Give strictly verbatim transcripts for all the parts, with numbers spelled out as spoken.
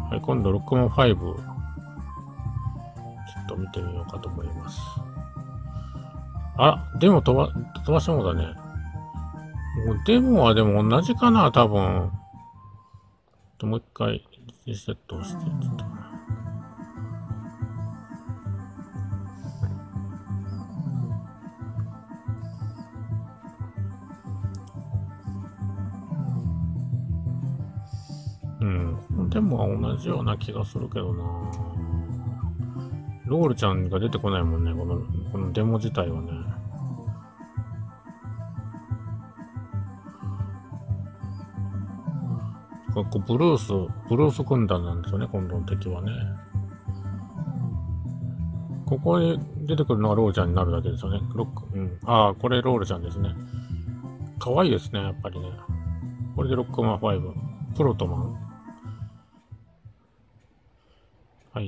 はい、今度ろくもご。ちょっと見てみようかと思います。あ、デモ飛ば、飛ばしたもんだね。もうデモはでも同じかな、多分。もう一回リセットして、ちょっと。うん、このデモは同じような気がするけどな。ロールちゃんが出てこないもんね、この、このデモ自体はね。ここブルース、ブルース軍団なんですよね、今度の敵はね。ここに出てくるのがロールちゃんになるだけですよね。ロック、うん。ああ、これロールちゃんですね。可愛いですね、やっぱりね。これでろくコマご。プロトマン。はい。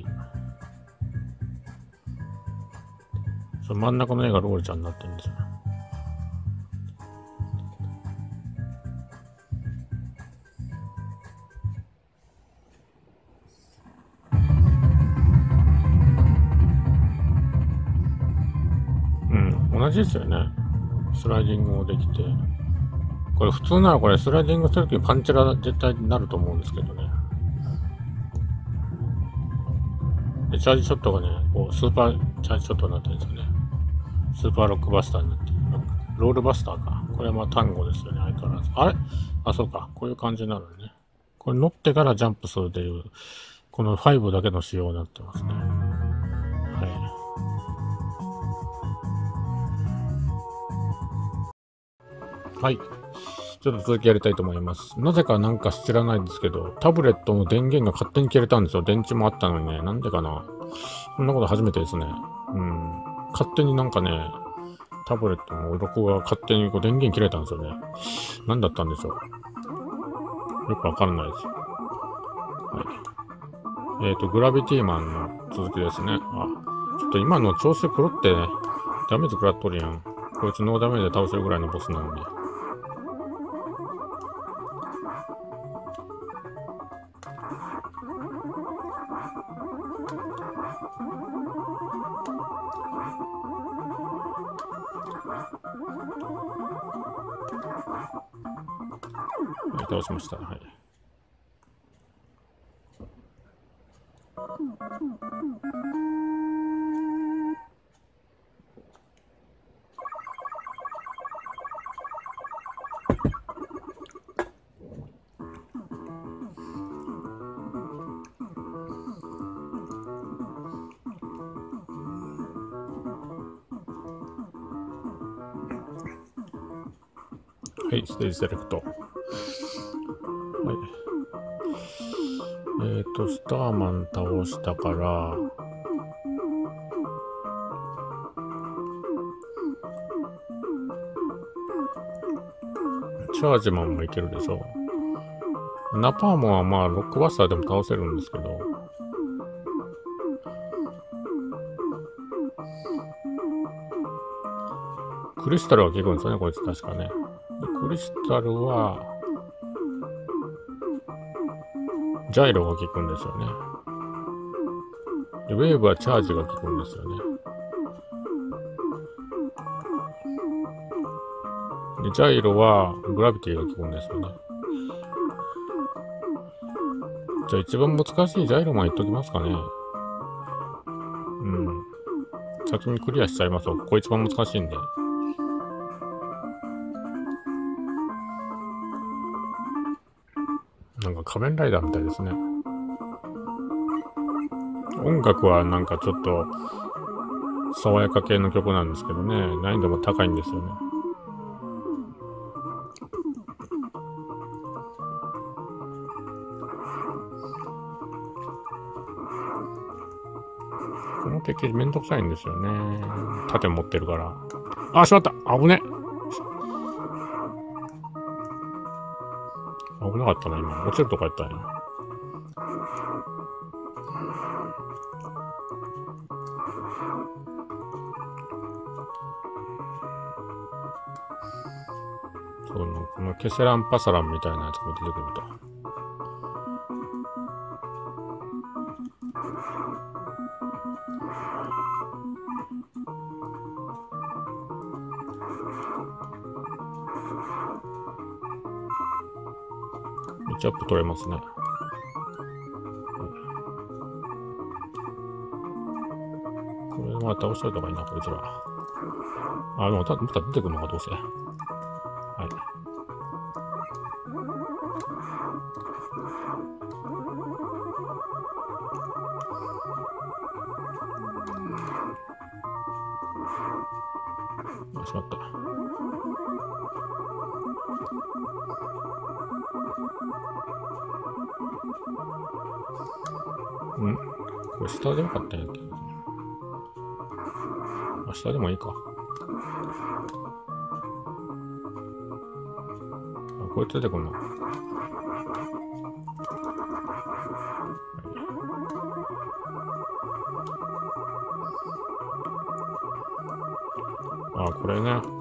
その真ん中の絵がロールちゃんになってるんですよ。うん、同じですよね。スライディングもできて。これ普通ならこれスライディングするときにパンチが絶対になると思うんですけどね。で、チャージショットがね、こう、スーパーチャージショットになってるんですよね。スーパーロックバスターになってる。ロールバスターか。これはまあ単語ですよね、相変わらず。あれあ、そうか。こういう感じになるね。これ乗ってからジャンプするという、このごだけの仕様になってますね。はい。はい。ちょっと続きやりたいと思います。なぜかなんか知らないんですけど、タブレットの電源が勝手に消えたんですよ。電池もあったのにね。なんでかな。そんなこと初めてですね。うん。勝手になんかね、タブレットの録画が勝手にこう電源切れたんですよね。何だったんでしょう。よくわからないです。はい。えっ、ー、と、グラビティマンの続きですね。あ、ちょっと今の調子狂ってね、ダメージ食らっとるやん。こいつノーダメージで倒せるぐらいのボスなのに。はい、倒しました。はい。はい、ステージセレクト。はい。えっ、ー、と、スターマン倒したから、チャージマンもいけるでしょ。ナパーモンはまあ、ロックバスターでも倒せるんですけど、クリスタルは効くんですよね、こいつ確かね。クリスタルは、ジャイロが効くんですよね。でウェーブはチャージが効くんですよね。で、ジャイロはグラビティが効くんですよね。じゃあ一番難しいジャイロマン言っときますかね。うん。先にクリアしちゃいますよ。ここ一番難しいんで。なんか仮面ライダーみたいですね。音楽はなんかちょっと爽やか系の曲なんですけどね、難易度も高いんですよね。この敵めんどくさいんですよね。盾持ってるから。あ、しまった、危ね。危なかったな、今。落ちるとこやったんや。その、このケセランパサランみたいなやつが出てくると。 チアップ取れますね。これまあ倒しといた方がいいな、こいつら。あ、でもた、また出てくるのか、どうせ。はい。あ、しまった。うん。これ下でよかったんやっけ。あ、下でもいいか。あ、こいつ出てくるの。あ、これね。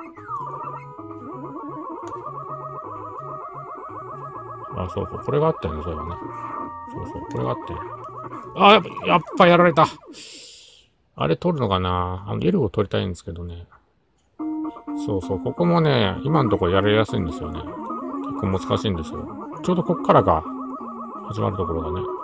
あ、そうそう。これがあったよね、そういえばね。そうそう。これがあって。あ、やっぱ、やっぱやられた。あれ取るのかな？あの、L を取りたいんですけどね。そうそう。ここもね、今のところやられやすいんですよね。結構難しいんですよ。ちょうどこっからが始まるところがね。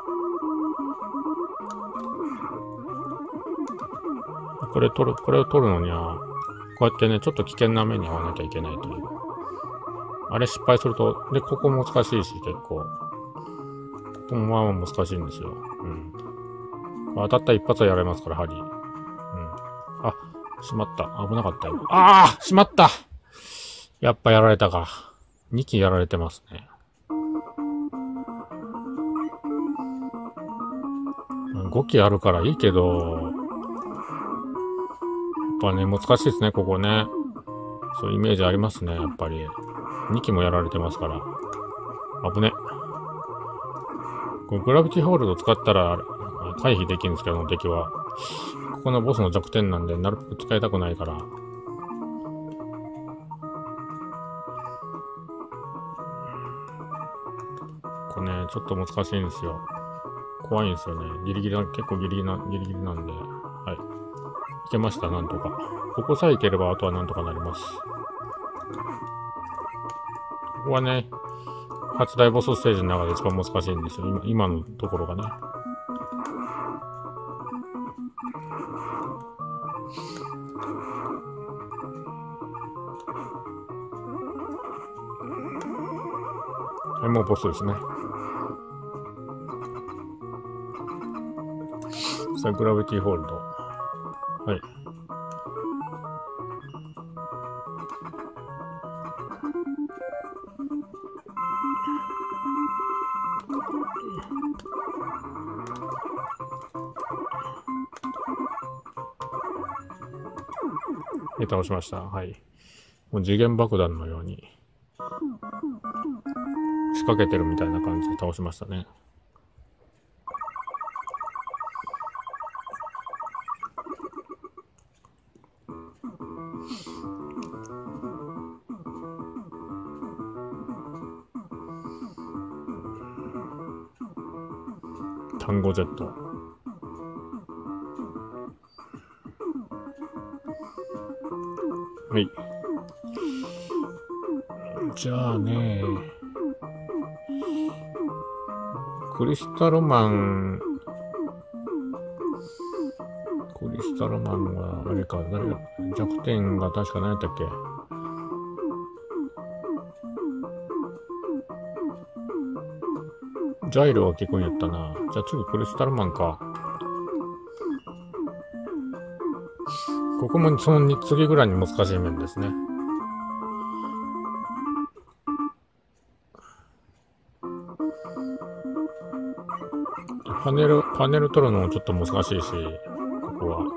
これ取る、これを取るのには、こうやってね、ちょっと危険な目に遭わなきゃいけないという。あれ失敗すると、で、ここも難しいし、結構。ここもまあ難しいんですよ。うん。当たった一発はやられますから、針。うん。あ、しまった。危なかったよ。ああしまったやっぱやられたか。にきやられてますね。ごきあるからいいけど、やっぱね、難しいですね、ここね。そういうイメージありますね、やっぱり。にきもやられてますから。危ね。これグラビティホールド使ったら回避できるんですけど、敵は。ここのボスの弱点なんで、なるべく使いたくないから。これね、ちょっと難しいんですよ。怖いんですよね。ギリギリな、結構ギリギリな、ギリギリなんで。はい。いけました、なんとか。ここさえいければ、あとはなんとかなります。ここはね、初大ボスステージの中で一番難しいんですよ。今、今のところがね。はい、もうボスですね。さあ、グラビティホールド。はい。で、倒しました。はい。もう次元爆弾のように仕掛けてるみたいな感じで倒しましたね。タンゴジェット。はい。じゃあね、クリスタルマン、クリスタルマンは、あれか、誰が、弱点が確か何やったっけ？ジャイロが結構やったな。じゃあ次クリスタルマンか。ここもその次ぐらいに難しい面ですね。パネル、パネル取るのもちょっと難しいし、ここは。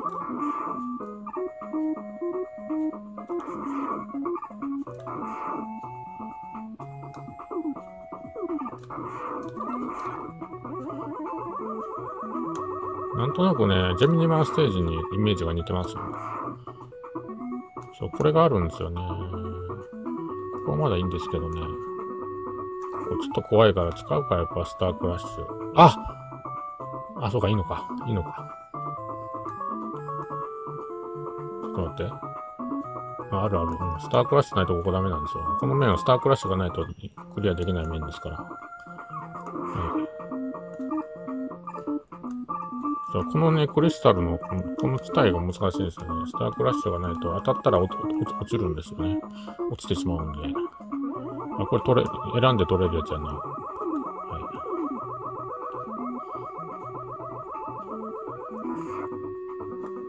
なんとなくね、ジェミニマーステージにイメージが似てますよ。そう、これがあるんですよね。ここはまだいいんですけどね。これちょっと怖いから使うか、やっぱスタークラッシュ。ああ、そうか、いいのか。いいのか。ちょっと待って。 あるある、うん。スタークラッシュないとここダメなんですよ。この面はスタークラッシュがないとクリアできない面ですから。はい。そうこのね、クリスタルのこの、この機体が難しいんですよね。スタークラッシュがないと当たったら落ちるんですよね。落ちてしまうんで。あ、これ取れ、選んで取れるやつやな。はい。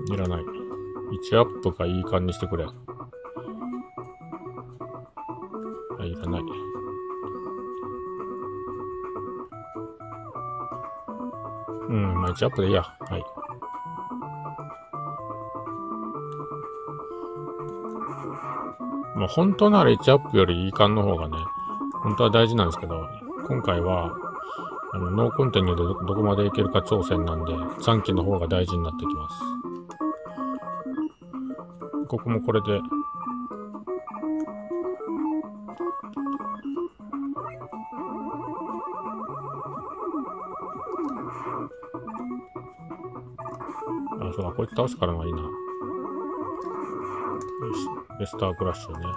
いらない。いちアップかいい感じしてくれ。はい、いらない。うん、まあいちアップでいいや。はい。まあ本当ならいちアップよりいい感の方がね、本当は大事なんですけど、今回は、あの、ノーコンティニューで ど, どこまでいけるか挑戦なんで、残機の方が大事になってきます。ここもこれで、あ、そうだ、こいつ倒すからのがいいな。よし、レスタークラッシュね。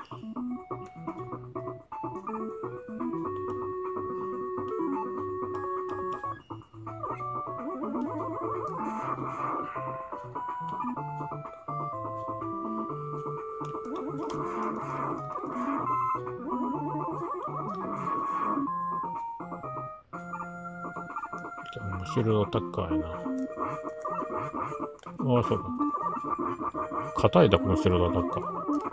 シールドタッカーやな。ああ、そうか。硬いだ、このシールドタッカー。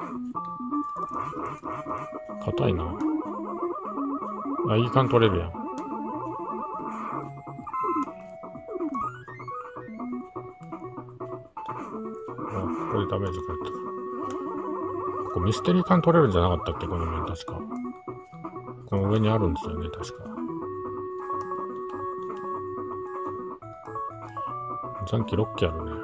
硬いな。あ、いい感取れるやん。あ、ここでダメージ返った。ここミステリー感取れるんじゃなかったっけ、この面確か。この上にあるんですよね、確か。残機ろっきあるね。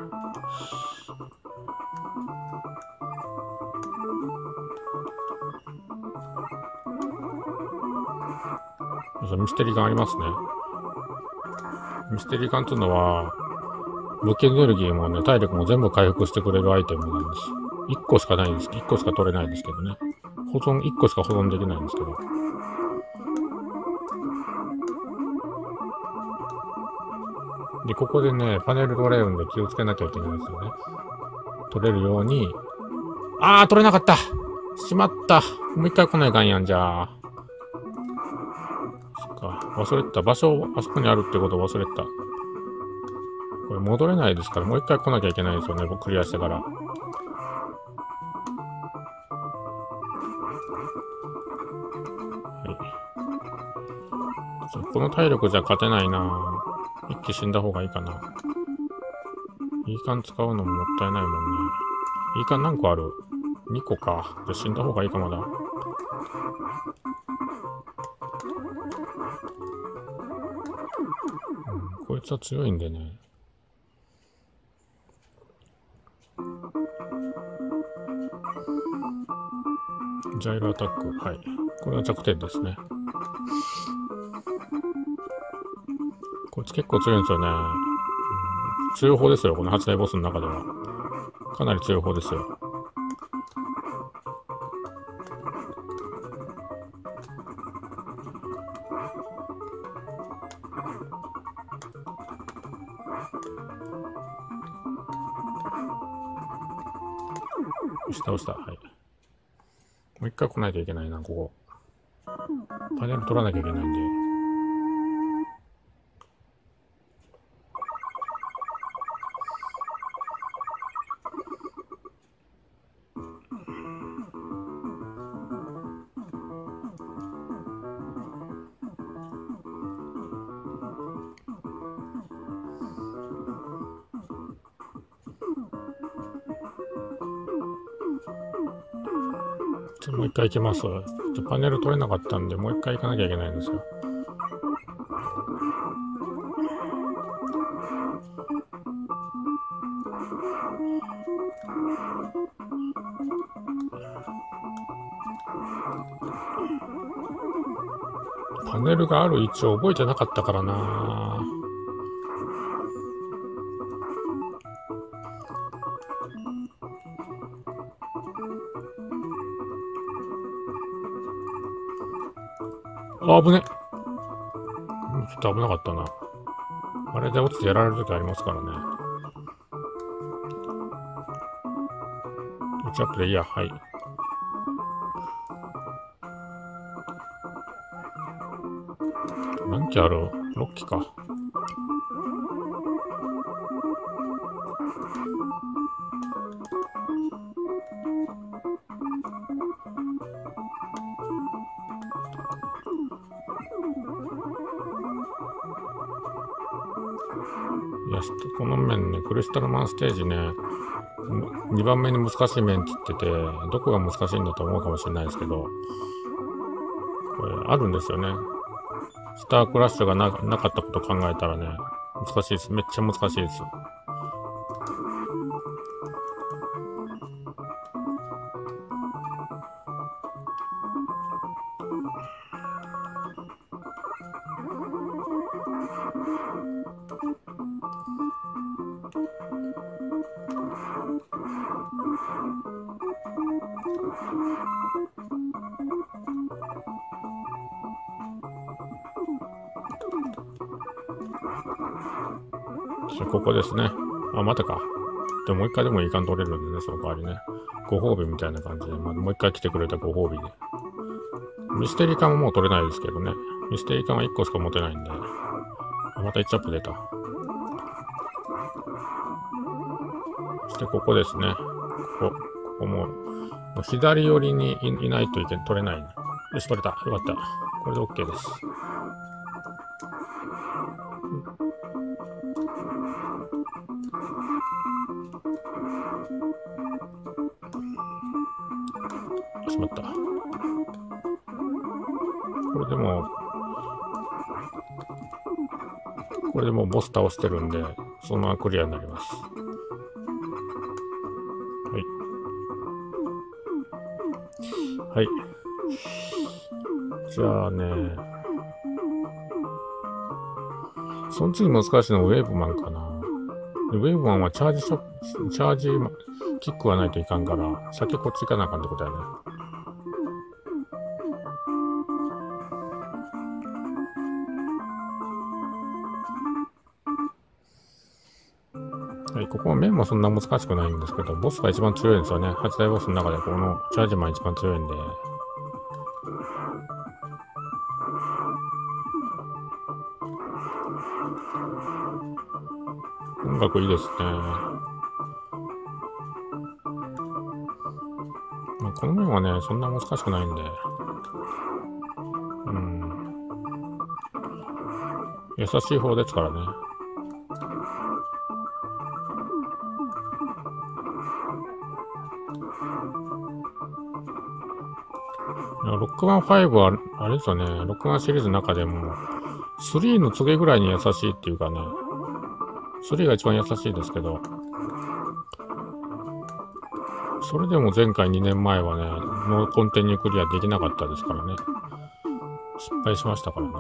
ミステリー感ありますね。ミステリー感っていうのは、武器エネルギーもね、体力も全部回復してくれるアイテムなんです。いっこしかないんです。いっこしか取れないんですけどね。保存、いっこしか保存できないんですけど。で、ここでね、パネル取れるんで気をつけなきゃいけないんですよね。取れるように。あー、取れなかった。しまった。もう一回来ないかんやん、じゃあ。そっか、忘れてた。場所、あそこにあるってことを忘れてた。これ戻れないですから、もう一回来なきゃいけないんですよね、僕クリアしてから。はい。この体力じゃ勝てないな。一気死んだ方がいいかな。いい感使うのももったいないもんね。いい感何個ある ?に 個か。じゃ死んだ方がいいかまだ。うん、こいつは強いんでね。ジャイロアタック。はい。これは弱点ですね。こいつ結構強いんですよね。うん、強い方ですよ、この初代ボスの中では。かなり強い方ですよ。倒した。はい。もう一回来ないといけないな、ここ。パネル取らなきゃいけないんで。もう一回行きます。パネル取れなかったんで、もう一回行かなきゃいけないんですよ。パネルがある位置を覚えてなかったからな。 あ、危ね。ちょっと危なかったな。あれで落ちてやられるときありますからね。いちアップでいいや、はい。何機ある ?ろっ 機か。いや、この面ね、クリスタルマンステージね、にばんめに難しい面って言ってて、どこが難しいんだと思うかもしれないですけど、これあるんですよね。スタークラッシュが な, なかったこと考えたらね、難しいです。めっちゃ難しいです。ここですね。あ、またか。でももう一回でもいい感取れるんでね、その代わりね。ご褒美みたいな感じで、まあ、もう一回来てくれたご褒美で。ミステリー缶ももう取れないですけどね。ミステリー缶はいっこしか持てないんで。あ、またいちアップ出た。そしてここですね。ここ、ここも、もう左寄りに い, いないといけ取れない。よし、取れた。よかった。これで OK です。しまった。これでも、これでもうボス倒してるんで、そのままクリアになります。はい。はい。じゃあね、その次難しいのはウェーブマンかな。ウェーブマンはチャージショップ、チャージキックがないといかんから、先こっち行かなあかんってことやね。はい、ここは面もそんな難しくないんですけど、ボスが一番強いんですよね。はち大ボスの中でこのチャージマン一番強いんで。音楽いいですね。まあ、この面はね、そんな難しくないんで。うん。優しい方ですからね。ロックマンファイブは、あれですよね、ロックマンシリーズの中でも、スリーの次ぐらいに優しいっていうかね、スリーが一番優しいですけど、それでも前回にねんまえはね、ノーコンティニュークリアできなかったですからね。失敗しましたからね。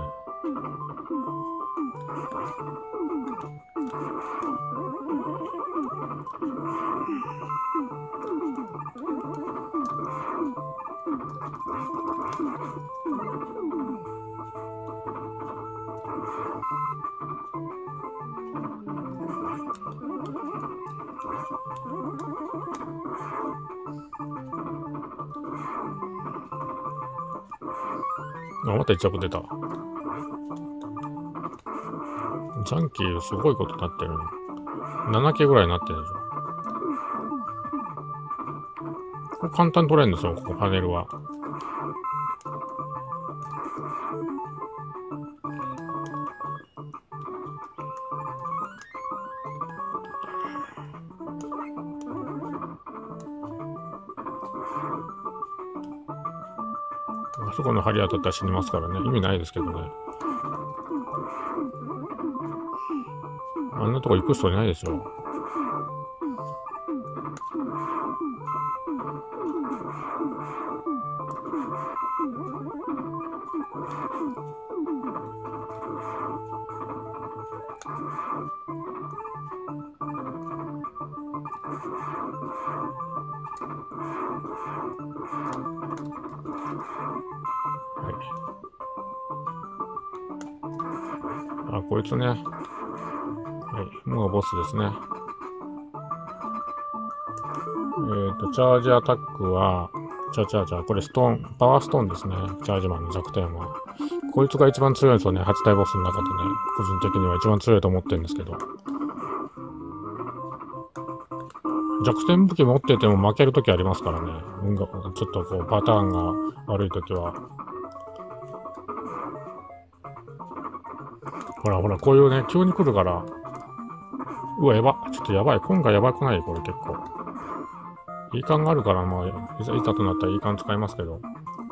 あ、またいちアップ出た。ジャンキーすごいことになってる。ななけぐらいになってるでしょ。これ簡単に取れるんですよ、ここパネルは。あそこの針当たったら死にますからね。意味ないですけどね。あんなとこ行く人いないですよ。はい。 あ、こいつね。はい。もうボスですね。えっと、チャージアタックは、チャチャチャ、これストーン、パワーストーンですね。チャージマンの弱点は。こいつが一番強いんですよね。はち体ボスの中でね。個人的には一番強いと思ってるんですけど。弱点武器持ってても負けるときありますからね。運が、ちょっとこう、パターンが悪いときは。ほらほら、こういうね、急に来るから。うわ、やば。ちょっとやばい。今回やばくないこれ結構。いい感があるから、まあ、いざいざとなったらいい感使いますけど。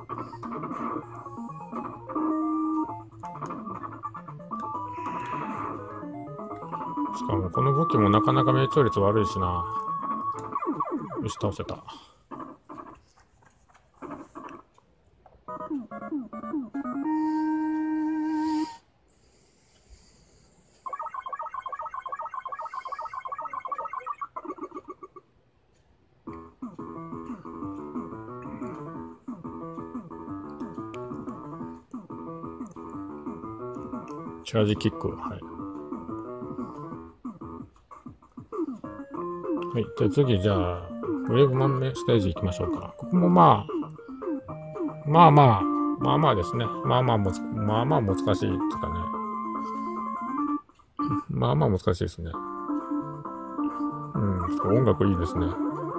しかも、この武器もなかなか命中率悪いしな。よし、倒せた。チャージキック。はい。はい。じゃあ次、じゃあ、ウェーブマン目ステージ行きましょうか。ここもまあ、まあまあ、まあまあですね。まあまあもつ、まあまあ難しいですかね。まあまあ難しいですね。うん、音楽いいですね。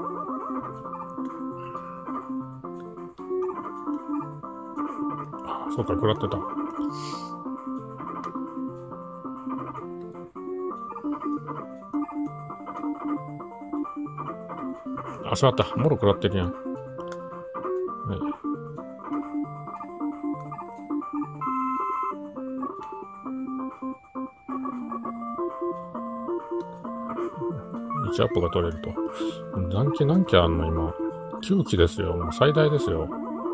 あ、そうか、食らってた。あ、しまった。もろ食らってるやん。はい。いちアップが取れると。何機何機あんの今。きゅう機ですよ。もう最大ですよ。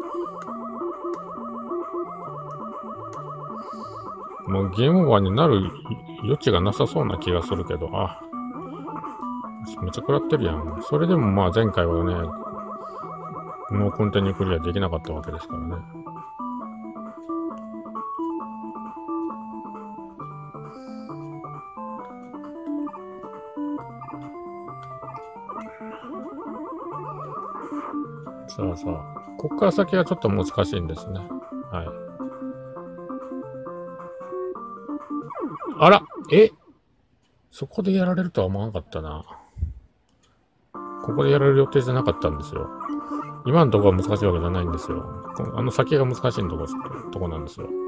もうゲームオーバーになる余地がなさそうな気がするけど、あ、めっちゃ食らってるやん。それでもまあ前回はね、ノーコンティニュークリアできなかったわけですからね。さあさあ、こっから先はちょっと難しいんですね。はい。あら、えそこでやられるとは思わなかったな。ここでやられる予定じゃなかったんですよ。今のところは難しいわけじゃないんですよ。あの先が難しいとこ、とこなんですよ。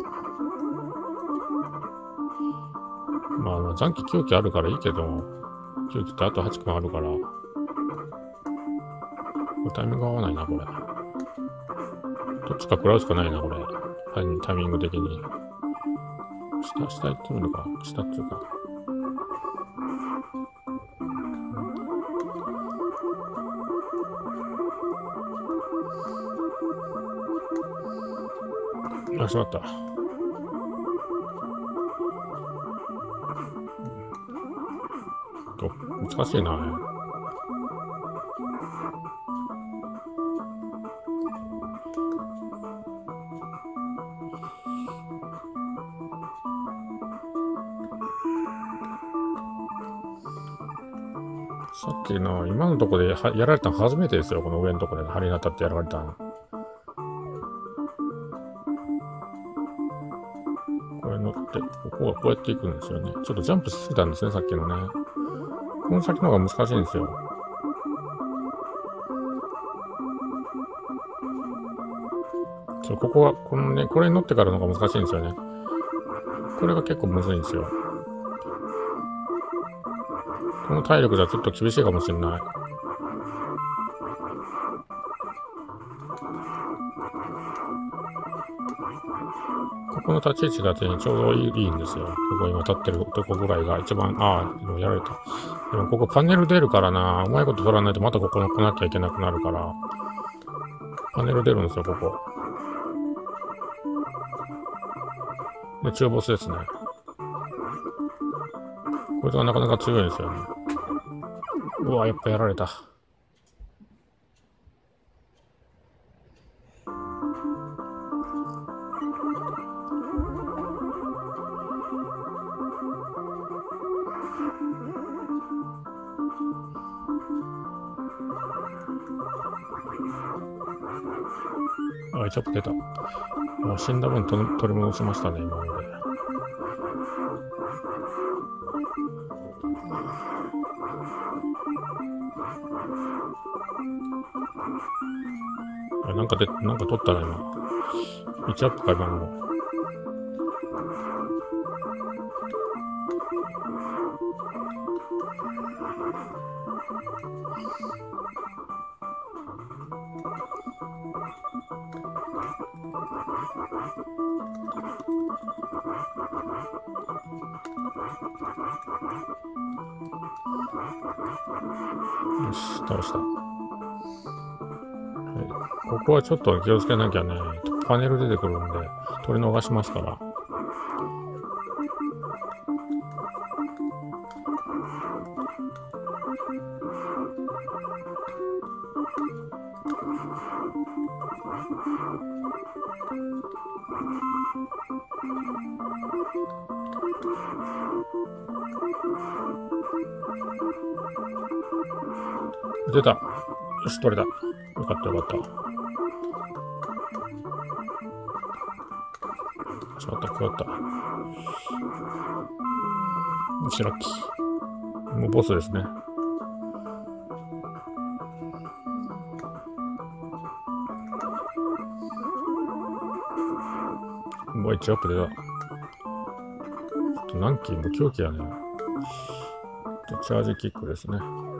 まあ、残機きゅう機あるからいいけど、きゅう機とあとはち機もあるから、これタイミング合わないな、これ。どっちか食らうしかないな、これ。タイミング的に。下、下行ってみるか。下っていうか。あ、しまった。と、難しいな。さっきの、今のところでやられたの初めてですよ。この上のところで針に当たってやられたの。これ乗って、ここはこうやっていくんですよね。ちょっとジャンプしすぎたんですね、さっきのね。この先の方が難しいんですよ。そう、ここは、このね、これに乗ってからの方が難しいんですよね。これが結構むずいんですよ。この体力じゃちょっと厳しいかもしれない。ここの立ち位置が、ね、ちょうどいい、いいんですよ。ここ今立ってるとこぐらいが一番、ああ、もうやられた。でもここパネル出るからな、うまいこと取らないとまたここに来なきゃいけなくなるから、パネル出るんですよ、ここ。で、中ボスですね。こいつがなかなか強いんですよね。うわ、やっぱやられた。 いちアップ出た。もう死んだ分取り戻しましたね、今まで。あ、なんかで、なんか取ったな、今。いちアップか、今のも。よし、倒した。はい、ここはちょっと気をつけなきゃね、パネル出てくるんで、取り逃しますから。出た。よし、取れた。よかったよかった。しまった、食わった。よし、ラッキー。もうボスですね。もういちアップ出た。ちょっと何機無狂気やね。チャージキックですね。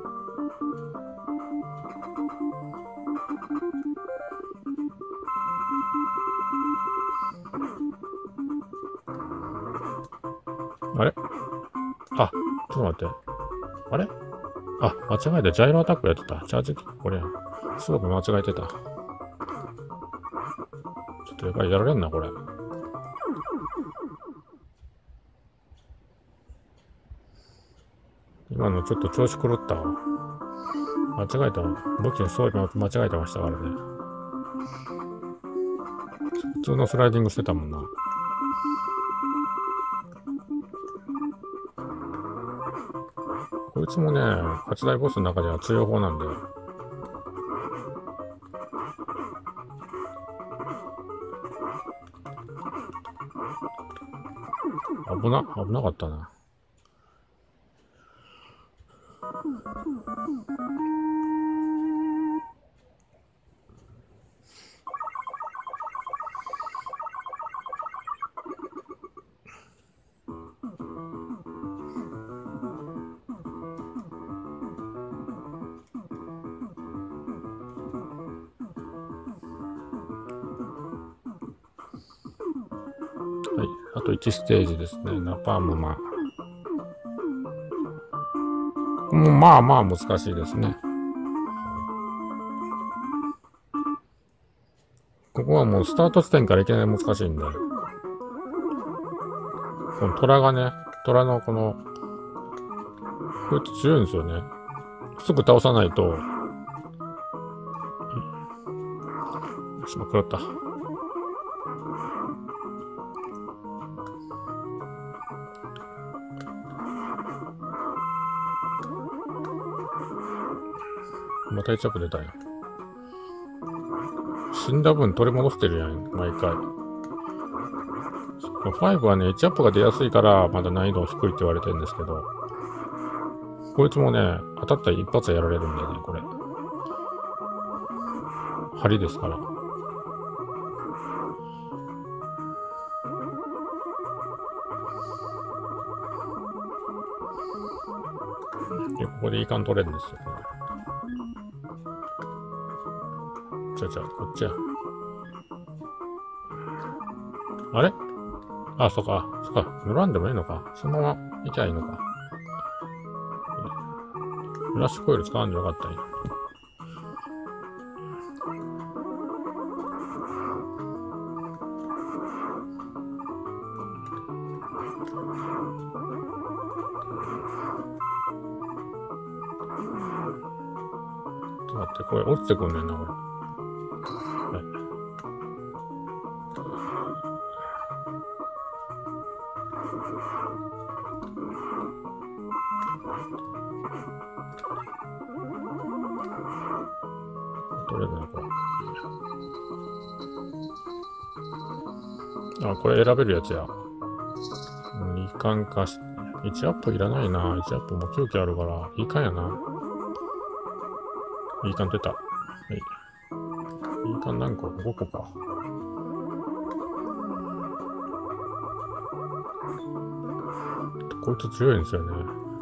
あれあ、ちょっと待って。あれあ、間違えた。ジャイロアタックやってた。チャージキック、これ。すごく間違えてた。ちょっとやっぱりやられんな、これ。今のちょっと調子狂ったわ。間違えたわ。武器の装備間違えてましたからね。普通のスライディングしてたもんな。こいつもね、八大ボスの中では強い方なんで。危な、危なかったな。はい、あといちステージですね。ナパームマ。もうまあまあ難しいですね。ここはもうスタート地点からいきなり難しいんで。この虎がね、虎のこの、こいつ強いんですよね。すぐ倒さないと、しまくらった。またいちアップ出たよ。死んだ分取り戻してるやん、毎回。ごはね、いちアップが出やすいから、まだ難易度低いって言われてるんですけど、こいつもね、当たったら一発やられるんだよね、これ。針ですから。で、ここでいい感取れるんですよ、ね。じゃあじゃあ、こっちや。あれあ、そっか、そっか、乗らんでもいいのか。そのまま行きゃいいのか。フラッシュコイル使わんでよかったよ。待って、これ落ちてくんねんな、これ。はい。 取れるな、これ。あ、これ選べるやつや。に巻かし、いちアップいらないな。いちアップもきゅうきあるから、いい巻やな。いい巻出た。はい。いい巻何個 ?ご 個か。こいつ強いんですよね。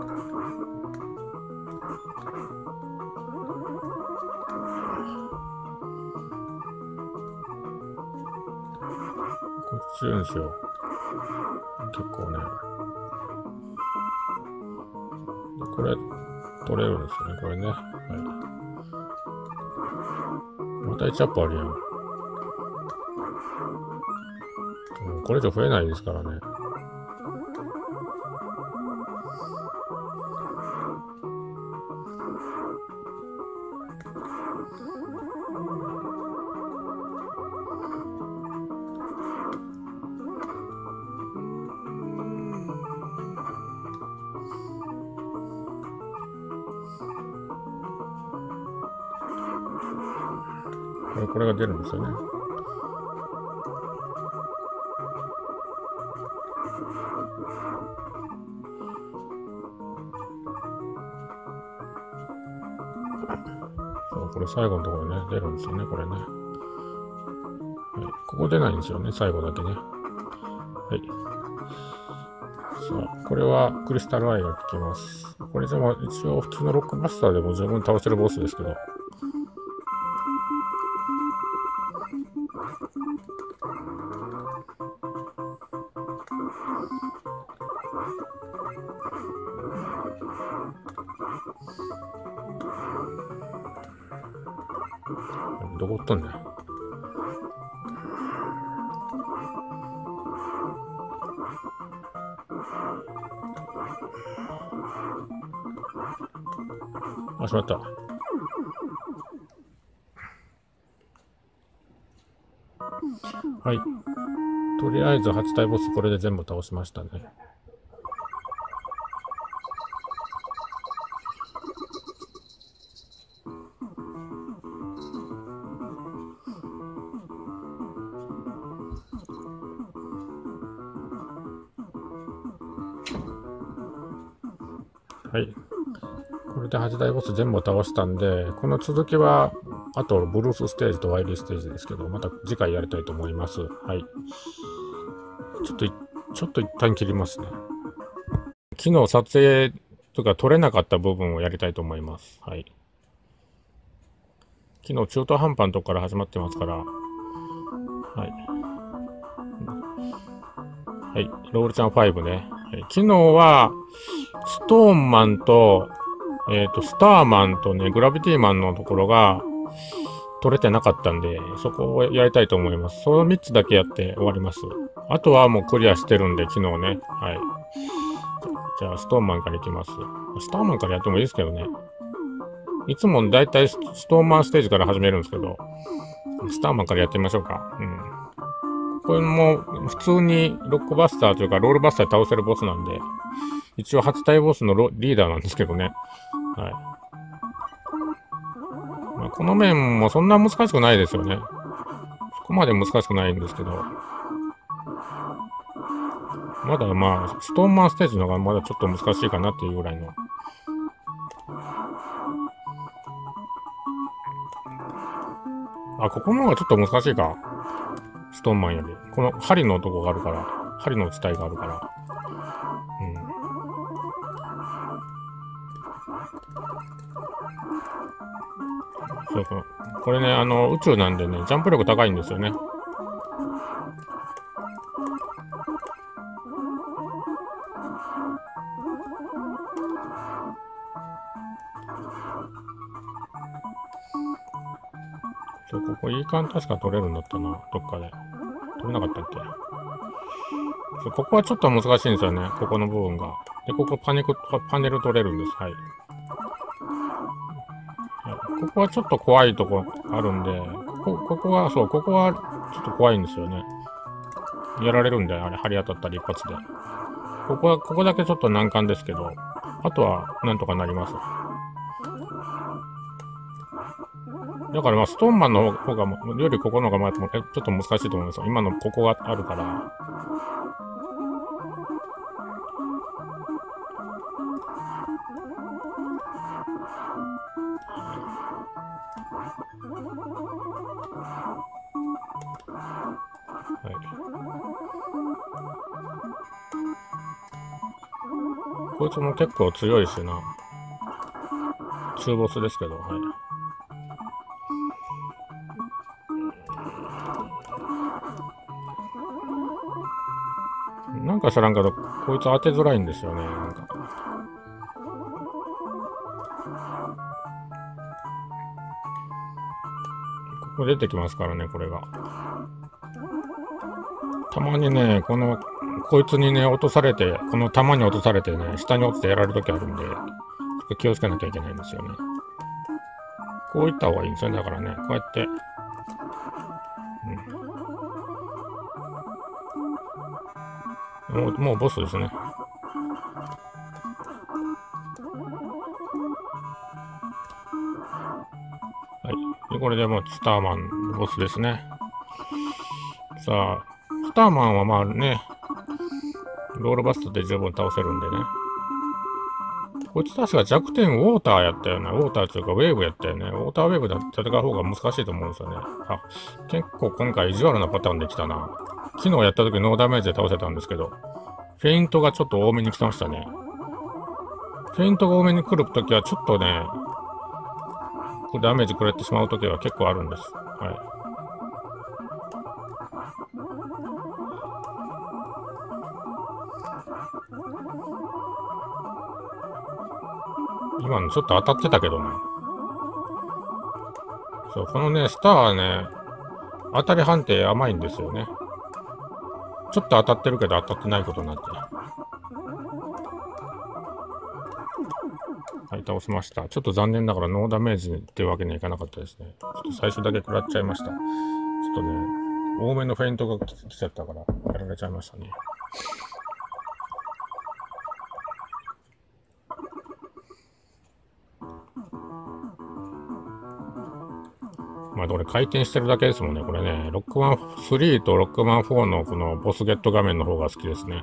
こいつ強いんですよ。結構ね。これ、取れるんですよね、これね。はい。またいちアップあるやん。もうこれ以上増えないですからね。これ、これが出るんですよね。そう、これ最後のところね、出るんですよね、これね。はい。ここ出ないんですよね、最後だけね。はい。さあ、これはクリスタルアイが効きます。これでも一応普通のロックバスターでも十分倒せるボスですけど。どこおっとんねん。あ、しまった。はい。とりあえずはち体ボスこれで全部倒しましたね。はい。これではち体ボス全部倒したんで、この続きは、あとブルースステージとワイリーステージですけど、また次回やりたいと思います。はい。ちょっと、ちょっと一旦切りますね。昨日撮影とか撮れなかった部分をやりたいと思います。はい。昨日中途半端のとこから始まってますから、はい。はい。ロールちゃんファイブね。はい、昨日は、ストーンマンと、えっと、スターマンとね、グラビティマンのところが取れてなかったんで、そこをやりたいと思います。そのみっつだけやって終わります。あとはもうクリアしてるんで、昨日ね。はい。じゃあ、ストーンマンからいきます。スターマンからやってもいいですけどね。いつもだいたいストーンマンステージから始めるんですけど、スターマンからやってみましょうか。うん。これも普通にロックバスターというかロールバスターで倒せるボスなんで、一応はち体ボスのリーダーなんですけどね。はい。まあ、この面もそんな難しくないですよね。そこまで難しくないんですけど。まだまあ、ストーンマンステージの方がまだちょっと難しいかなっていうぐらいの。あ、ここの方がちょっと難しいか。ストーンマンより。この針のとこがあるから。針の地帯があるから。うん。そうそう。これね、あの、宇宙なんでね、ジャンプ力高いんですよね。そう、ここいい感確か取れるんだったな、どっかで。取れなかったっけ。そう、ここはちょっと難しいんですよね、ここの部分が。で、ここパネクパネル取れるんです。はい。はい、ここはちょっと怖いとこあるんで、ここ、ここは、そう、ここはちょっと怖いんですよね。やられるんで、あれ、張り当たったり一発で。ここは、ここだけちょっと難関ですけど、あとはなんとかなります。 だからまあ、ストーンマンの方が、よりここの方がまあ、ちょっと難しいと思いますよ。今のここがあるから。はい。こいつも結構強いしな。中ボスですけど、はい。なんか知らんけど、こいつ当てづらいんですよね。なんかここ出てきますからね、これが。たまにね、この、こいつにね、落とされて、この弾に落とされてね、下に落ちてやられるときあるんで、気をつけなきゃいけないんですよね。こういった方がいいんですよね。だからね、こうやって。うん、もう、もうボスですね。はい。で、これでもうスターマンボスですね。さあ、スターマンはまあね、ロールバストで十分倒せるんでね。こいつ確か弱点ウォーターやったよね。ウォーターっていうかウェーブやったよね。ウォーターウェーブで戦う方が難しいと思うんですよね。あ、結構今回意地悪なパターンできたな。昨日やった時ノーダメージで倒せたんですけど、フェイントがちょっと多めに来てましたね。フェイントが多めに来るときはちょっとね、ダメージ食らってしまうときは結構あるんです。はい。今のちょっと当たってたけどね。そう、このね、スターはね、当たり判定甘いんですよね。ちょっと当たってるけど当たってないことになって。はい、倒しました。ちょっと残念ながらノーダメージっていうわけにはいかなかったですね。ちょっと最初だけ食らっちゃいました。ちょっとね、多めのフェイントが来ちゃったから、やられちゃいましたね。まあ、これ回転してるだけですもんね。これね、ロックマンスリーとロックマンフォーのこのボスゲット画面の方が好きですね。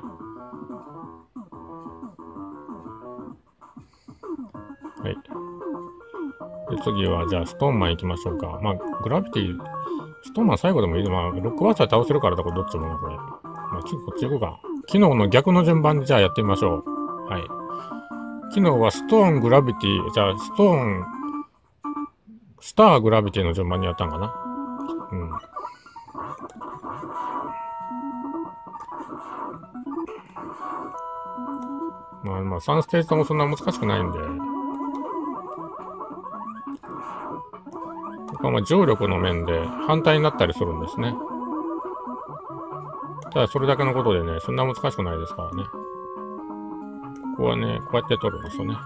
はい。で、次は、じゃあ、ストーンマン行きましょうか。まあ、グラビティ、ストーンマン最後でもいい。まあ、ロックバスター倒せるからだ、これどっちもね、これ。まあ、次こっち行こうか。昨日の逆の順番で、じゃあやってみましょう。はい。昨日はストーン、グラビティ、じゃあ、ストーン、スター、グラビティの順番にやったんかな。うん。まあ、まあ、さんステージともそんな難しくないんで。ここはまあ重力の面で反対になったりするんですね。ただそれだけのことでね、そんな難しくないですからね。ここはね、こうやって取るんですよね。はい、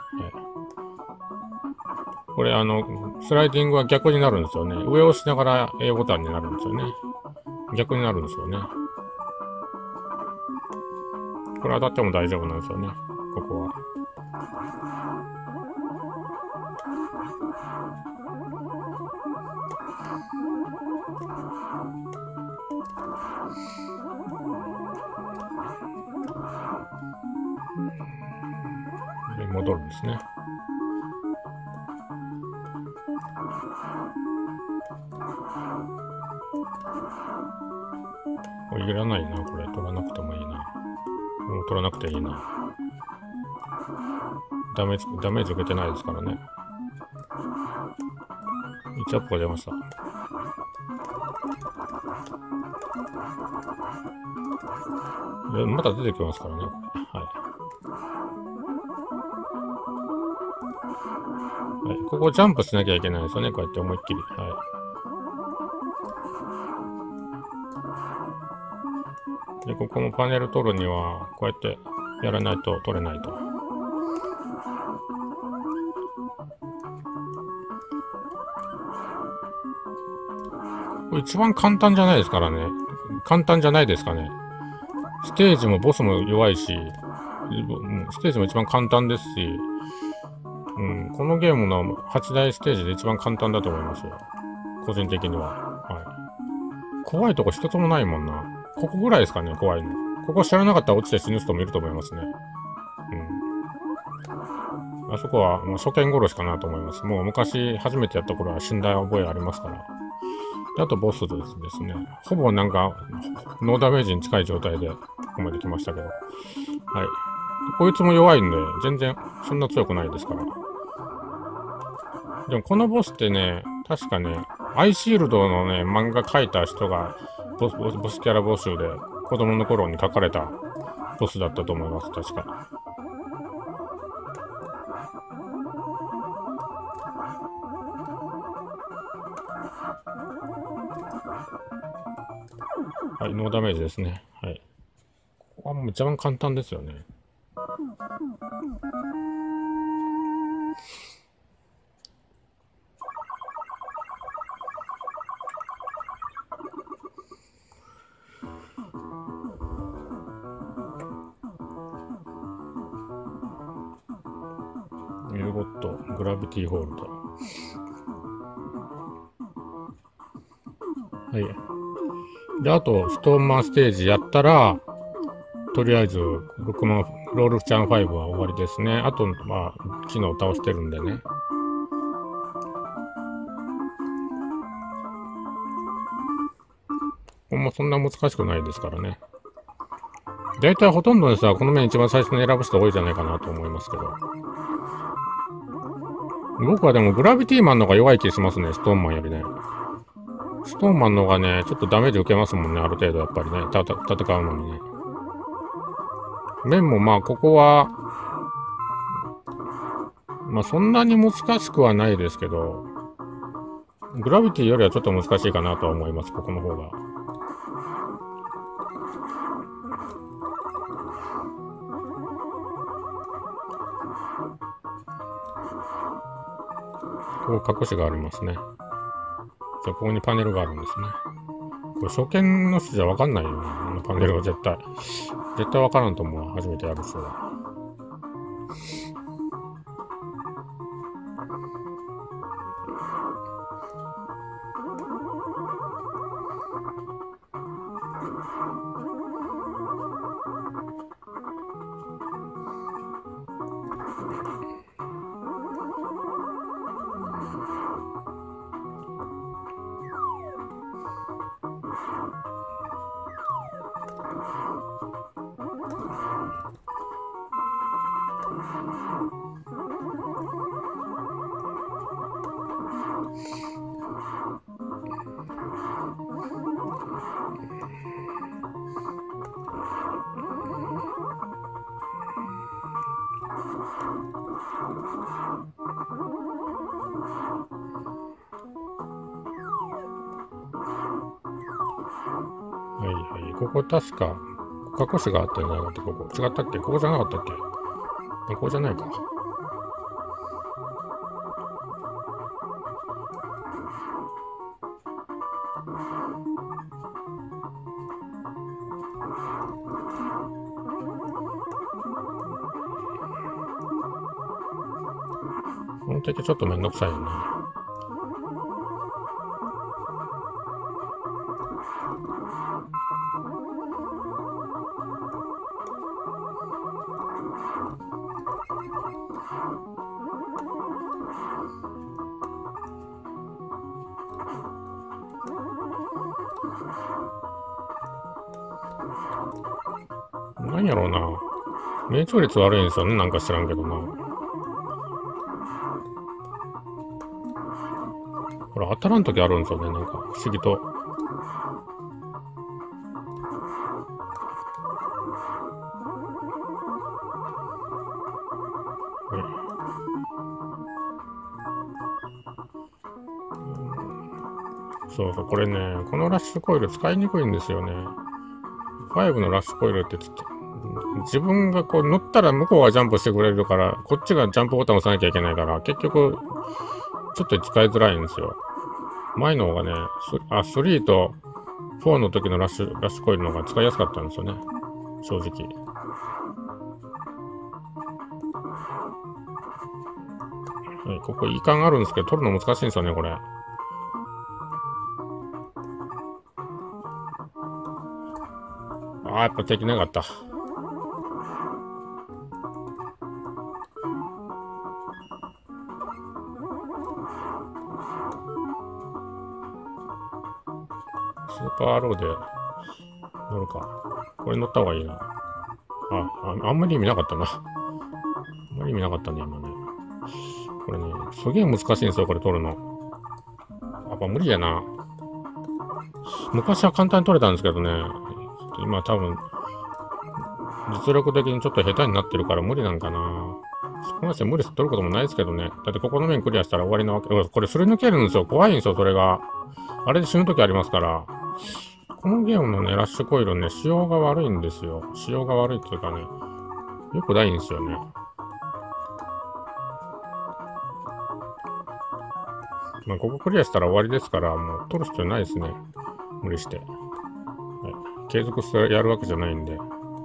これあの、スライディングは逆になるんですよね。上を押しながら A ボタンになるんですよね。逆になるんですよね。これ当たっても大丈夫なんですよね。ここは。で戻るんですね。これいらないな、これ。取らなくてもいいな。もう取らなくていいな。ダメージ、ダメージ受けてないですからね。いちアップが出ました。でまた出てきますからね。はい。はい。ここジャンプしなきゃいけないですよね。こうやって思いっきり。はい。で、ここもパネル取るには、こうやってやらないと取れないと。これ一番簡単じゃないですからね。簡単じゃないですかね。ステージもボスも弱いし、ステージも一番簡単ですし、うん、このゲームのはち大ステージで一番簡単だと思いますよ。 個人的には。はい。怖いとこ一つもないもんな。ここぐらいですかね、怖いの。ここ知らなかったら落ちて死ぬ人もいると思いますね。うん。あそこは、もう初見殺しかなと思います。もう昔初めてやった頃は死んだ覚えありますから。であとボスですね。ほぼなんか、ノーダメージに近い状態でここまで来ましたけど。はい。こいつも弱いんで、全然そんな強くないですから。でもこのボスってね、確かね、アイシールドのね、漫画描いた人がボス、ボスキャラ募集で子供の頃に書かれたボスだったと思います、確か。はい、ノーダメージですね。はい。ここはもう一番簡単ですよね。ユーゴット、グラビティホールド。はい。で、あと、ストーンマンステージやったら、とりあえず、ろくまん、ロールちゃんファイブは終わりですね。あと、まあ、昨日倒してるんでね。もうそんな難しくないですからね。だいたいほとんどの人はこの面一番最初に選ぶ人多いじゃないかなと思いますけど。僕はでもグラビティマンの方が弱い気しますね、ストーンマンよりね。ストーンマンの方がね、ちょっとダメージ受けますもんね、ある程度やっぱりね、たた戦うのにね。面もまあ、ここは、まあそんなに難しくはないですけど、グラビティよりはちょっと難しいかなとは思います、ここの方が。ここ隠しがありますね。じゃあここにパネルがあるんですね。これ初見の人じゃわかんないよな、あのパネルは絶対。絶対わからんと思う。初めてやる人は。はいはい。ここ確か、隠しがあったんじゃなかったここ。違ったっけここじゃなかったっけここじゃないか。この敵ちょっとめんどくさいよね。なんやろうな。命中率悪いんですよね。なんか知らんけどな。これ当たらんときあるんですよね。なんか不思議と。そうそう、これね、このラッシュコイル使いにくいんですよね。ファイブのラッシュコイルってつって、自分がこう乗ったら向こうがジャンプしてくれるから、こっちがジャンプボタン押さなきゃいけないから、結局、ちょっと使いづらいんですよ。前の方がね、あ、スリーとフォーの時のラッシュ、ラッシュコイルの方が使いやすかったんですよね。正直。はい、ここイカンあるんですけど、取るの難しいんですよね、これ。 あ、やっぱできなかった。スーパーローで乗るか。これ乗った方がいいな。あ、あ、あんまり意味なかったな。あんまり意味なかったね、今ね。これね、すげえ難しいんですよ、これ取るの。やっぱ無理やな。昔は簡単に取れたんですけどね。今多分、実力的にちょっと下手になってるから無理なんかな。そこまで無理して取ることもないですけどね。だってここの面クリアしたら終わりなわけ。これすり抜けるんですよ。怖いんですよ、それが。あれで死ぬときありますから。このゲームのね、ラッシュコイルね、仕様が悪いんですよ。仕様が悪いっていうかね、よくないんですよね。まあ、ここクリアしたら終わりですから、もう取る必要ないですね。無理して。はい、継続してやるわけじゃないんで。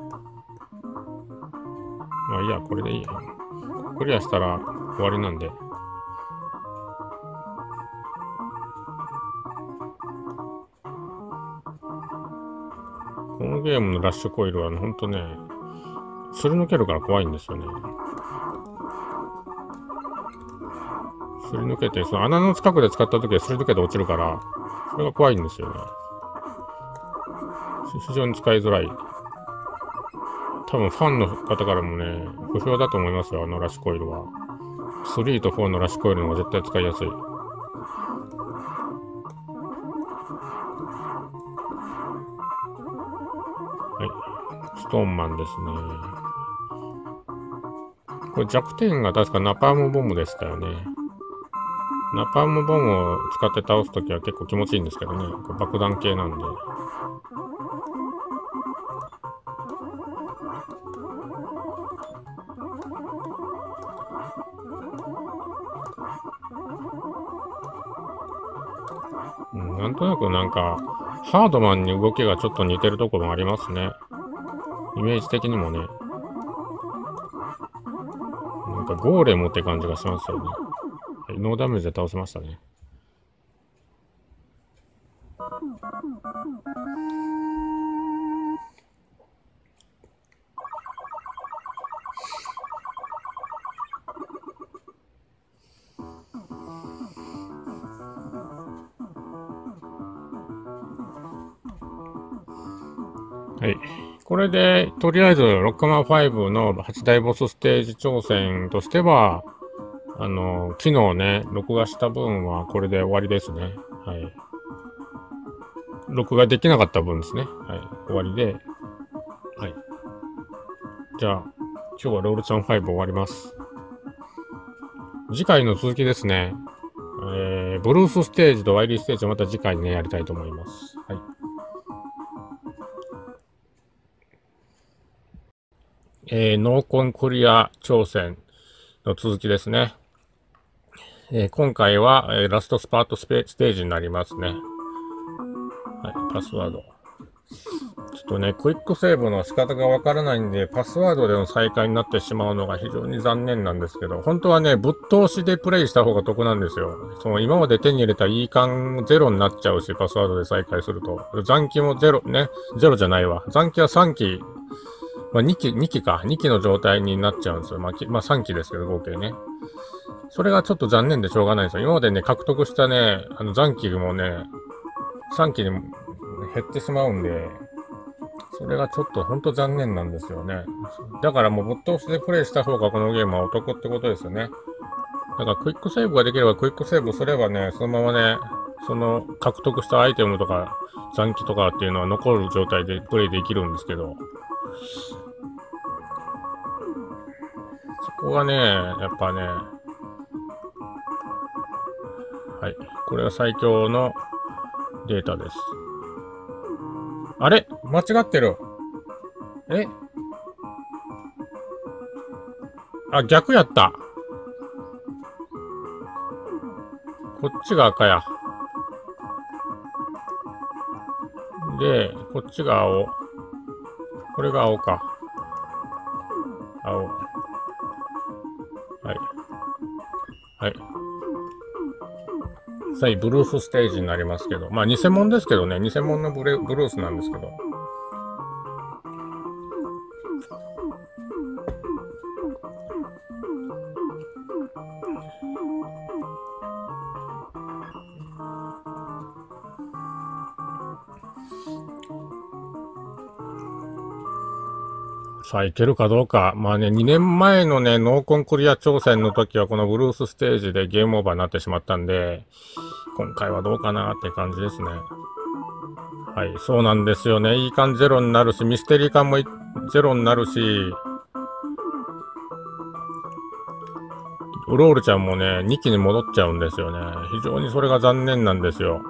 まあいいや、これでいいや。クリアしたら終わりなんで。このゲームのラッシュコイルはね、ほんとね、すり抜けるから怖いんですよね。すり抜けて、その穴の近くで使った時はすり抜けて落ちるから、それが怖いんですよね。非常に使いづらい。多分ファンの方からもね、不評だと思いますよ、あのラッシュコイルは。スリーとフォーのラッシュコイルの方が絶対使いやすい。はい。ストーンマンですね。これ弱点が確かナパームボムでしたよね。ナパームボムを使って倒すときは結構気持ちいいんですけどね。これ爆弾系なんで。うん、なんとなくなんか、ハードマンに動きがちょっと似てるところもありますね。イメージ的にもね。なんかゴーレムって感じがしますよね。はい、ノーダメージで倒せましたね。はい。これで、とりあえず、ロックマンファイブのはち大ボスステージ挑戦としては、あの、昨日ね、録画した分はこれで終わりですね。はい。録画できなかった分ですね。はい。終わりで。はい。じゃあ、今日はロールちゃんファイブ終わります。次回の続きですね。えー、ブルースステージとワイリーステージをまた次回ね、やりたいと思います。はい。えー、ノーコンクリア挑戦の続きですね。えー、今回は、えー、ラストスパートスペステージになりますね。はい、パスワード。ちょっとね、クイックセーブの仕方がわからないんで、パスワードでの再開になってしまうのが非常に残念なんですけど、本当はね、ぶっ通しでプレイした方が得なんですよ。その今まで手に入れた E 感ゼロになっちゃうし、パスワードで再開すると。残機もゼロ、ね、ゼロじゃないわ。残機はさん機、まあに機、に機か。に機の状態になっちゃうんですよ。まあ、まあ、さん機ですけど、合計ね。それがちょっと残念でしょうがないんですよ。今までね、獲得したね、あの残機もね、さん機に減ってしまうんで、それがちょっとほんと残念なんですよね。だからもうぶっ通しでプレイした方がこのゲームはお得ってことですよね。だからクイックセーブができればクイックセーブすればね、そのままね、その獲得したアイテムとか残機とかっていうのは残る状態でプレイできるんですけど、そこがね、やっぱね、はい。これが最強のデータです。あれ間違ってる。えあ、逆やった。こっちが赤や。で、こっちが青。これが青か。青。はい。はい。はい、ブルースステージになりますけど。まあ、偽物ですけどね。偽物のブレブルースなんですけど。 さあ、いけるかどうか。まあね、にねんまえのね、ノーコンクリア挑戦の時はこのブルースステージでゲームオーバーになってしまったんで、今回はどうかなって感じですね。はい、そうなんですよね。いい感ゼロになるし、ミステリー感もゼロになるし、ウロールちゃんもね、にきに戻っちゃうんですよね。非常にそれが残念なんですよ。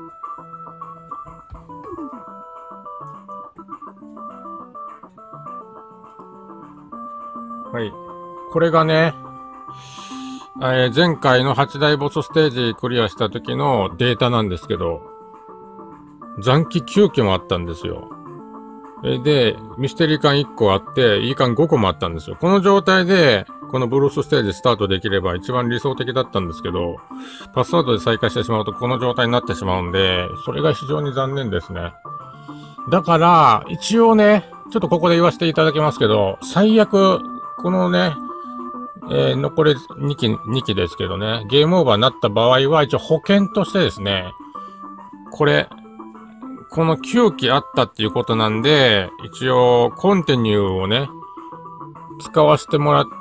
はい。これがね、えー、前回のはち大ボスステージクリアした時のデータなんですけど、残機きゅうきもあったんですよ。で、ミステリー缶いっこあって、E 缶ごこもあったんですよ。この状態で、このブルースステージスタートできれば一番理想的だったんですけど、パスワードで再開してしまうとこの状態になってしまうんで、それが非常に残念ですね。だから、一応ね、ちょっとここで言わせていただきますけど、最悪、このね、えー、残りにき、にきですけどね、ゲームオーバーになった場合は、一応保険としてですね、これ、このきゅうきあったっていうことなんで、一応、コンティニューをね、使わせてもらって、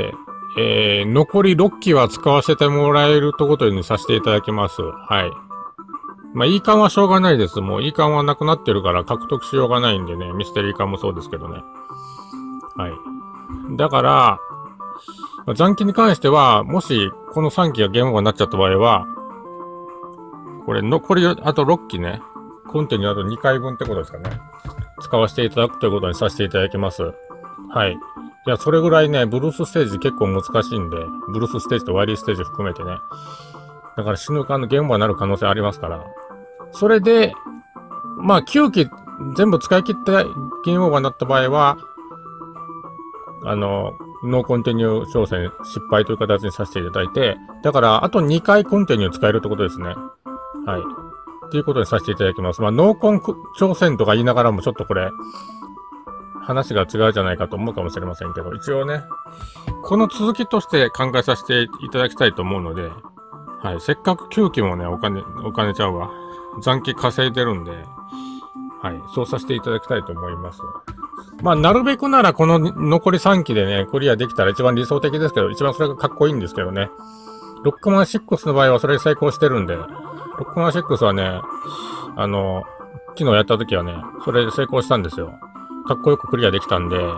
えー、残りろっきは使わせてもらえるとことにさせていただきます。はい。まあ、E 缶はしょうがないです。もう E 缶はなくなってるから獲得しようがないんでね、ミステリー缶もそうですけどね。はい。だから、残機に関しては、もし、このさんきがゲームオーバーになっちゃった場合は、これ、残り、あとろっきね、コンテニューあとにかいぶんってことですかね。使わせていただくということにさせていただきます。はい。いや、それぐらいね、ブルースステージ結構難しいんで、ブルースステージとワイリーステージ含めてね。だから死ぬかのゲームオーバーになる可能性ありますから。それで、まあ、きゅうき全部使い切ってゲームオーバーになった場合は、あの、ノーコンティニュー挑戦失敗という形にさせていただいて、だから、あとにかいコンティニュー使えるってことですね。はい。っていうことにさせていただきます。まあ、ノーコン挑戦とか言いながらもちょっとこれ、話が違うじゃないかと思うかもしれませんけど、一応ね、この続きとして考えさせていただきたいと思うので、はい。せっかくきゅうきもね、お金、お金ちゃうわ。残機稼いでるんで、はい。そうさせていただきたいと思います。まあ、なるべくならこの残りさんきでね、クリアできたら一番理想的ですけど、一番それがかっこいいんですけどね。ロックマンシックスの場合はそれで成功してるんで、ロックマンシックスはね、あの、昨日やった時はね、それで成功したんですよ。かっこよくクリアできたんで、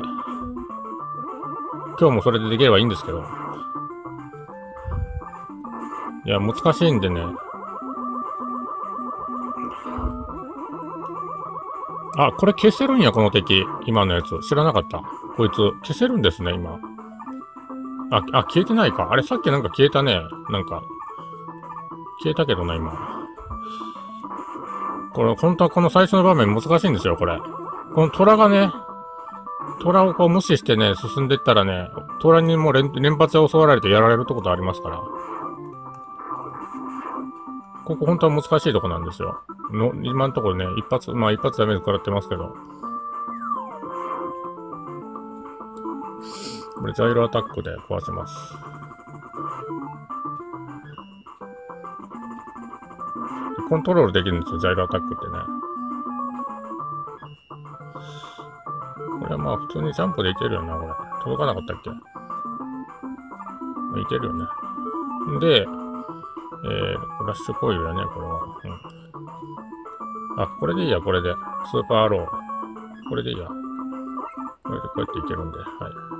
今日もそれでできればいいんですけど。いや、難しいんでね。あ、これ消せるんや、この敵。今のやつ。知らなかった。こいつ、消せるんですね、今。あ、あ、消えてないか。あれ、さっきなんか消えたね。なんか。消えたけどな、今。これ、本当はこの最初の場面難しいんですよ、これ。この虎がね、虎をこう無視してね、進んでいったらね、虎にもう連連発で襲われてやられるってことありますから。ここ本当は難しいとこなんですよ。の、今のところね、一発、まあ一発ダメージ食らってますけど。これ、ジャイロアタックで壊せます。コントロールできるんですよ、ジャイロアタックってね。これはまあ普通にジャンプでいけるよな、これ。届かなかったっけ？いけるよね。で、えー、ラッシュコイルやね、これは。うん、あ、これでいいや、これで。スーパーアロー。これでいいや。これでこうやっていけるんで、はい。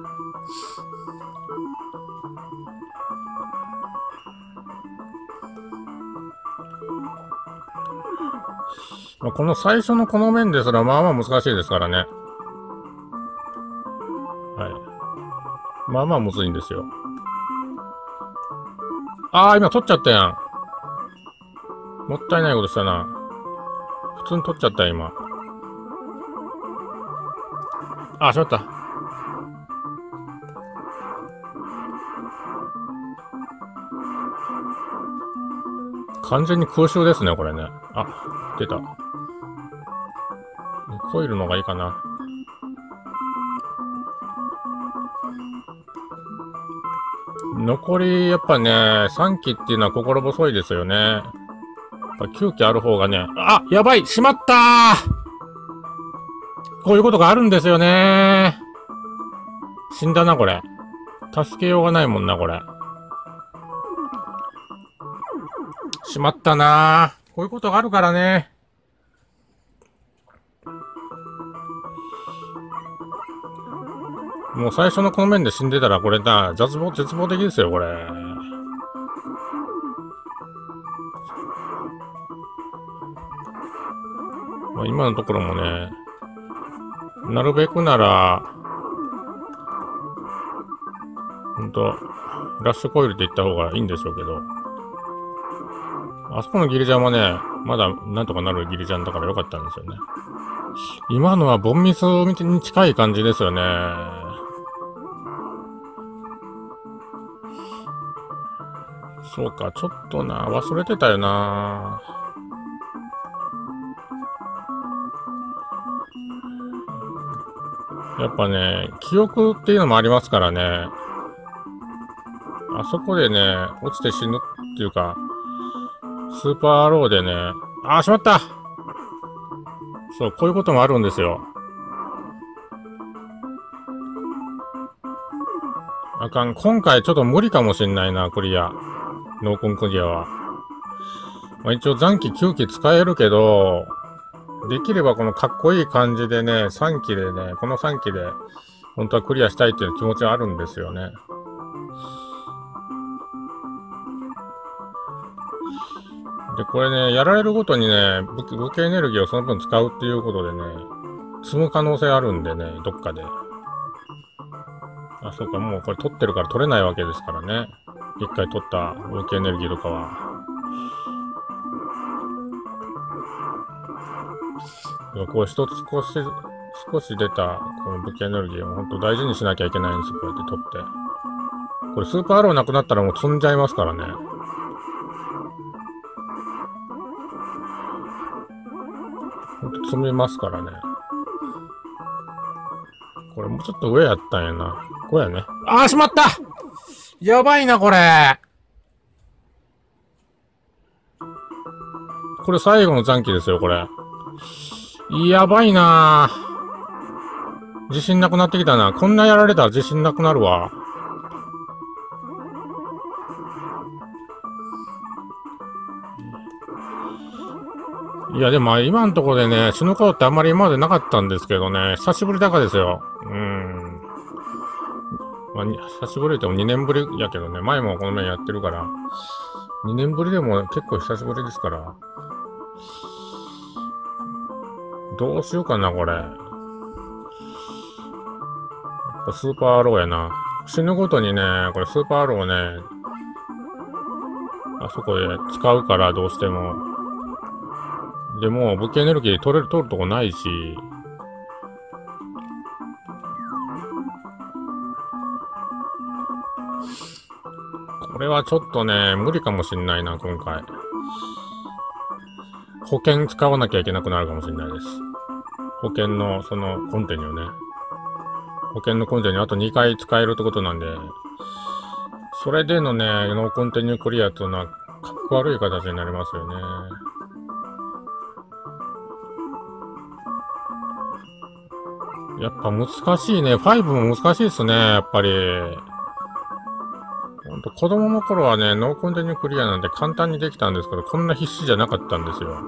まあ、この最初のこの面ですら、まあまあ難しいですからね。はい。まあまあむずいんですよ。ああ、今取っちゃったやん。もったいないことしたな。普通に取っちゃったよ、今。あ、しまった。完全に空襲ですね、これね。あ、出た。コイルの方がいいかな。 残り、やっぱね、さんきっていうのは心細いですよね。やっぱきゅうきある方がね、あ、やばいしまったーこういうことがあるんですよねー。死んだな、これ。助けようがないもんな、これ。しまったなー。こういうことがあるからね。もう最初のこの面で死んでたらこれな、絶望、絶望的ですよ、これ。まあ、今のところもね、なるべくなら、ほんと、ラッシュコイルで行った方がいいんでしょうけど、あそこのギリジャンはね、まだなんとかなるギリジャンだからよかったんですよね。今のはボンミスに近い感じですよね。そうか、ちょっとな、忘れてたよな。やっぱね、記憶っていうのもありますからね。あそこでね、落ちて死ぬっていうか、スーパーローでね、あーしまったそう、こういうこともあるんですよ。あかん、今回ちょっと無理かもしんないな、クリア。ノーコンクリアは。まあ、一応残機きゅうき使えるけど、できればこのかっこいい感じでね、さんきでね、このさんきで、本当はクリアしたいっていう気持ちはあるんですよね。で、これね、やられるごとにね、武器、武器エネルギーをその分使うっていうことでね、積む可能性あるんでね、どっかで。あ、そうか、もうこれ取ってるから取れないわけですからね。一回取った武器エネルギーとかは。こう一つ少し、少し出たこの武器エネルギーを本当大事にしなきゃいけないんですよ、こうやって取って。これスーパーアローなくなったらもう積んじゃいますからね。ほんと積みますからね。これもうちょっと上やったんやな。これやね。あーしまったやばいな、これ。これ最後の残機ですよ、これ。やばいなぁ。自信なくなってきたな。こんなやられたら自信なくなるわ。いや、でも今のところでね、死ぬことってあんまり今までなかったんですけどね、久しぶりだからですよ。うーん。まあ、久しぶりでもにねんぶりやけどね、前もこの面やってるから、にねんぶりでも結構久しぶりですから。どうしようかな、これ。やっぱスーパーローやな。死ぬごとにね、これスーパーローね、あそこで使うからどうしても。でも、武器エネルギー取れる、取るとこないし、これはちょっとね、無理かもしんないな、今回。保険使わなきゃいけなくなるかもしんないです。保険の、その、コンテニューね。保険のコンテニューあとにかい使えるってことなんで、それでのね、ノーコンテニュークリアっていうのは、かっこ悪い形になりますよね。やっぱ難しいね。ファイブも難しいですね、やっぱり。ほんと、子供の頃はね、ノーコンテニュークリアなんて簡単にできたんですけど、こんな必死じゃなかったんですよ。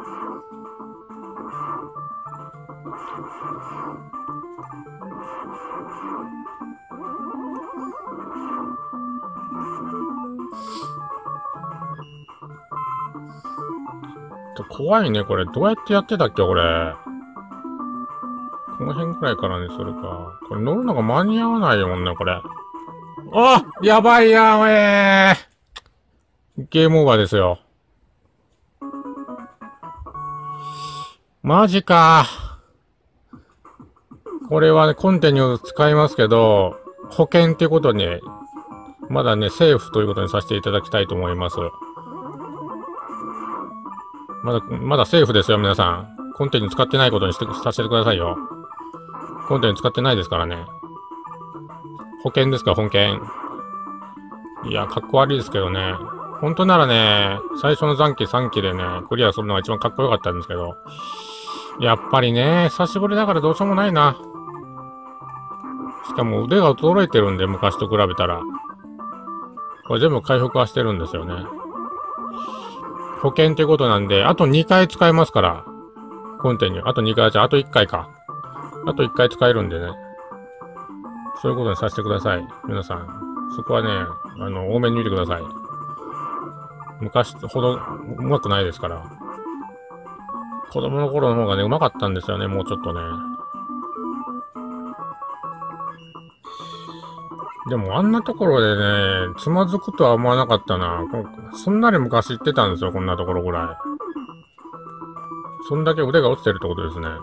怖いね、これ。どうやってやってたっけ、これ。この辺くらいからにするか。これ乗るのが間に合わないもんね、これ。あやばいやん、えー、ゲームオーバーですよ。マジか。これはね、コンテニュー使いますけど、保険ってことに、まだね、セーフということにさせていただきたいと思います。まだ、まだセーフですよ、皆さん。コンテニュー使ってないことにして、させてくださいよ。コンテニュー使ってないですからね。保険ですか、保険。 いや、かっこ悪いですけどね。本当ならね、最初の残機さんきでね、クリアするのが一番かっこよかったんですけど、やっぱりね、久しぶりだからどうしようもないな。しかも腕が衰えてるんで、昔と比べたら。これ全部回復はしてるんですよね。保険ってことなんで、あとにかい使えますから。コンティニュー。あとにかいじゃ、あといっかいか。あといっかい使えるんでね。そういうことにさせてください。皆さん。そこはね、あの、多めに見てください。昔ほどうまくないですから。子供の頃の方がね、うまかったんですよね、もうちょっとね。でもあんなところでね、つまずくとは思わなかったな。そんなに昔行ってたんですよ、こんなところぐらい。そんだけ腕が落ちてるってことですね。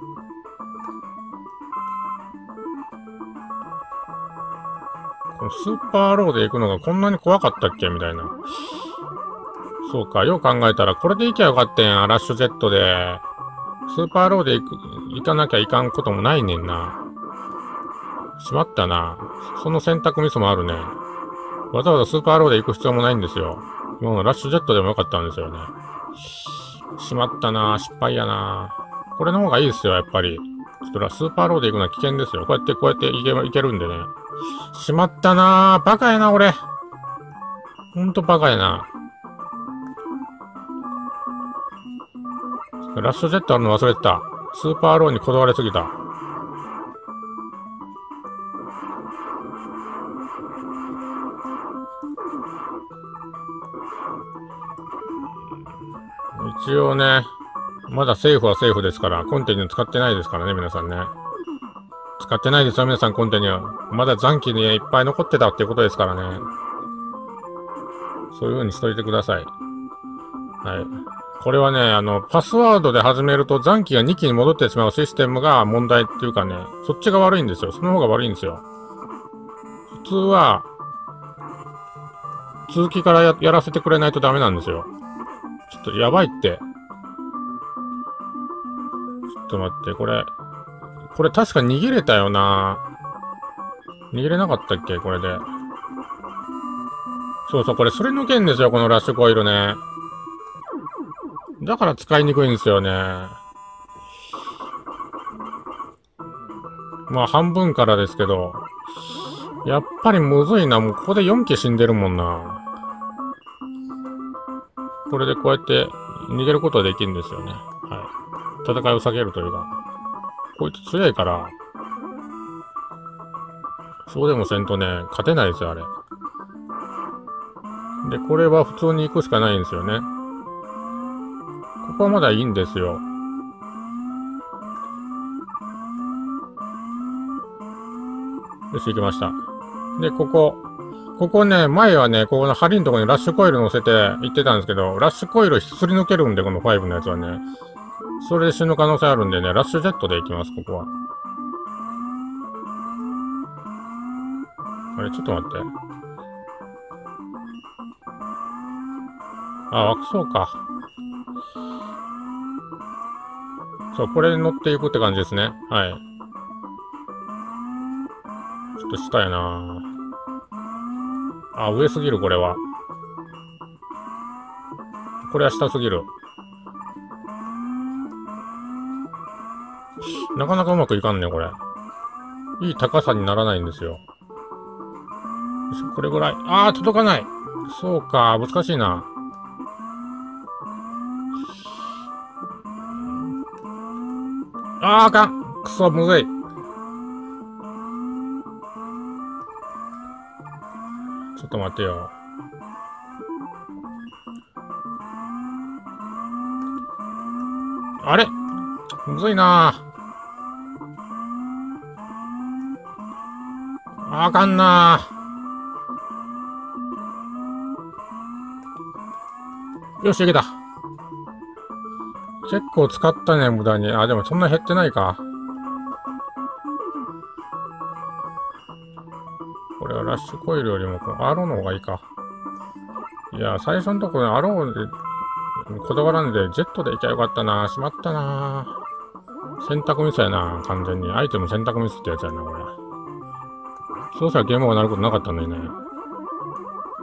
このスーパーローで行くのがこんなに怖かったっけみたいな。そうか、よう考えたら、これで行きゃよかったんや、ラッシュジェットで。スーパーローで行く、行かなきゃいかんこともないねんな。しまったな。その選択ミスもあるね。わざわざスーパーローで行く必要もないんですよ。もうラッシュジェットでもよかったんですよね。しまったな。失敗やな。これの方がいいですよ、やっぱり。ちょっとスーパーローで行くのは危険ですよ。こうやって、こうやって行けば、行けるんでね。しまったな。バカやな、俺。ほんとバカやな。ラッシュジェットあるの忘れてた。スーパーローにこだわりすぎた。一応ね、まだセーフはセーフですから、コンティニュー使ってないですからね、皆さんね。使ってないですよ、皆さん、コンティニュー。まだ残機にいっぱい残ってたっていうことですからね。そういう風にしといてください。はい。これはね、あの、パスワードで始めると残機がにきに戻ってしまうシステムが問題っていうかね、そっちが悪いんですよ。その方が悪いんですよ。普通は、続きから や, やらせてくれないとダメなんですよ。ちょっとやばいって。ちょっと待って、これ。これ確か逃げれたよな。逃げれなかったっけこれで。そうそう、これすり抜けんですよ、このラッシュコイルね。だから使いにくいんですよね。まあ半分からですけど。やっぱりむずいな。もうここでよんき死んでるもんな。これでこうやって逃げることはできるんですよね。はい。戦いを避けるというか。こいつ強いから、そうでもせんとね、勝てないですよ、あれ。で、これは普通に行くしかないんですよね。ここはまだいいんですよ。よし、行きました。で、ここ。ここね、前はね、ここの針のところにラッシュコイル乗せて行ってたんですけど、ラッシュコイルすり抜けるんで、このごのやつはね。それで死ぬ可能性あるんでね、ラッシュジェットで行きます、ここは。あれ、ちょっと待って。あ、そうか。そう、これに乗っていくって感じですね。はい。ちょっと下やなあ、上すぎる、これは。これは下すぎる。なかなかうまくいかんね、これ。いい高さにならないんですよ。これぐらい。あー、届かない。そうか、難しいな。あー、あかん。くそ、むずい。ちょっと待ってよ。あれむずいなあ。あかんなよし、いけた。結構使ったね、無駄に。あ、でもそんな減ってないか。これはラッシュコイルよりも、このアローの方がいいか。いや、最初のところアローで、こだわらんで、ジェットで行きゃよかったな。しまったな。選択ミスやな、完全に。アイテム選択ミスってやつやな、これ。そうしたらゲームオーバーになることなかったんだよね。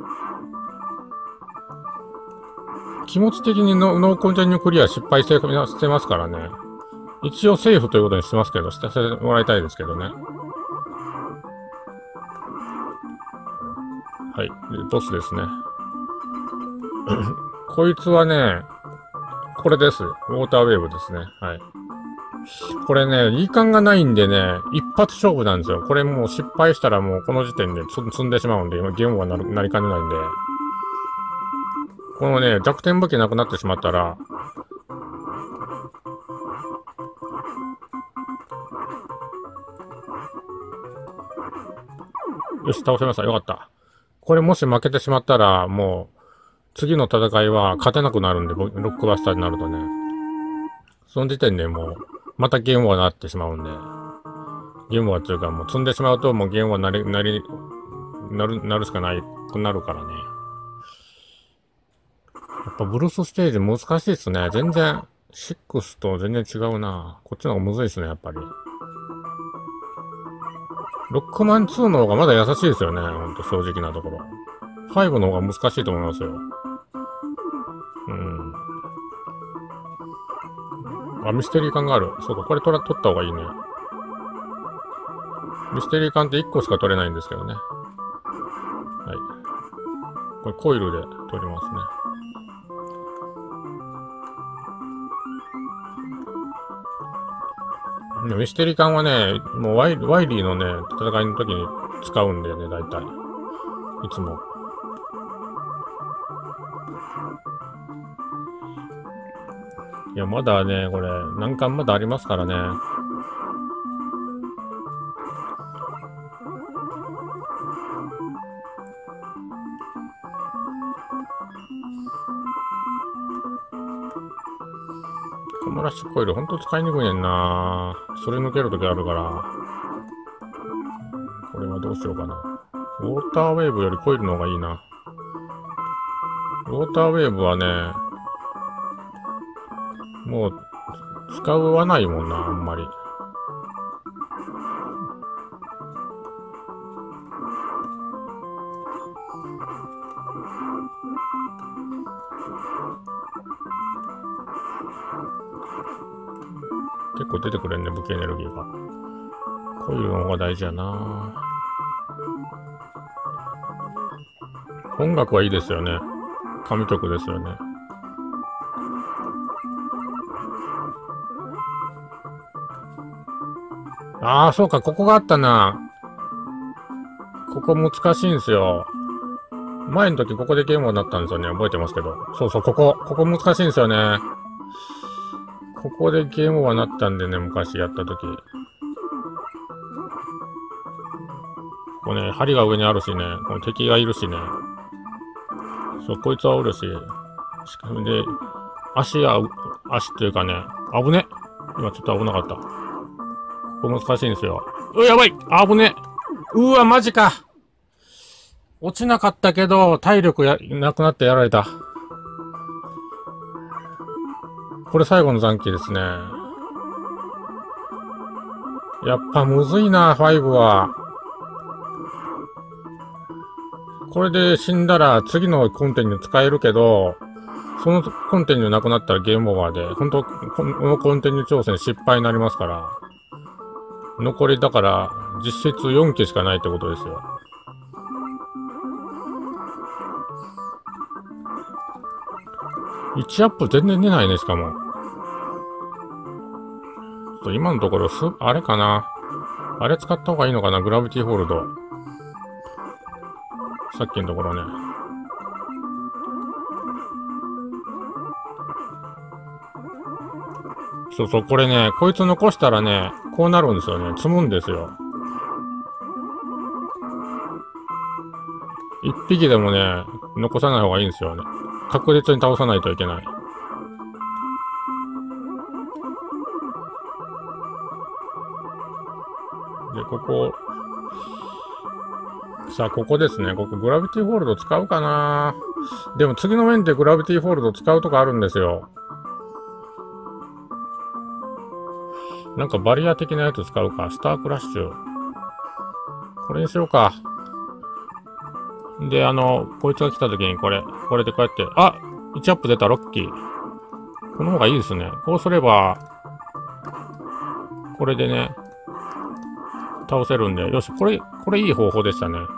気持ち的にノノーコンティニュークリア失敗してしてますからね。一応セーフということにしてますけど、してもらいたいですけどね。はい。ボスですね。こいつはね、これです。ウォーターウェーブですね。はい。これね、いい感がないんでね、一発勝負なんですよ。これもう失敗したらもうこの時点で積んでしまうんで、今ゲームはなるなりかねないんで。このね、弱点武器なくなってしまったら、よし、倒せました。よかった。これもし負けてしまったら、もう、次の戦いは勝てなくなるんで、ロックバスターになるとね。その時点でもう、またゲームはなってしまうんで。ゲームはっていうか、もう積んでしまうと、もうゲームはなり、なり、なる、なるしかないくなるからね。やっぱブルースステージ難しいっすね。全然、シックスと全然違うな。こっちの方がむずいっすね、やっぱり。ロックマンツーの方がまだ優しいですよね。ほんと正直なところ。ファイブの方が難しいと思いますよ。うん。あ、ミステリー感がある。そうか、これ取ら、取った方がいいね。ミステリー感っていっこしか取れないんですけどね。はい。これコイルで取りますね。ミステリー感はね、もうワイ、ワイリーのね、戦いの時に使うんだよね、大体。いつも。いや、まだね、これ、難関まだありますからね。コムラッシュコイル、ほんと使いにくいねんな。それ抜けるときあるから。これはどうしようかな。ウォーターウェーブよりコイルの方がいいな。ウォーターウェーブはね、もう、使わないもんな、あんまり。結構出てくれんね、武器エネルギーが。コイルの方が大事やな。音楽はいいですよね。神曲ですよね。ああ、そうか、ここがあったな。ここ難しいんですよ。前の時ここでゲームになったんですよね。覚えてますけど。そうそう、ここ。ここ難しいんですよね。ここでゲームはなったんでね、昔やった時。ここね、針が上にあるしね、この敵がいるしね。そう、こいつはおるし。しかもで、足が、足っていうかね、危ね。今ちょっと危なかった。ここ難しいんですよ。うわ、やばい危ね。うわ、マジか。落ちなかったけど、体力や、なくなってやられた。これ最後の残機ですね。やっぱむずいな、ファイブは。これで死んだら次のコンテンツ使えるけど、そのコンテンツなくなったらゲームオーバーで、本当このコンテンツ挑戦失敗になりますから。残りだから、実質よん機しかないってことですよ。いちアップ全然出ないね、しかも。今のところす、あれかな。あれ使った方がいいのかな、グラビティホールド。さっきのところね。そうそう、これね、こいつ残したらね、こうなるんですよね。積むんですよ。一匹でもね、残さない方がいいんですよね。確実に倒さないといけない。で、ここ、さあ、ここですね。ここグラビティホールド使うかな。でも次の面でグラビティホールド使うとかあるんですよ。なんかバリア的なやつ使うか。スタークラッシュ。これにしようか。で、あの、こいつが来た時にこれ、これでこうやって、あいちアップ出た、ロッキー。この方がいいですね。こうすれば、これでね、倒せるんで。よし、これ、これいい方法でしたね。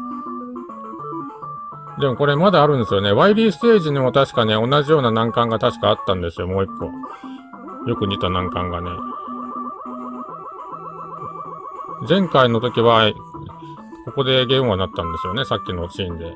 でもこれまだあるんですよね。ワイリー ステージにも確かね、同じような難関が確かあったんですよ、もう一個。よく似た難関がね。前回の時は、ここでゲームはなったんですよね、さっきのシーンで。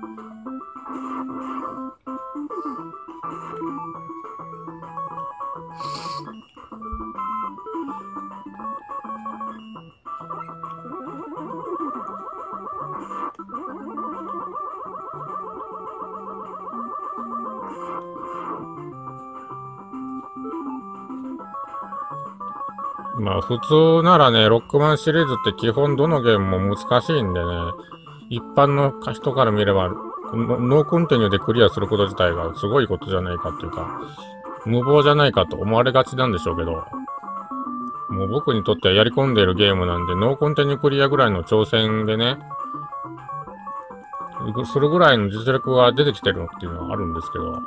まあ普通ならね、ロックマンシリーズって基本どのゲームも難しいんでね、一般の人から見れば、ノーコンティニューでクリアすること自体がすごいことじゃないかっていうか、無謀じゃないかと思われがちなんでしょうけど、もう僕にとってはやり込んでいるゲームなんで、ノーコンティニュークリアぐらいの挑戦でね、するぐらいの実力が出てきてるっていうのはあるんですけど、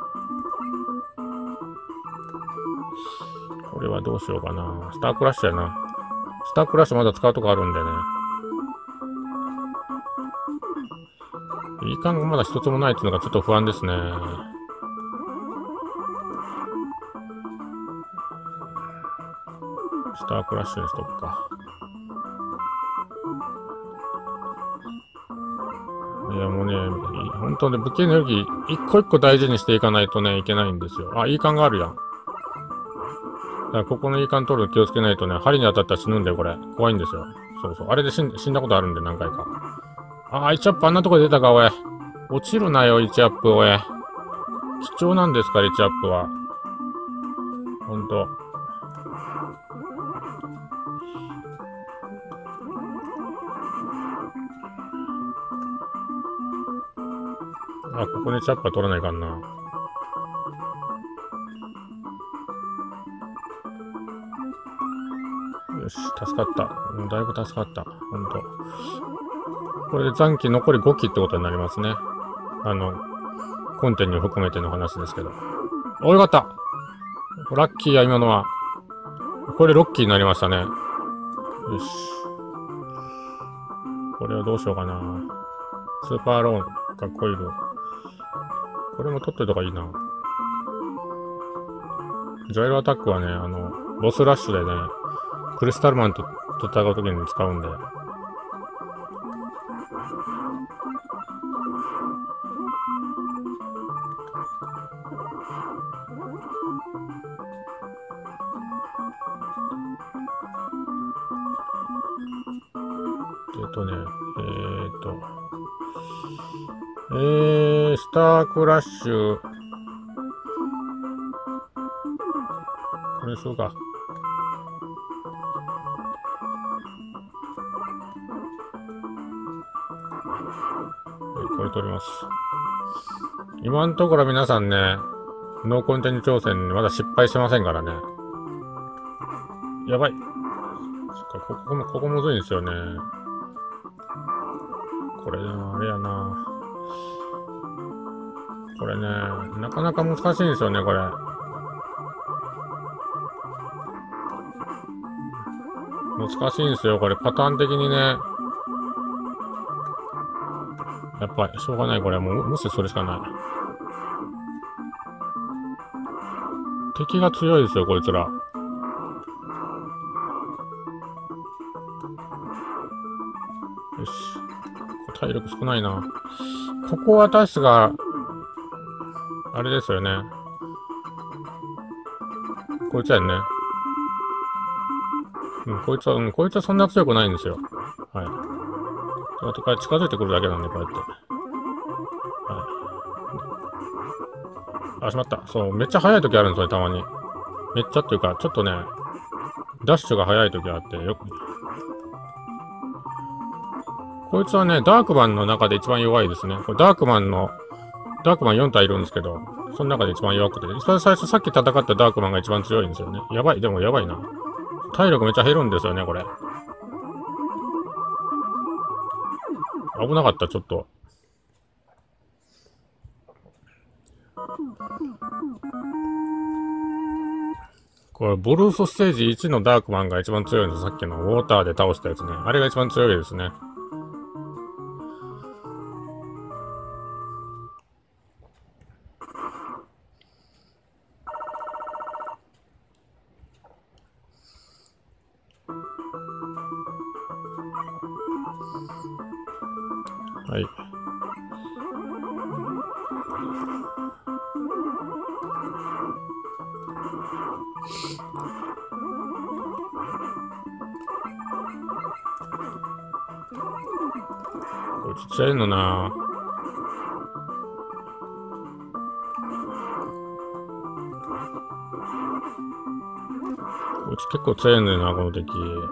これはどうしようかな。スタークラッシュやな。スタークラッシュまだ使うとこあるんでね。いい感がまだ一つもないっていうのがちょっと不安ですね。スタークラッシュにしとくか。いやもうね、本当ね、武器エネルギー一個一個大事にしていかないとね、いけないんですよ。あ、いい感があるやん。だからここのいい感取るの気をつけないとね、針に当たったら死ぬんで、これ。怖いんですよ。そうそう。あれで死ん死んだことあるんで、何回か。あー、いちアップあんなとこで出たか、おい。落ちるなよ、いちアップ、おい。貴重なんですから、いちアップは。ほんと。あ、ここにいちアップは取らないかんな。よし、助かった。もうだいぶ助かった。ほんと。これで残機残りご機ってことになりますね。あの、コンテンツを含めての話ですけど。お、よかった。ラッキーや、今のは。これロッキーになりましたね。よし。これはどうしようかな。スーパーローンかコイル。これも取っといた方がいいな。ジャイロアタックはね、あの、ボスラッシュでね、クリスタルマンと戦うときに使うんで。えっとね、えー、っと、えー、スタークラッシュ、これにしようか。これ取ります。今のところ皆さんね、ノーコンテンツ挑戦にまだ失敗してませんからね。やばい。そっか、ここも、ここむずいんですよね。これな、あれやな。これね、なかなか難しいんですよね、これ。難しいんですよ、これ。パターン的にね。やっぱり、しょうがない、これ。もう、無視するしかない。敵が強いですよ、こいつら。よし。体力少ないな。ここは確か、あれですよね。こいつやんね。うん、こいつは、うん、こいつはそんな強くないんですよ。はい。あとから近づいてくるだけなんで、こうやって。はい。あ、しまった。そう、めっちゃ速い時あるんですよ、たまに。めっちゃっていうか、ちょっとね、ダッシュが速い時があって、よく。こいつはね、ダークマンの中で一番弱いですね。これダークマンの、ダークマンよん体いるんですけど、その中で一番弱くて、一番最初さっき戦ったダークマンが一番強いんですよね。やばい、でもやばいな。体力めっちゃ減るんですよね、これ。危なかった、ちょっと。 これ、ボルースステージいちのダークマンが一番強いんです。さっきのウォーターで倒したやつね。あれが一番強いですね。はい。これちっちゃいのな。こいつ結構強いんだよな、この敵。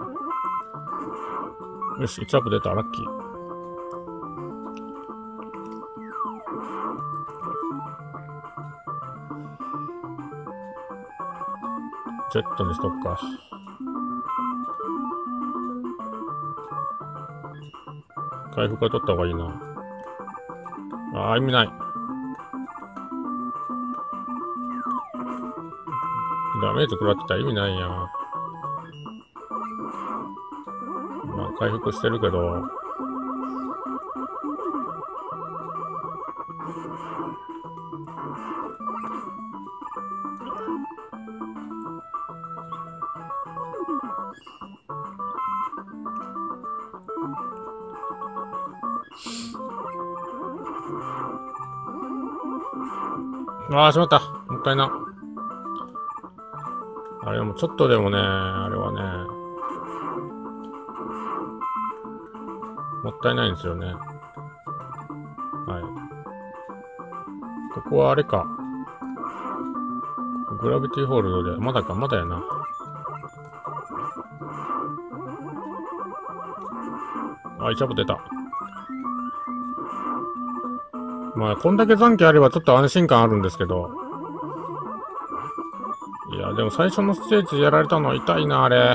よし、いちアップ出た、ラッキー。ジェットにしとくか。回復は取った方がいいな。ああ、意味ない。ダメージ食らってたら意味ないや。まあ、回復してるけど。ああ、しまった。もったいな。あれもちょっとでもね、あれはね、もったいないんですよね。はい。ここはあれか。グラビティホールドで、まだか、まだやな。あ、イチャボ出た。まあ、こんだけ残機あればちょっと安心感あるんですけど。いや、でも最初のステージやられたのは痛いな、あれ。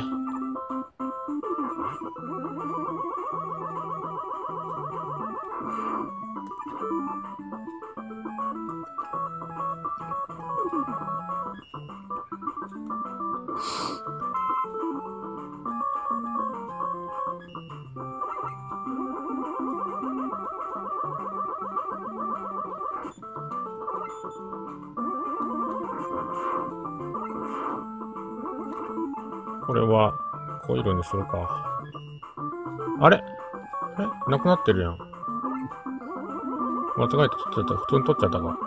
これは、コイルにするか。あれえなくなってるやん。間違えて取っちゃった。普通に取っちゃったか。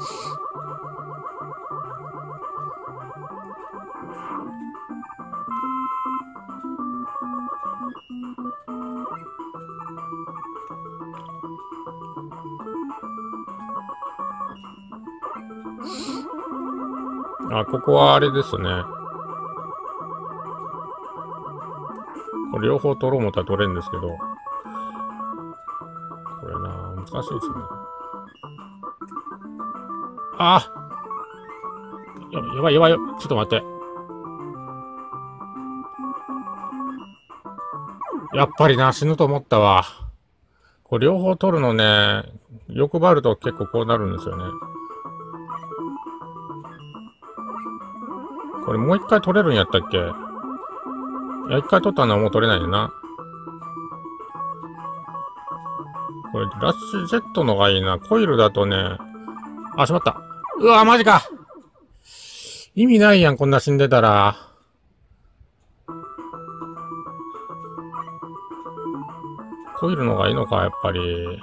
あ、ここはあれですね。これ両方取ろう思ったら取れるんですけど。これな、難しいですね。あややばいやばいよ。ちょっと待って。やっぱりな、死ぬと思ったわ。これ両方取るのね、欲張ると結構こうなるんですよね。これもう一回取れるんやったっけ？いや、一回取ったのはもう取れないよな。これ、ラッシュジェットのがいいな。コイルだとね、あ、しまった。うわ、マジか。意味ないやん、こんな死んでたら。コイルのがいいのか、やっぱり。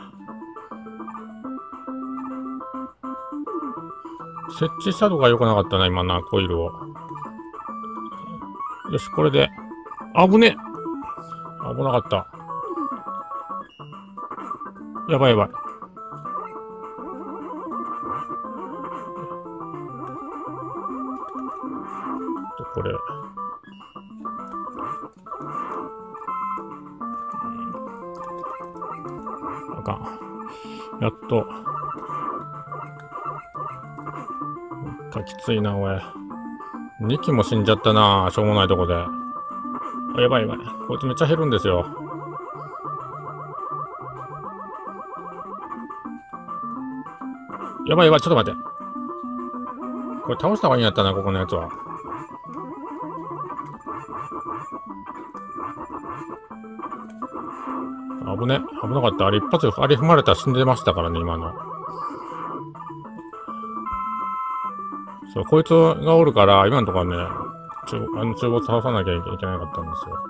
設置したとか良くなかったな、今な、コイルを。よし、これで。危ね。危なかった。やばいやばい。これ。あかん。やっと。きついな、おい。にきも死んじゃったな、しょうもないとこで。あ、やばいやばい。こいつめっちゃ減るんですよ。やばいやばい、ちょっと待って。これ倒した方がいいんやったな、ここのやつは。 危ね。危なかった。あれ一発、あれ踏まれたら死んでましたからね、今の。そう、こいつがおるから、今のところはね、中あの中ボス倒さなきゃいけなかったんですよ。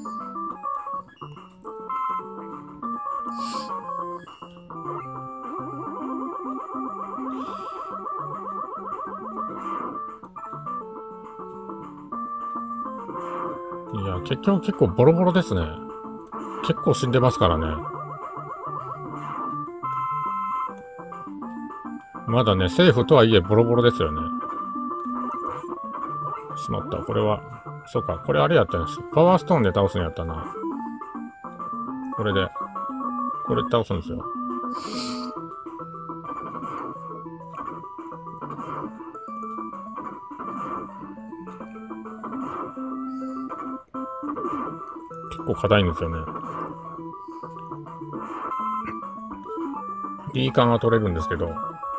いや、結局結構ボロボロですね。結構死んでますからね。まだね、セーフとはいえボロボロですよね。しまった。これは、そうか、これあれやったんです。パワーストーンで倒すんやったな。これで、これ倒すんですよ。結構硬いんですよね。いい感は取れるんですけど。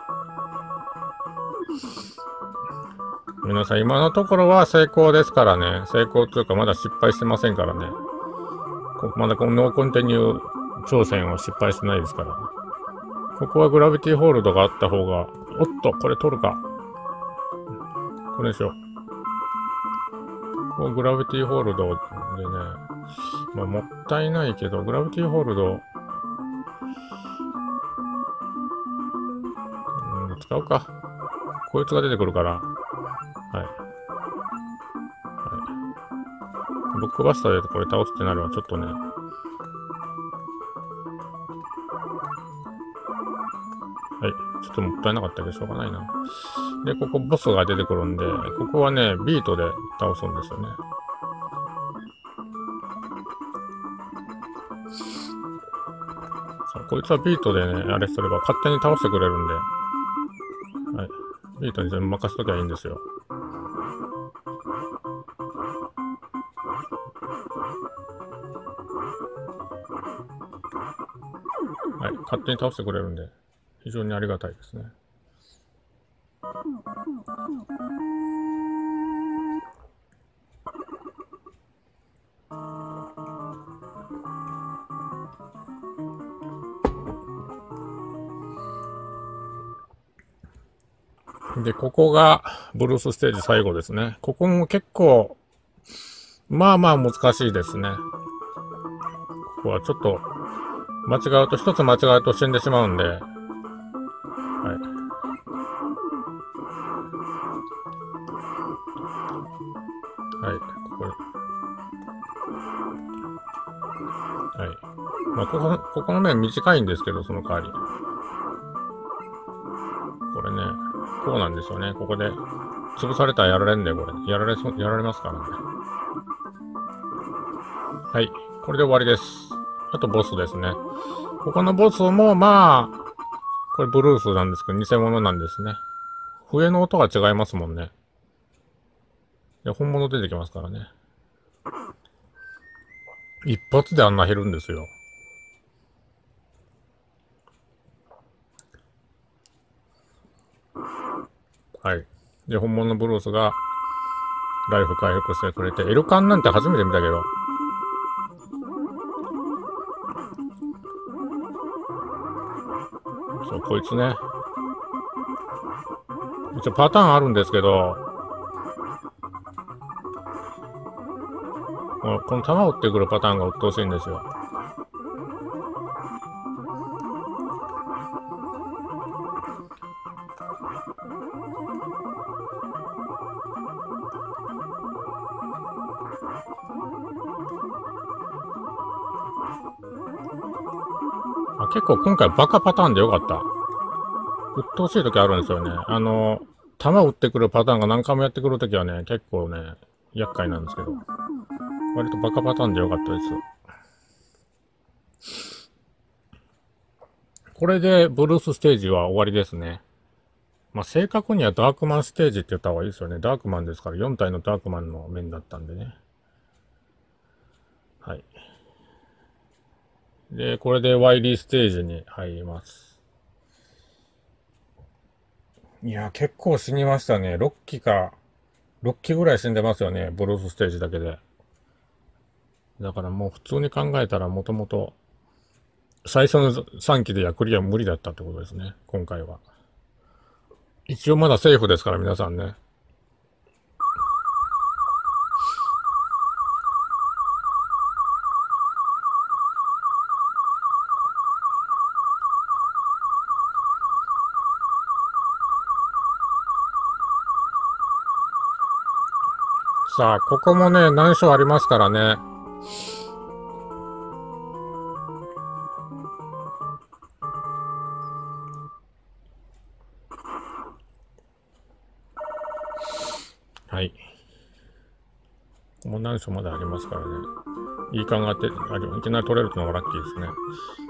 皆さん、今のところは成功ですからね。成功というか、まだ失敗してませんからね。まだこのノーコンティニュー挑戦は失敗してないですから。ここはグラビティホールドがあった方が、おっと、これ取るか。これでしょ。ここグラビティホールドでね、まあ、もったいないけど、グラビティホールド、うん、使うか。こいつが出てくるから。はい。はい。ブックバスターでこれ倒すってなるのはちょっとね。はい。ちょっともったいなかったけどしょうがないな。で、ここボスが出てくるんで、ここはね、ビートで倒すんですよね。そう、こいつはビートでね、あれすれば勝手に倒してくれるんで。はい。ビートに全部任せときゃいいんですよ。はい。勝手に倒してくれるんで、非常にありがたいですね。で、ここがブルースステージ最後ですね。ここも結構、まあまあ難しいですね。ここはちょっと、間違うと、一つ間違うと死んでしまうんで、はい。はい、ここ、はい。まあ、ここ、ここの面短いんですけど、その代わり。これね、こうなんですよね。ここで、潰されたらやられんで、これ。やられそ、やられますからね。はい。これで終わりです。あとボスですね。ここのボスも、まあ、これブルースなんですけど、偽物なんですね。笛の音が違いますもんね。いや、本物出てきますからね。一発であんな減るんですよ。はい。で、本物のブルースが、ライフ回復してくれて、エルカンなんて初めて見たけど、そう、こいつね。一応パターンあるんですけど、この弾を撃ってくるパターンが鬱陶しいんですよ。あ、結構今回バカパターンでよかった。鬱陶しい時あるんですよね。あの、弾を撃ってくるパターンが何回もやってくる時はね、結構ね、厄介なんですけど。割とバカパターンでよかったです。これでブルースステージは終わりですね。まあ、正確にはダークマンステージって言った方がいいですよね。ダークマンですから、よん体のダークマンの面だったんでね。はい。で、これでワイリーステージに入ります。いや、結構死にましたね。ろっ機か、ろっ機ぐらい死んでますよね。ブルースステージだけで。だからもう普通に考えたらもともと最初のさんきではクリア無理だったってことですね、今回は。一応まだセーフですから、皆さんね。さあ、ここもね、難所ありますからね。はい。もう難所までありますからね。いい感があって、あいきなり取れるってのがラッキーですね。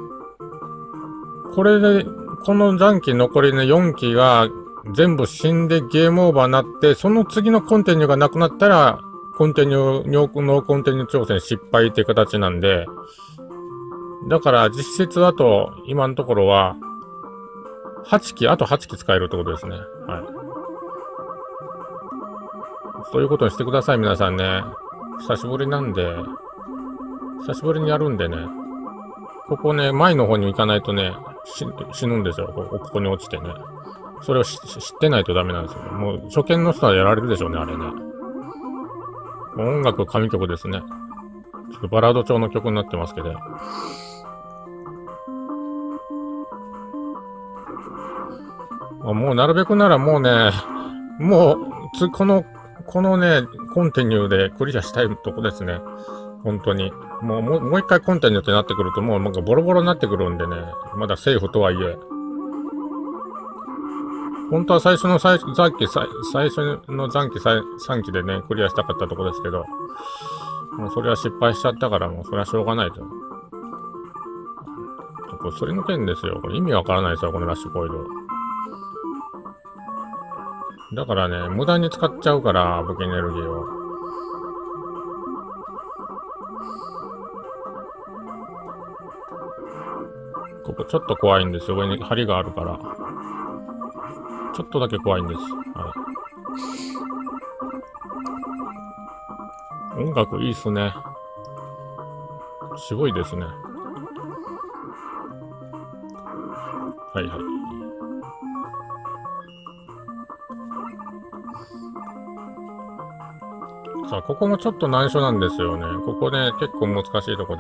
これで、この残機残りね、よんきが全部死んでゲームオーバーになって、その次のコンティニューがなくなったら、コンティニュー、ノーコンティニュー挑戦失敗っていう形なんで、だから実質あと、今のところは、はちき、あとはちき使えるってことですね。はい。そういうことにしてください、皆さんね。久しぶりなんで、久しぶりにやるんでね。ここね、前の方に行かないとね、死ぬんですよ。ここに落ちてね。それを知ってないとダメなんですよ。もう、初見の人はやられるでしょうね、あれね。音楽、神曲ですね。ちょっとバラード調の曲になってますけど。もうなるべくならもうね、もう、つ、この、このね、コンティニューでクリアしたいとこですね。本当に。もう、もう、もう一回コンティニューってなってくると、もうなんかボロボロになってくるんでね。まだセーフとはいえ。本当は最初の最残機、最初の残機さんきでね、クリアしたかったとこですけど、もうそれは失敗しちゃったから、もうそれはしょうがないと。これ、それの件ですよ。これ意味わからないですよ、このラッシュコイル。だからね、無駄に使っちゃうから、武器エネルギーを。ここちょっと怖いんですよ。上に針があるから。ちょっとだけ怖いんです。はい。音楽いいっすね。すごいですね。はいはい。さあ、ここもちょっと難所なんですよね。ここね、結構難しいとこで。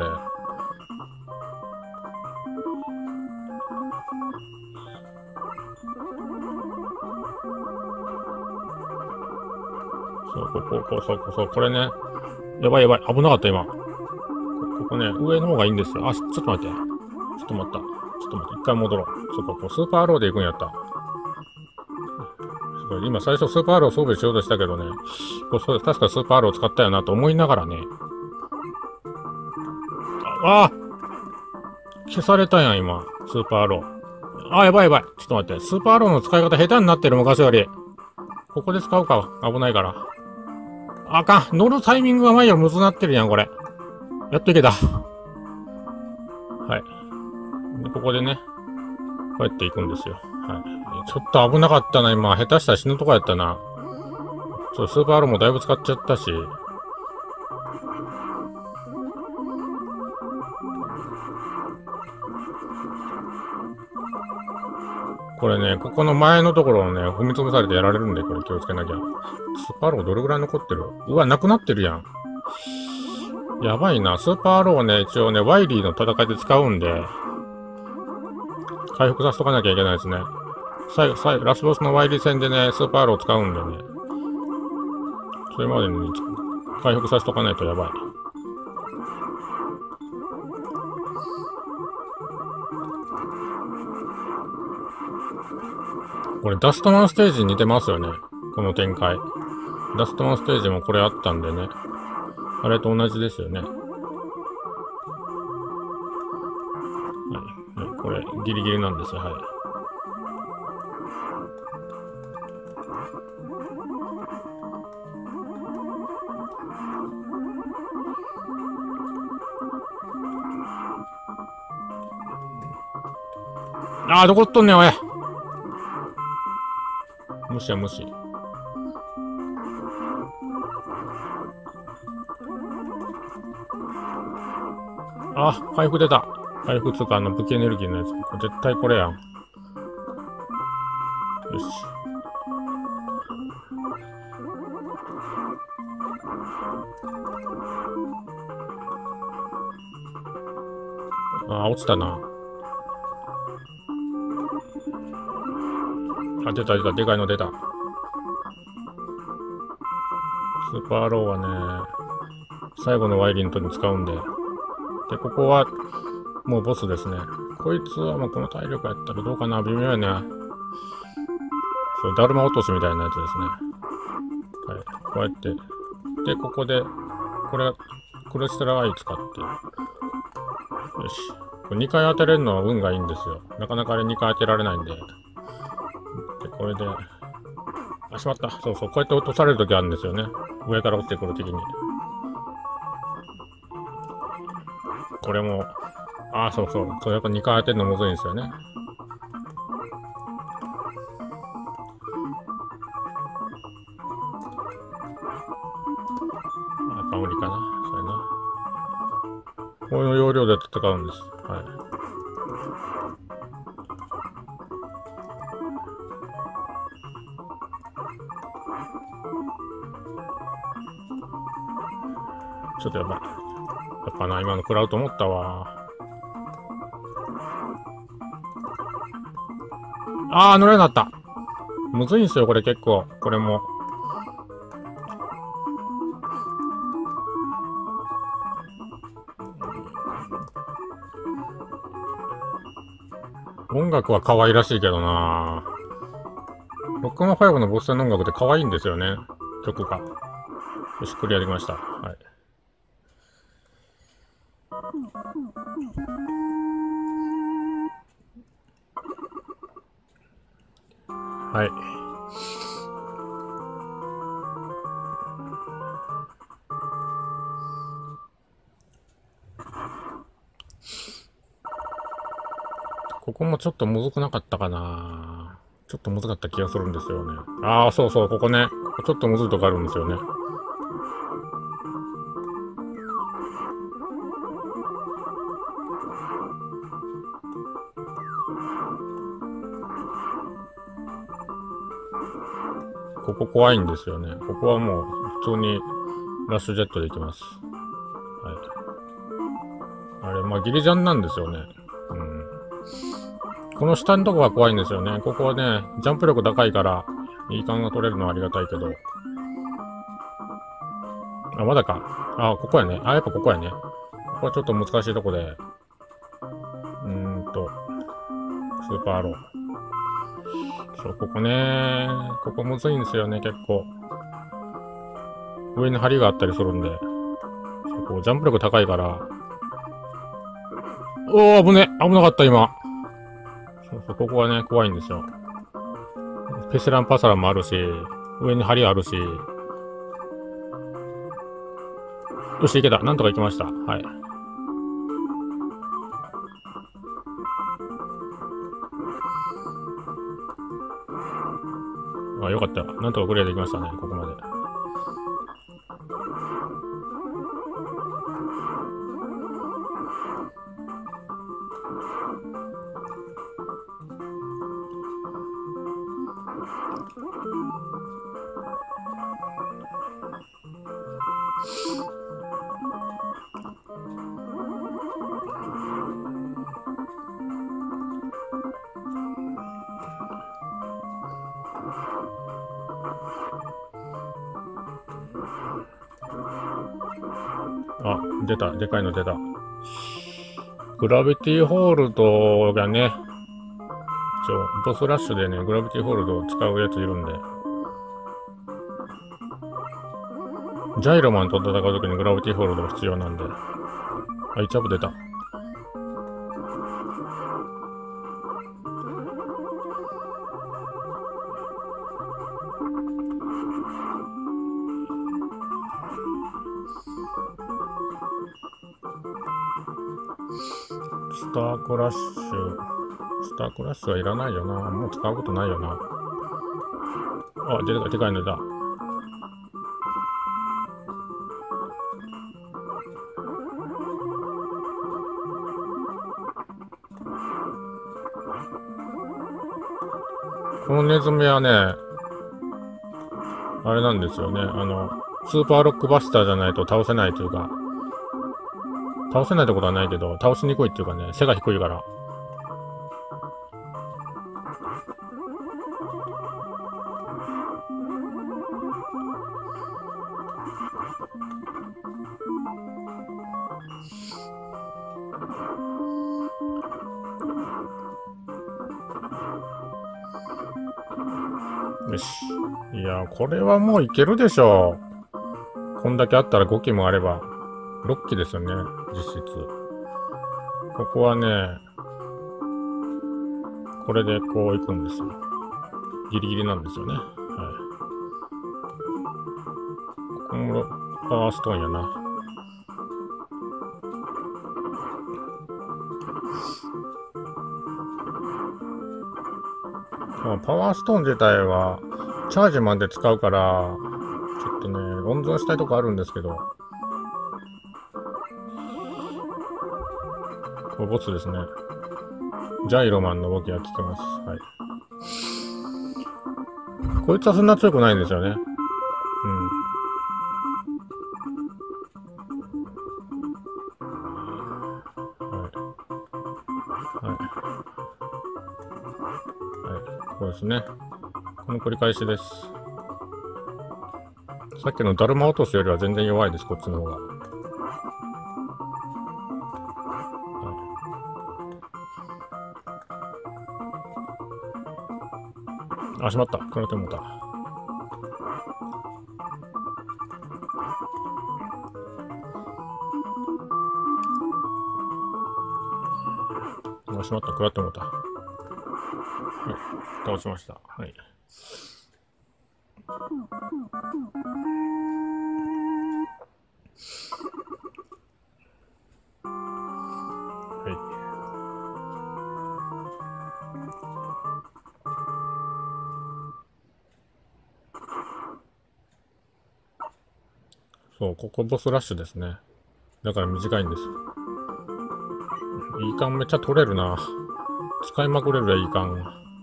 そう、ここ、こう、そう、こう、そう、これね。やばいやばい。危なかった、今。ここね、上の方がいいんですよ。あ、ちょっと待って。ちょっと待った。ちょっと待って。一回戻ろう。そうか、こう、スーパーローで行くんやった。今最初スーパーアロー装備しようとしたけどね、これ確かスーパーアロー使ったよなと思いながらね。ああ消されたやん、今。スーパーアロー。ああ、やばいやばい。ちょっと待って。スーパーアローの使い方下手になってる、昔より。ここで使うか。危ないから。あかん。乗るタイミングが前よりむずなってるやん、これ。やっといけた。はい。で、ここでね、こうやって行くんですよ。はい。ちょっと危なかったな、今。下手したら死ぬとこやったな。そう、スーパーアローもだいぶ使っちゃったし。これね、ここの前のところをね、踏み潰されてやられるんで、これ気をつけなきゃ。スーパーアローどれぐらい残ってる？うわ、なくなってるやん。やばいな。スーパーアローをね、一応ね、ワイリーの戦いで使うんで、回復させとかなきゃいけないですね。最後、最後、ラスボスのワイリー戦でね、スーパーアローを使うんでね。それまでに、ね、回復させとかないとやばい。これダストマンステージに似てますよね。この展開。ダストマンステージもこれあったんでね。あれと同じですよね。はい。はい、これ、ギリギリなんですよ。はい。あー、どこっとんねん、おい。無視や無視。あ、回復出た。 回復通貨の武器エネルギーのやつ。これ絶対これやん。よし。ああ、落ちたな。あ、出た出た。でかいの出た。スーパーローはね、最後のワイリントに使うんで。で、ここは、もうボスですね。こいつはもうこの体力やったらどうかな、微妙やね。そう、だるま落としみたいなやつですね。はい。こうやって。で、ここで、これ、クルステラアイ使って。よし。これにかい当てれるのは運がいいんですよ。なかなかあれにかい当てられないんで。で、これで、あ、しまった。そうそう。こうやって落とされるときあるんですよね。上から落ちてくる敵に。これも、ああ、そうそう。そう、やっぱにかい当てるのむずいんですよね。あ、無理かな。そうやな。こういう要領で戦うんです。はい。ちょっとやばい。やっぱな、今の食らうと思ったわ。あー、乗れなかった。むずいんすよ、これ結構。これも。音楽は可愛らしいけどなロックマンファイブのボス戦の音楽って可愛いんですよね。曲が。よし、クリアできました。はい。はい。ここもちょっとむずくなかったかなちょっとむずかった気がするんですよね。ああ、そうそう、ここね。ここちょっとむずいとこあるんですよね。ここ怖いんですよね。ここはもう普通にラッシュジェットで行きます。はい。あれ、まあギリジャンなんですよね。うん。この下のとこが怖いんですよね。ここはね、ジャンプ力高いから、いい感が取れるのはありがたいけど。あ、まだか。あ、ここやね。あ、やっぱここやね。ここはちょっと難しいとこで。うーんと、スーパーロー。そう、ここね。ここむずいんですよね、結構。上に針があったりするんで。こうジャンプ力高いから。おー、危ね。危なかった、今。そうそう、ここはね、怖いんですよ。ペセランパサラもあるし、上に針あるし。よし、いけた。なんとか行きました。はい。あ、よかった。なんとかクリアできましたね、ここまで。あ、出た。でかいの出た。グラビティホールドがね、ちょ、ボスラッシュでね、グラビティホールドを使うやついるんで。ジャイロマンと戦うときにグラビティホールドが必要なんで。あ、イチャブ出た。スタークラッシュ。スタークラッシュはいらないよな。もう使うことないよな。あ、でかい、でかいのだ。 このネズミはね、あれなんですよね。あの、スーパーロックバスターじゃないと倒せないというか、倒せないってことはないけど、倒しにくいっていうかね、背が低いから。よし。いや、これはもういけるでしょう。こんだけあったらごきもあれば、ろっきですよね、実質。ここはね、これでこういくんですよ。ギリギリなんですよね。はい。ここもパワーストーンやな。まあ、パワーストーン自体は、チャージマンで使うから、ちょっとね、温存したいとこあるんですけど、これボツですね。ジャイロマンの動きが効きます。はい。こいつはそんな強くないんですよね。うん。はい。はい。はい。こうですね。この繰り返しです。さっきのダルマ落とすよりは全然弱いです、こっちの方が。あ、しまった。この手もた。あ、しまった。食らってもた。はい。倒しました。はい。はい。そう、ここボスラッシュですね。だから短いんです。いい感めっちゃ取れるな。使いまくれるやいい感。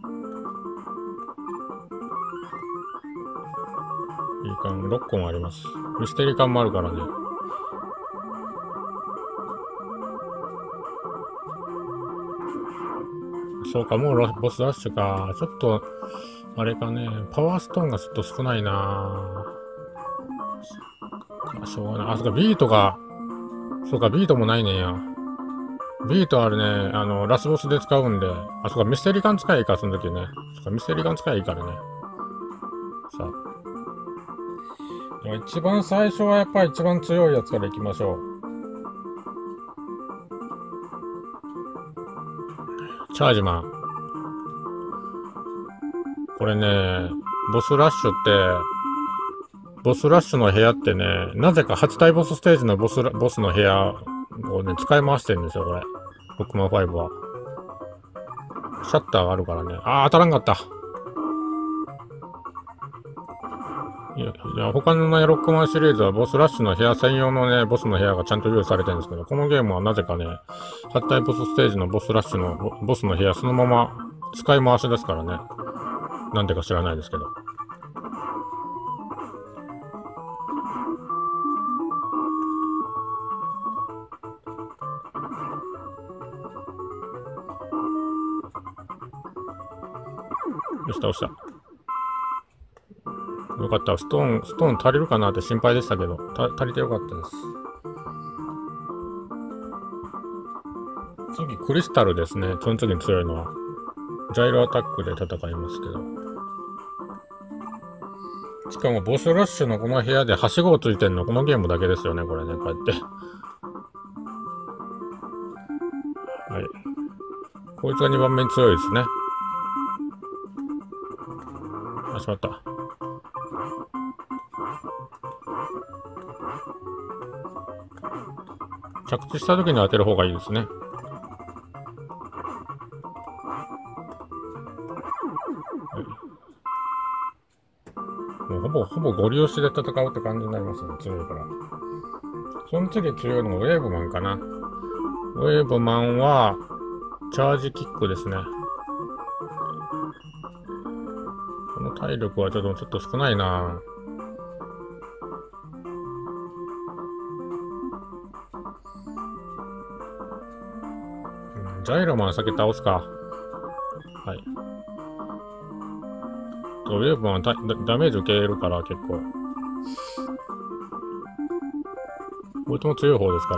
いい感ろっこもあります。ミステリー感もあるからね。そうか、もうボスラッシュか。ちょっと、あれかね。パワーストーンがちょっと少ないなぁ。しょうがない。あ、そっか、ビートが、そうか、ビートもないねや。ビートあるね、あの、ラスボスで使うんで。あ、そっか、ミステリー感使いいいか、その時ね。そっか、ミステリー感使いいいからね。さあ。一番最初はやっぱり一番強いやつからいきましょう。チャージマン。これね、ボスラッシュって、ボスラッシュの部屋ってね、なぜかはち体ボスステージのボスラボスの部屋をね、使い回してるんですよ、これ。ロックマンファイブは。シャッターがあるからね。あー、当たらんかった。いや、いや他のね、ロックマンシリーズはボスラッシュの部屋専用のね、ボスの部屋がちゃんと用意されてるんですけど、このゲームはなぜかね、はち体ボスステージのボスラッシュのボ、ボスの部屋そのまま使い回しですからね。なんでか知らないですけど。よし、倒した。よかった。ストーン、ストーン足りるかなって心配でしたけど、足りてよかったです。次、クリスタルですね。その次に強いのは。ジャイロアタックで戦いますけど。しかも、ボスラッシュのこの部屋ではしごをついてんの、このゲームだけですよね、これね、こうやって。はい。こいつがにばんめに強いですね。あ、しまった。着地した時に当てる方がいいですね。はい、もうほぼ、ほぼゴリ押しで戦うって感じになりますね、強いから。その次強いのがウェーブマンかな。ウェーブマンは、チャージキックですね。 の体力はちょっと、ちょっと少ないな。うん、ジャイロマン先倒すか。はい。ウェーブマンダダメージ受けるから結構。こいつも強い方ですから。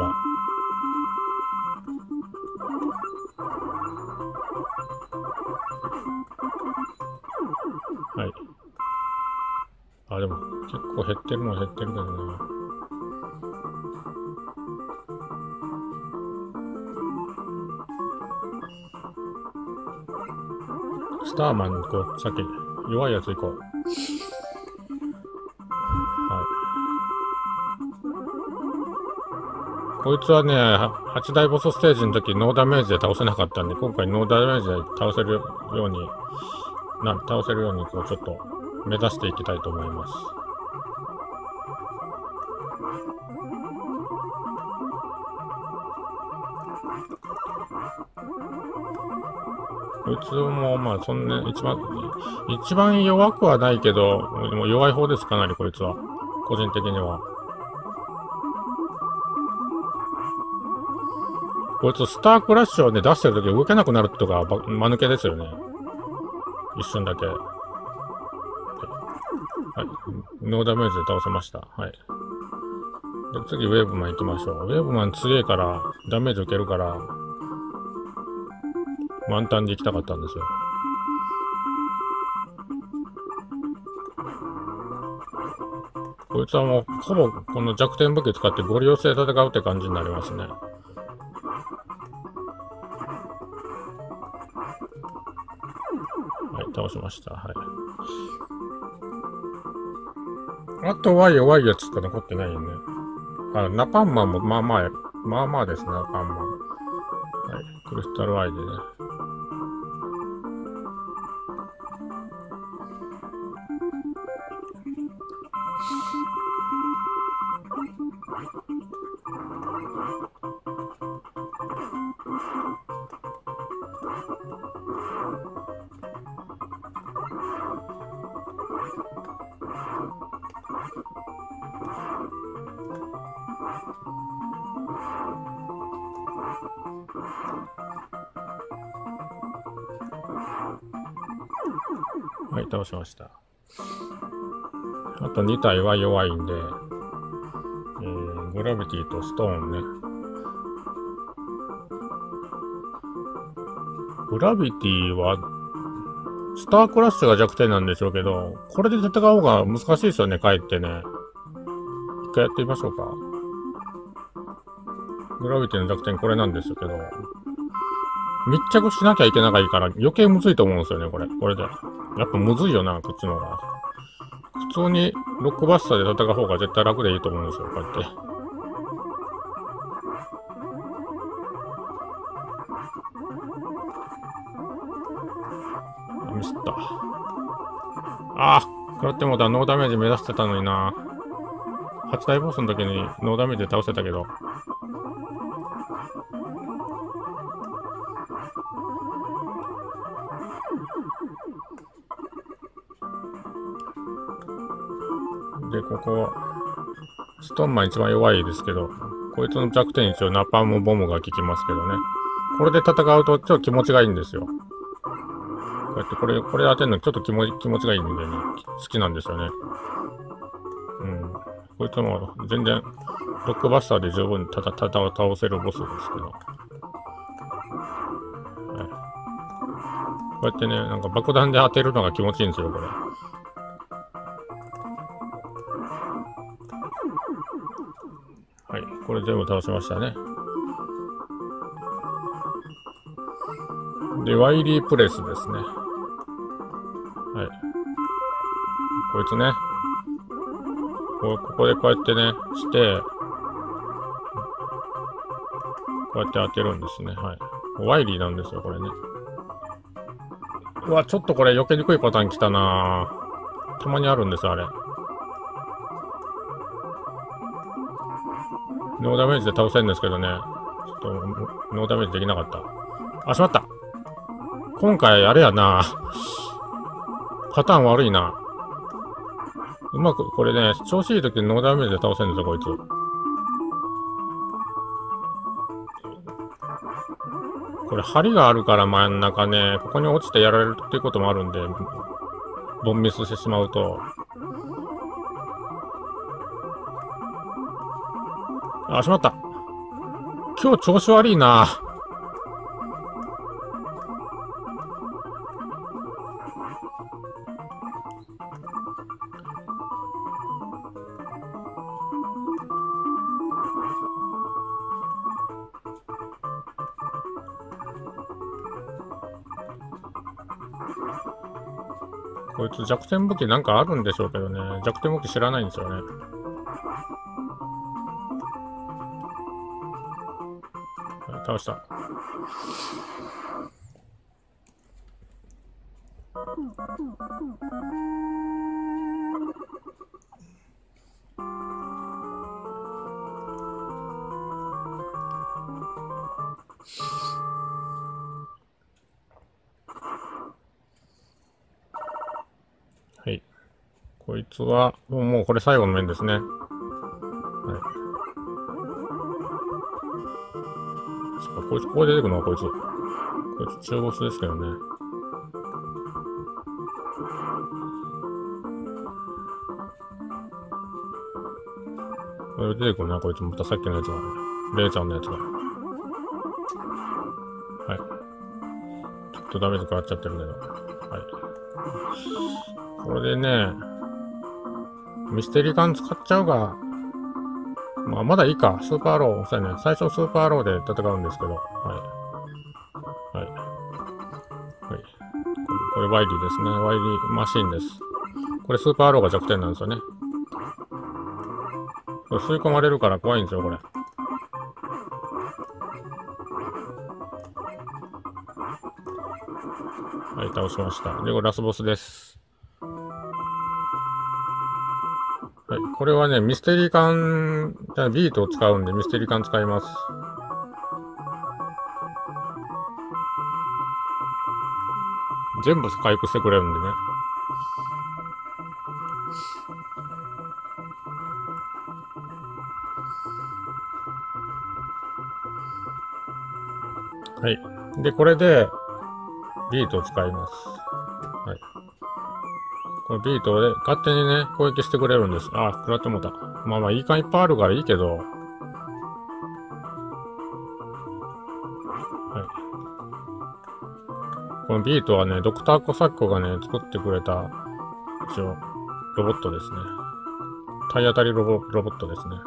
はい。あ、でも結構減ってるのは減ってるけどな。スターマンに行こう。さっき弱いやつ行こう。はい。こいつはね、はち大ボスステージの時ノーダメージで倒せなかったんで、今回ノーダメージで倒せるように、な倒せるようにこうちょっと目指していきたいと思います。こいつもまあそんな一番一番弱くはないけど、もう弱い方です、かなりこいつは個人的には。こいつスタークラッシュをね出してるとき動けなくなるとか間抜けですよね。一瞬だけ。はい。ノーダメージで倒せました。はい。で次ウェーブマン行きましょう。ウェーブマン強いからダメージ受けるから満タンで行きたかったんですよ。こいつはもうほぼこの弱点武器使ってゴリ押しで戦うって感じになりますね。はい、倒しました。はい。あとは弱いやつしか残ってないよね。あ、ナパンマンもまあまあ、まあまあですね、ナパンマン。はい、クリスタルアイでね。はい、倒しました。あとに体は弱いんで、えー、グラビティとストーンね。グラビティは、スタークラッシュが弱点なんでしょうけど、これで戦う方が難しいですよね、かえってね。一回やってみましょうか。グラビティの弱点これなんですけど、密着しなきゃいけないから余計むずいと思うんですよね、これ。これで。やっぱむずいよな、こっちの方が。普通にロックバスターで戦う方が絶対楽でいいと思うんですよ、こうやって。あ、ミスった。ああ、食らってもうた。ノーダメージ目指してたのにな。はち大ボスの時にノーダメージで倒せたけど。で、ここ、ストーンマン一番弱いですけど、こいつの弱点一応ナパームボムが効きますけどね。これで戦うとちょっと気持ちがいいんですよ。こうやってこれ、これ当てるのちょっと気持ち、気持ちがいいんでね、好きなんですよね。うん。こいつも全然、ロックバスターで十分たたたた倒せるボスですけど。はい。こうやってね、なんか爆弾で当てるのが気持ちいいんですよ、これ。はい。これ全部倒しましたね。で、ワイリープレスですね。はい。こいつね。こ, ここでこうやってね、して、こうやって当てるんですね。はい。ワイリーなんですよ、これね。うわ、ちょっとこれ避けにくいパターン来たなぁ。たまにあるんです、あれ。ノーダメージで倒せるんですけどね。ちょっと、ノーダメージできなかった。あ、しまった。今回、あれやなパターン悪いな。うまく、これね、調子いい時にノーダメージで倒せるんですよ、こいつ。これ、針があるから真ん中ね、ここに落ちてやられるっていうこともあるんで、ボンミスしてしまうと。あ、しまった。今日調子悪いな。こいつ弱点武器なんかあるんでしょうけどね。弱点武器知らないんですよね。はい、倒した。はい。こいつは、もうこれ最後の面ですね。はい。そっか、こいつ、ここで出てくるのはこいつ。こいつ中ボスですけどね。これ出てくるな、こいつ。またさっきのやつが。レーザーのやつが。はい。ちょっとダメージ変わっちゃってるけど。はい。これでね、ミステリーガン使っちゃうが、まあ、まだいいか。スーパーロー。そうやね。最初スーパーローで戦うんですけど。はい。はい。はい。これワイリーですね。ワイリーマシンです。これスーパーローが弱点なんですよね。これ吸い込まれるから怖いんですよ、これ。はい、倒しました。で、これラスボスです。はい、これはね、ミステリー缶、ビートを使うんで、ミステリー缶使います。全部回復してくれるんでね。はい。で、これで、ビートを使います。はい。このビートで勝手にね、攻撃してくれるんです。あ、食らってもうた。まあまあ、いい感いっぱいあるからいいけど、はい。このビートはね、ドクターコサッコがね、作ってくれた、一応、ロボットですね。体当たりロボ、ロボットですね。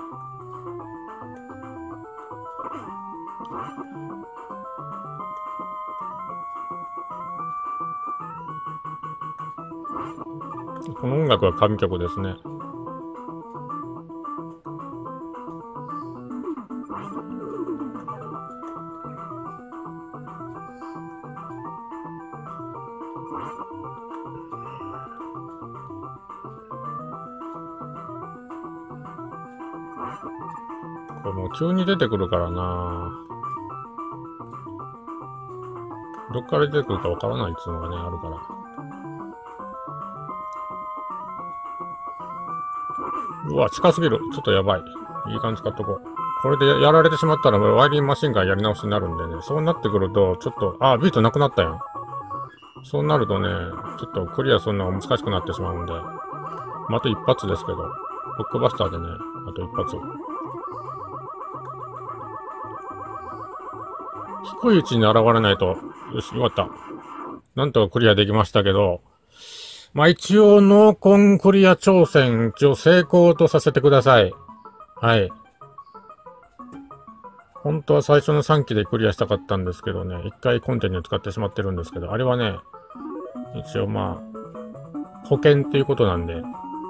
この音楽は神曲ですね。これもう急に出てくるからなどっから出てくるかわからないっていうのがね、あるから。うわ、近すぎる。ちょっとやばい。いい感じ使っとこう。これでやられてしまったら、ワイリンマシンガンやり直しになるんでね。そうなってくると、ちょっと、あ、ビートなくなったやん。そうなるとね、ちょっとクリアするのが難しくなってしまうんで。まあ、あと一発ですけど。ブックバスターでね、あと一発。低い位置に現れないと、よし、よかった。なんとかクリアできましたけど、まあ一応、ノーコンクリア挑戦、一応成功とさせてください。はい。本当は最初のさんきでクリアしたかったんですけどね、一回コンティニュー使ってしまってるんですけど、あれはね、一応まあ、保険っていうことなんで、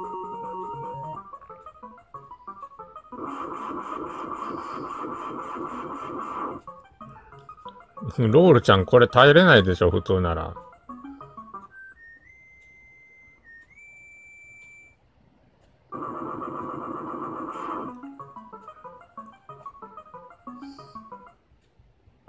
ロールちゃんこれ耐えれないでしょ、普通なら。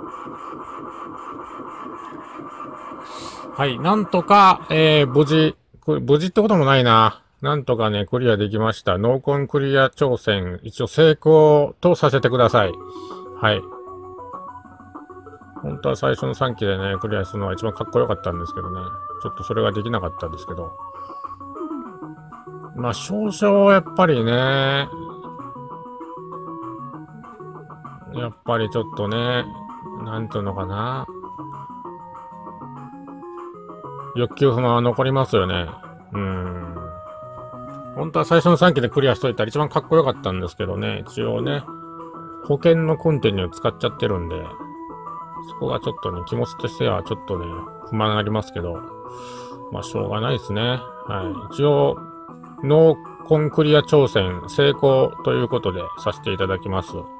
はい、なんとか、えー、無事これ無事ってこともないな。なんとかね、クリアできました。ノーコンクリア挑戦、一応成功とさせてください。はい。本当は最初のさんきでね、クリアするのが一番かっこよかったんですけどね。ちょっとそれができなかったんですけど。まあ、少々やっぱりね、やっぱりちょっとね、なんていうのかな。欲求不満は残りますよね。うーん。本当は最初のさんきでクリアしといたら一番かっこよかったんですけどね。一応ね、保険のコンテンツを使っちゃってるんで、そこがちょっとね、気持ちとしてはちょっとね、不満ありますけど、まあ、しょうがないですね。はい。一応、ノーコンクリア挑戦成功ということでさせていただきます。はい。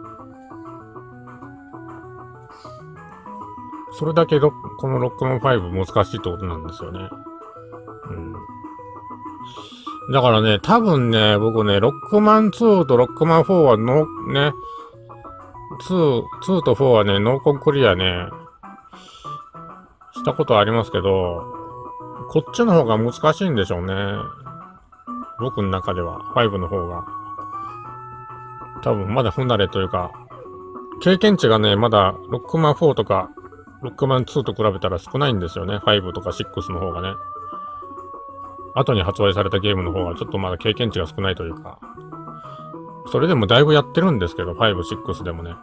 それだけこのロックマンファイブ難しいってことなんですよね。うん。だからね、多分ね、僕ね、ロックマンツーとロックマンフォーはの、ね、ツー、ツーとフォーはね、ノーコンクリアね、したことありますけど、こっちの方が難しいんでしょうね。僕の中では、ファイブの方が。多分まだ不慣れというか、経験値がね、まだロックマンフォーとか、ロックマンツーと比べたら少ないんですよね。ファイブとかシックスの方がね。後に発売されたゲームの方がちょっとまだ経験値が少ないというか。それでもだいぶやってるんですけど、ファイブ、シックスでもね。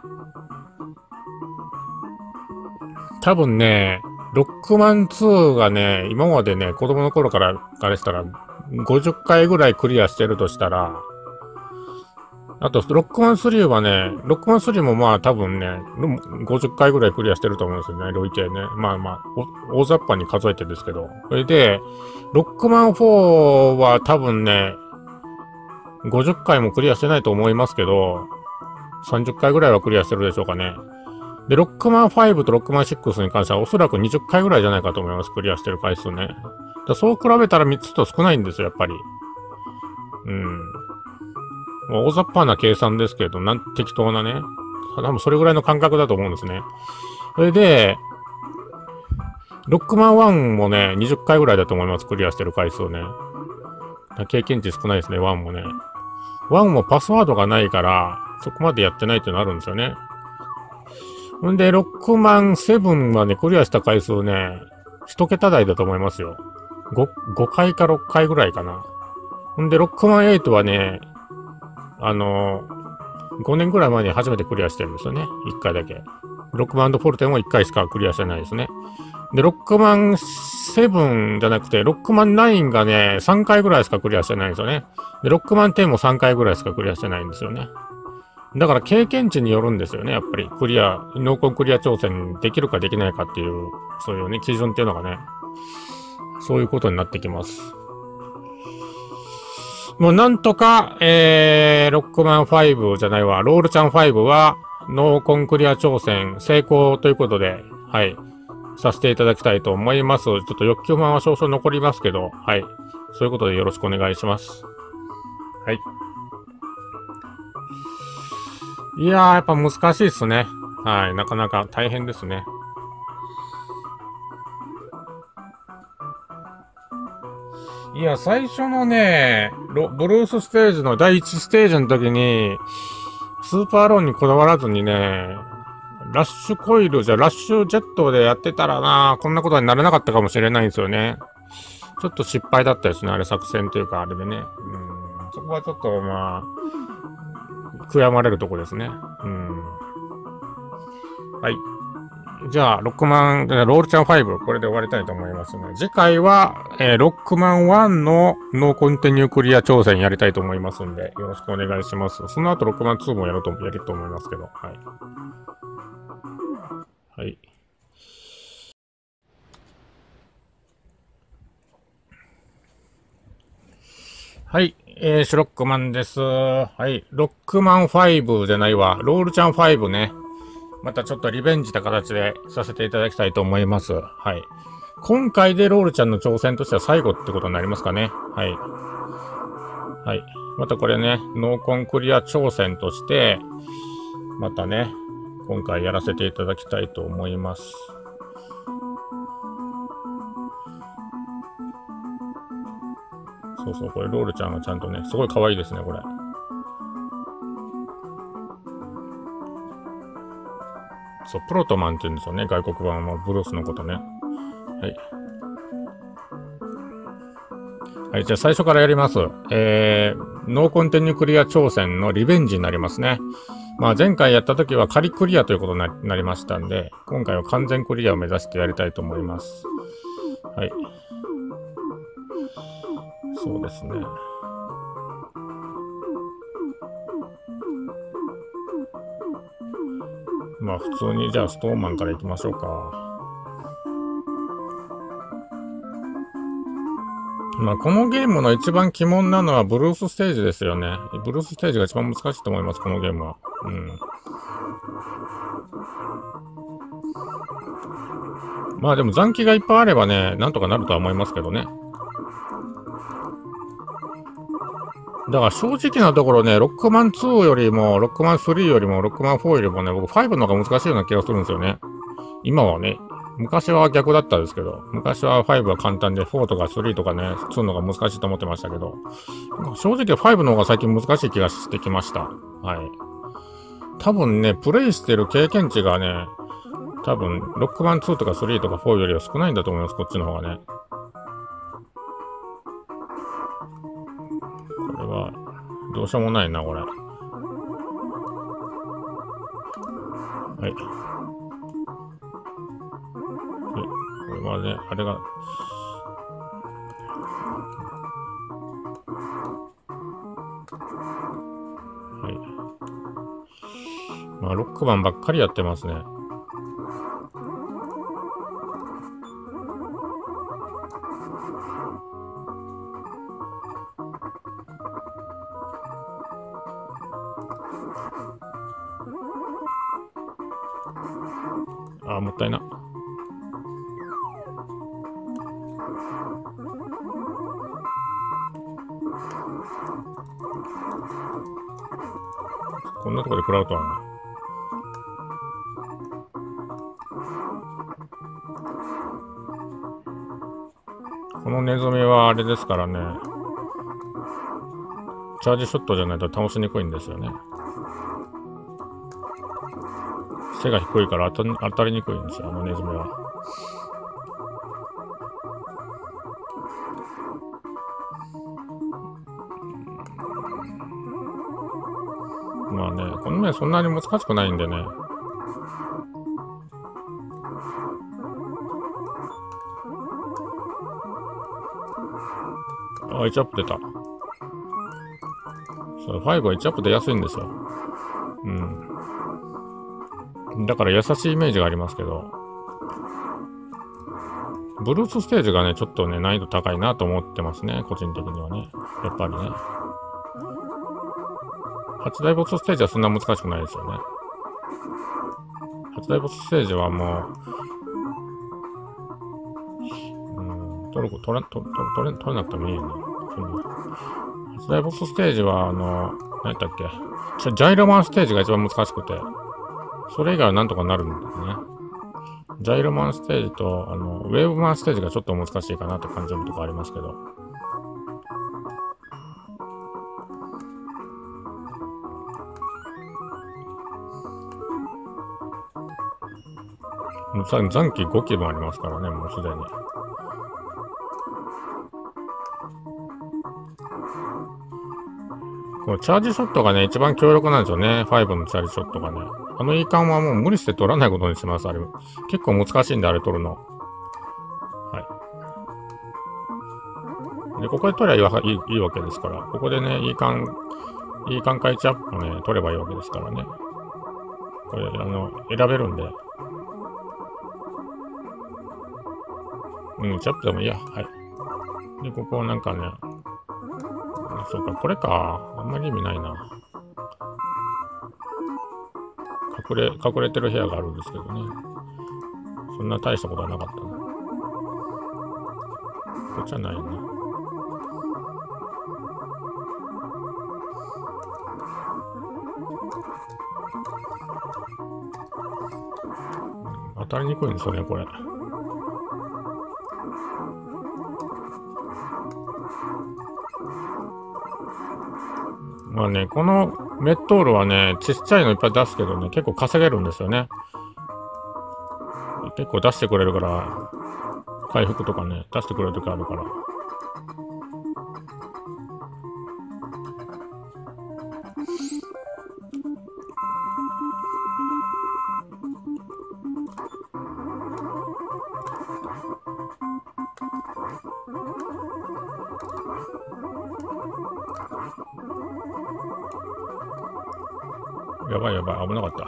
多分ね、ロックマンツーがね、今までね、子供の頃からあれしたら、ごじゅっかいぐらいクリアしてるとしたら、あと、ロックマンスリーはね、ロックマンスリーもまあ多分ね、ごじゅっかいぐらいクリアしてると思うんですよね、累計ね。まあまあ、大雑把に数えてですけど。それで、ロックマンフォーは多分ね、ごじゅっかいもクリアしてないと思いますけど、さんじゅっかいぐらいはクリアしてるでしょうかね。で、ロックマンファイブとロックマンシックスに関してはおそらくにじゅっかいぐらいじゃないかと思います、クリアしてる回数ね。だそう比べたらみっつと少ないんですよ、やっぱり。うん。大雑把な計算ですけど、なん、適当なね。多分それぐらいの感覚だと思うんですね。それで、ロックマンワンもね、にじゅっかいぐらいだと思います、クリアしてる回数ね。経験値少ないですね、ワンもね。ワンもパスワードがないから、そこまでやってないっていうのあるんですよね。ほんで、ロックマンセブンはね、クリアした回数ね、一桁台だと思いますよ。ご、ごかいかろっかいぐらいかな。ほんで、ロックマンエイトはね、あのー、ごねんぐらい前に初めてクリアしてるんですよね。いっかいだけ。ロックマンフォルテンはいっかいしかクリアしてないですね。で、ロックマンセブンじゃなくて、ロックマンナインがね、さんかいぐらいしかクリアしてないんですよね。で、ロックマンテンもさんかいぐらいしかクリアしてないんですよね。だから経験値によるんですよね、やっぱり。クリア、ノーコンクリア挑戦できるかできないかっていう、そういうね、基準っていうのがね、そういうことになってきます。もうなんとか、えー、ロックマンファイブじゃないわ、ロールちゃんファイブは、ノーコンクリア挑戦成功ということで、はい、させていただきたいと思います。ちょっと欲求不満は少々残りますけど、はい、そういうことでよろしくお願いします。はい。いやー、やっぱ難しいっすね。はい、なかなか大変ですね。いや、最初のね、ブルースステージのだいいちステージの時に、スーパーローンにこだわらずにね、ラッシュコイルじゃ、ラッシュジェットでやってたらな、こんなことにならなかったかもしれないんですよね。ちょっと失敗だったですね、あれ作戦というか、あれでね。うん、そこはちょっと、まあ、悔やまれるとこですね。うん。はい。じゃあ、ロックマン、ロールちゃんファイブ、これで終わりたいと思いますね。次回は、えー、ロックマンワンのノーコンティニュークリア挑戦やりたいと思いますんで、よろしくお願いします。その後、ロックマンツーもやると、やると思いますけど、はい。はい。はい。えー、シュロックマンです。はい。ロックマンファイブじゃないわ。ロールちゃんファイブね。またちょっとリベンジた形でさせていただきたいと思います。はい。今回でロールちゃんの挑戦としては最後ってことになりますかね。はい。はい。またこれね、ノーコンクリア挑戦として、またね、今回やらせていただきたいと思います。 そうそう、これロールちゃんがちゃんとね、すごい可愛いですね、これ。そう、プロトマンって言うんですよね、外国版はブルースのことね。はい。はい、じゃあ最初からやります。えー、ノーコンティニュークリア挑戦のリベンジになりますね。まあ前回やった時は仮クリアということになりましたんで、今回は完全クリアを目指してやりたいと思います。はい。そうですね。まあ普通にじゃあストーンマンからいきましょうか。まあこのゲームの一番鬼門なのはブルースステージですよね。ブルースステージが一番難しいと思います、このゲームは。うん。まあでも残機がいっぱいあればね、なんとかなるとは思いますけどね。だから正直なところね、ロックマンツーよりも、ロックマンスリーよりも、ロックマンフォーよりもね、僕ファイブの方が難しいような気がするんですよね。今はね、昔は逆だったんですけど、昔はファイブは簡単で、フォーとかスリーとかね、ツーの方が難しいと思ってましたけど、正直ファイブの方が最近難しい気がしてきました。はい。多分ね、プレイしてる経験値がね、多分、ロックマンツーとかスリーとかフォーよりは少ないんだと思います、こっちの方がね。これは、どうしようもないな、これ。はい。はい。これはね、あれが、はい。まあ、ロックマンばっかりやってますね。ああ、もったいな。こんなとこで食らうとはな。このネズミはあれですからね。チャージショットじゃないと倒しにくいんですよね。背が低いから当た当たりにくいんですよ、あのネズミは。まあね、この面そんなに難しくないんでね。あ、いちアップ出た。そう、ファイブはいちアップ出やすいんですよ。うん。だから優しいイメージがありますけど、ブルースステージがね、ちょっとね、難易度高いなと思ってますね、個人的にはね。やっぱりね。はち大ボスステージはそんな難しくないですよね。はち大ボスステージはもう、うん、取る、取れ、取れ、取れ、取れなくてもいいよね。はち大ボスステージは、あの、何やったっけ、ジャイロマンステージが一番難しくて、それ以外はなんとかなるんですね。ジャイロマンステージと、あの、ウェーブマンステージがちょっと難しいかなって感じるとこありますけど。残機ご機もありますからね、もうすでに。このチャージショットがね、一番強力なんですよね。ファイブのチャージショットがね。あのイーカンはもう無理して取らないことにします、あれ。結構難しいんで、あれ取るの。はい。で、ここで取りゃいいいいいいわけですから。ここでね、イーカン、イーカンかいちアップをね、取ればいいわけですからね。これ、あの、選べるんで。うん、チャップでもいいや。はい。で、ここなんかね、そうか、これか。あんまり意味ないな。隠れ、隠れてる部屋があるんですけどね。そんな大したことはなかったな。こっちはないな。うん、当たりにくいんですよね、これ。 まあね、このメットールはね、ちっちゃいのいっぱい出すけどね、結構稼げるんですよね。結構出してくれるから、回復とかね、出してくれるときあるから。やばいやばい、危なかった。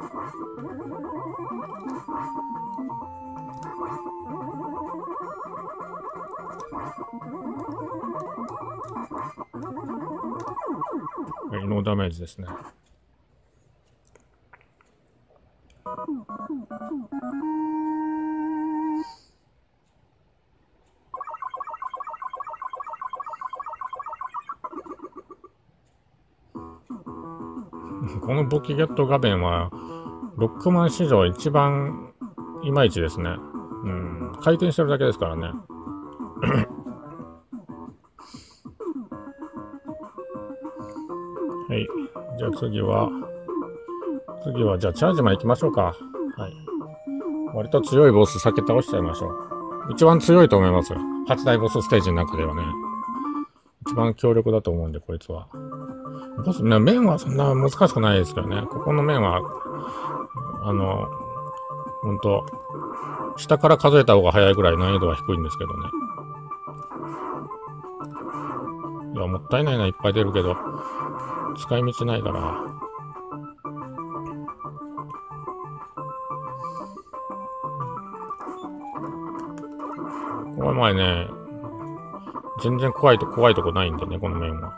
はい、ノーダメージですね。このボキゲット画面は、ロックマン史上一番いまいちですね。うん、回転してるだけですからね。はい。じゃあ次は、次は、じゃあチャージマン行きましょうか。はい。割と強いボス避け倒しちゃいましょう。一番強いと思いますよ。はち大ボスステージの中ではね。一番強力だと思うんで、こいつは。ボス、ね、面はそんな難しくないですけどね。ここの面は、あの、ほんと、下から数えた方が早いぐらい難易度は低いんですけどね。いや、もったいないな、いっぱい出るけど、使い道ないから。この前ね、全然怖いと、怖いとこないんでね、この面は。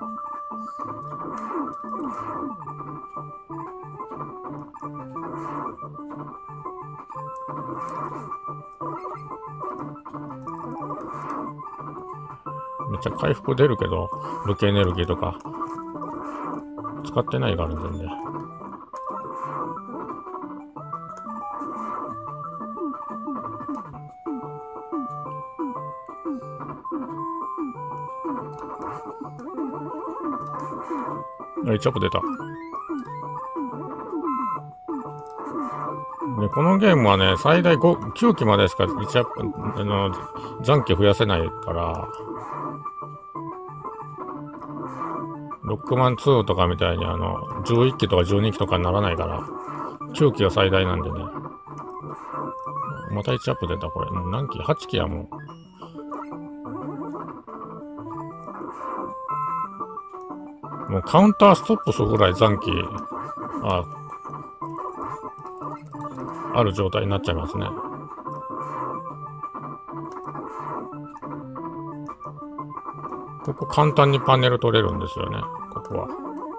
めっちゃ回復出るけど、武器エネルギーとか、使ってないから全然。あ、チャップ出た。で、このゲームはね、最大ご、きゅうきまでしかいちアップ、あの、残機増やせないから、ロックマンツーとかみたいにあの、じゅういっきとかじゅうにきとかにならないから、きゅうきが最大なんでね。またいちアップ出た、これ。もう何機 ?はち 機やもう。もうカウンターストップするぐらい残機、あ、ある状態になっちゃいますね。ここ簡単にパネル取れるんですよね、ここは。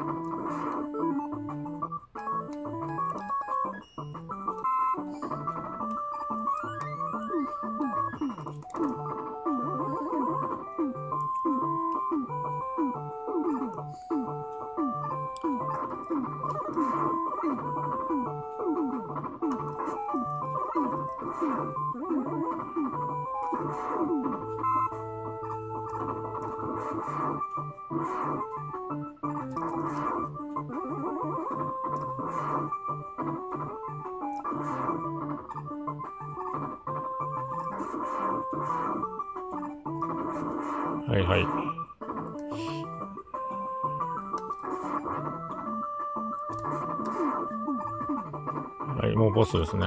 はいはい。はい、もうボスですね。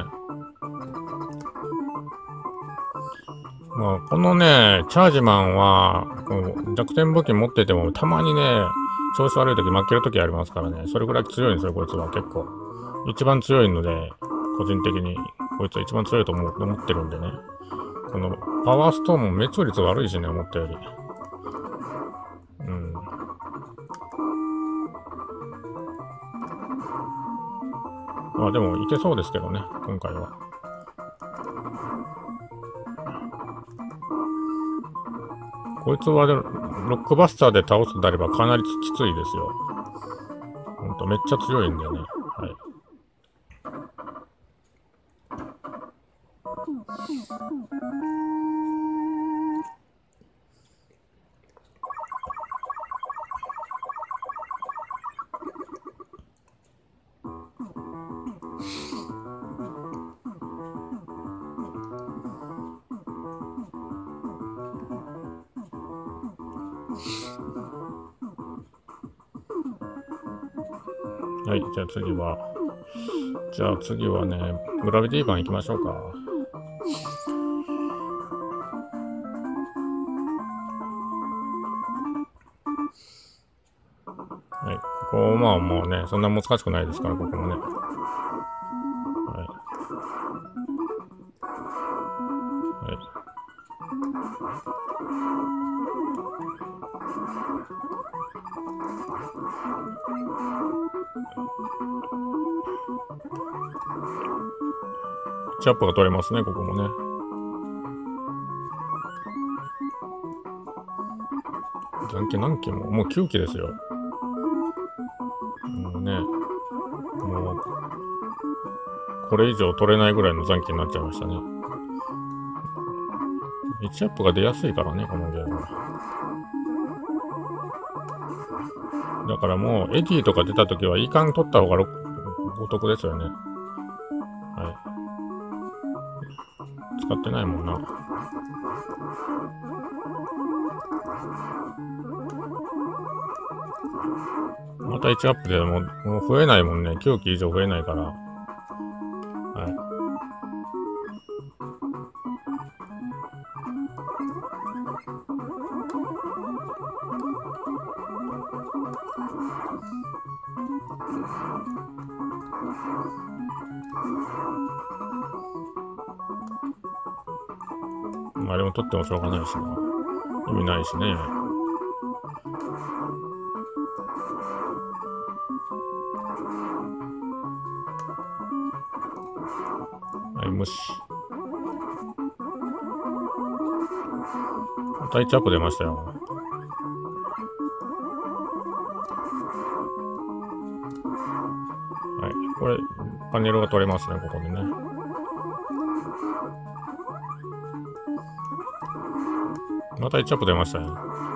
まあ、このね、チャージマンは、弱点武器持ってても、たまにね、調子悪い時負ける時ありますからね。それぐらい強いんですよ、こいつは結構。一番強いので、個人的に、こいつは一番強いと思思ってるんでね。この、パワーストーンも滅中率悪いしね、思ったより。うん。まあでも、いけそうですけどね、今回は。こいつはロックバスターで倒すんであればかなりきついですよ。ほんとめっちゃ強いんだよね。はい。 はい、じゃあ次は、じゃあ次はね、グラビティ版行きましょうか。はい、ここ、まあもうね、そんな難しくないですから、ここもね。はい。はい。チャップが取れますね、ここもね。残機何機も、もうきゅう機ですよ。もうね、もう、これ以上取れないぐらいの残機になっちゃいましたね。いちアップが出やすいからね、このゲームは。だからもう、エディとか出たときは、イーカン取った方がお得ですよね。はい。使ってないもんな。またいちアップでもう、もう増えないもんね。きゅう機以上増えないから。はい。まあでも取ってもしょうがないしな。意味ないしね。はい、無視。またいちアップ出ましたよ。はい。これ、パネルが取れますね、ここでね。またいちアップ出ましたね。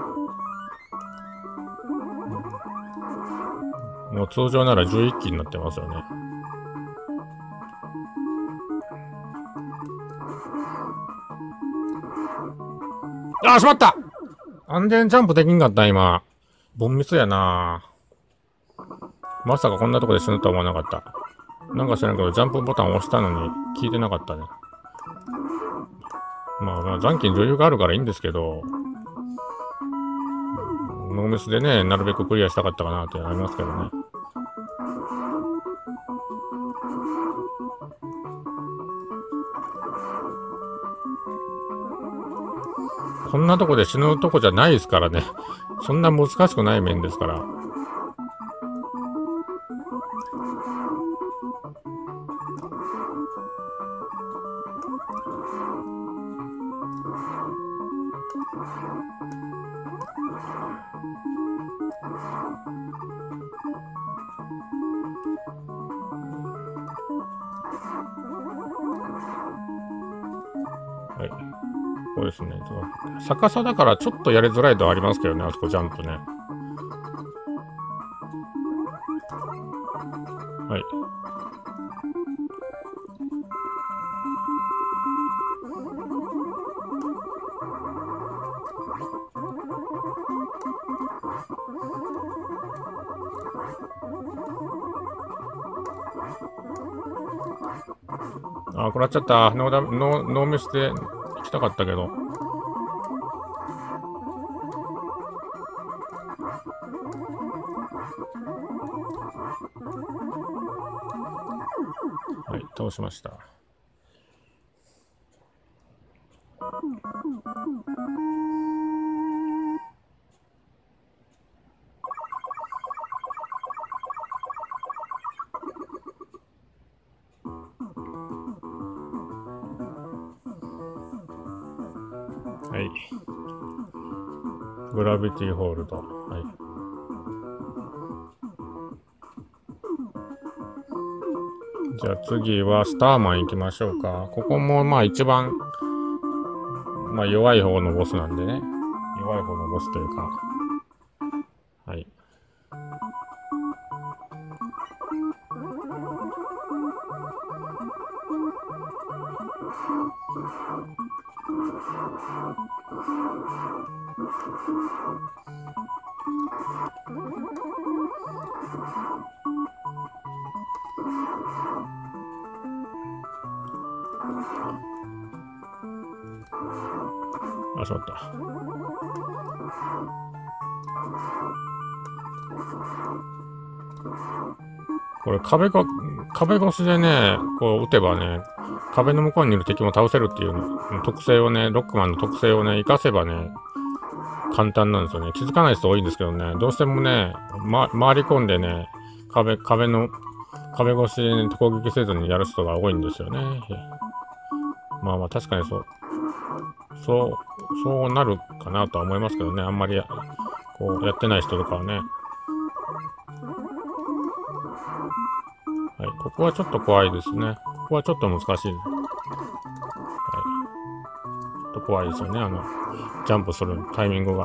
もう通常ならじゅういっ機になってますよね。あー、しまった！安全ジャンプできんかった、今。ボンミスやな。まさかこんなとこで死ぬとは思わなかった。なんか知らんけど、ジャンプボタンを押したのに効いてなかったね。まあまあ、残機に余裕があるからいいんですけど、ノーミスでね、なるべくクリアしたかったかなってありますけどね。こんなとこで死ぬとこじゃないですからね。そんな難しくない面ですから。はい。こうですね。逆さだからちょっとやりづらいとはありますけどね、あそこジャンプね。はい。あー、食らっちゃった。ノーダノー、ノーミスで行きたかったけど。はい、倒しました。はい。グラビティホールド。はい。じゃあ次はスターマン行きましょうか。ここもまあ一番、まあ弱い方のボスなんでね。弱い方のボスというか。はい。 あ、しまった。 これ壁が、壁越しでね、こう撃てばね、壁の向こうにいる敵も倒せるっていうの特性をね、ロックマンの特性をね、活かせばね、簡単なんですよね。気づかない人多いんですけどね、どうしてもね、ま、回り込んでね、壁、壁の、壁越しで、ね、攻撃せずにやる人が多いんですよね。まあまあ確かにそう、そう、そうなるかなとは思いますけどね、あんまりや、こうやってない人とかはね。はい、ここはちょっと怖いですね。ここはちょっと難しい。はい。ちょっと怖いですよね、あの、ジャンプするタイミングが。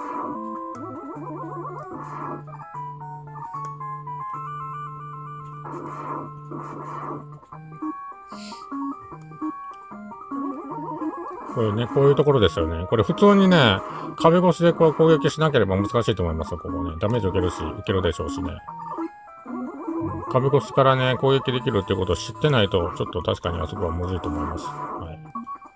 これね、こういうところですよね。これ普通にね、壁越しでこう攻撃しなければ難しいと思いますよ、ここね。ダメージ受けるし、受けるでしょうしね。うん、壁越しからね、攻撃できるっていうことを知ってないと、ちょっと確かにあそこはむずいと思います。はい。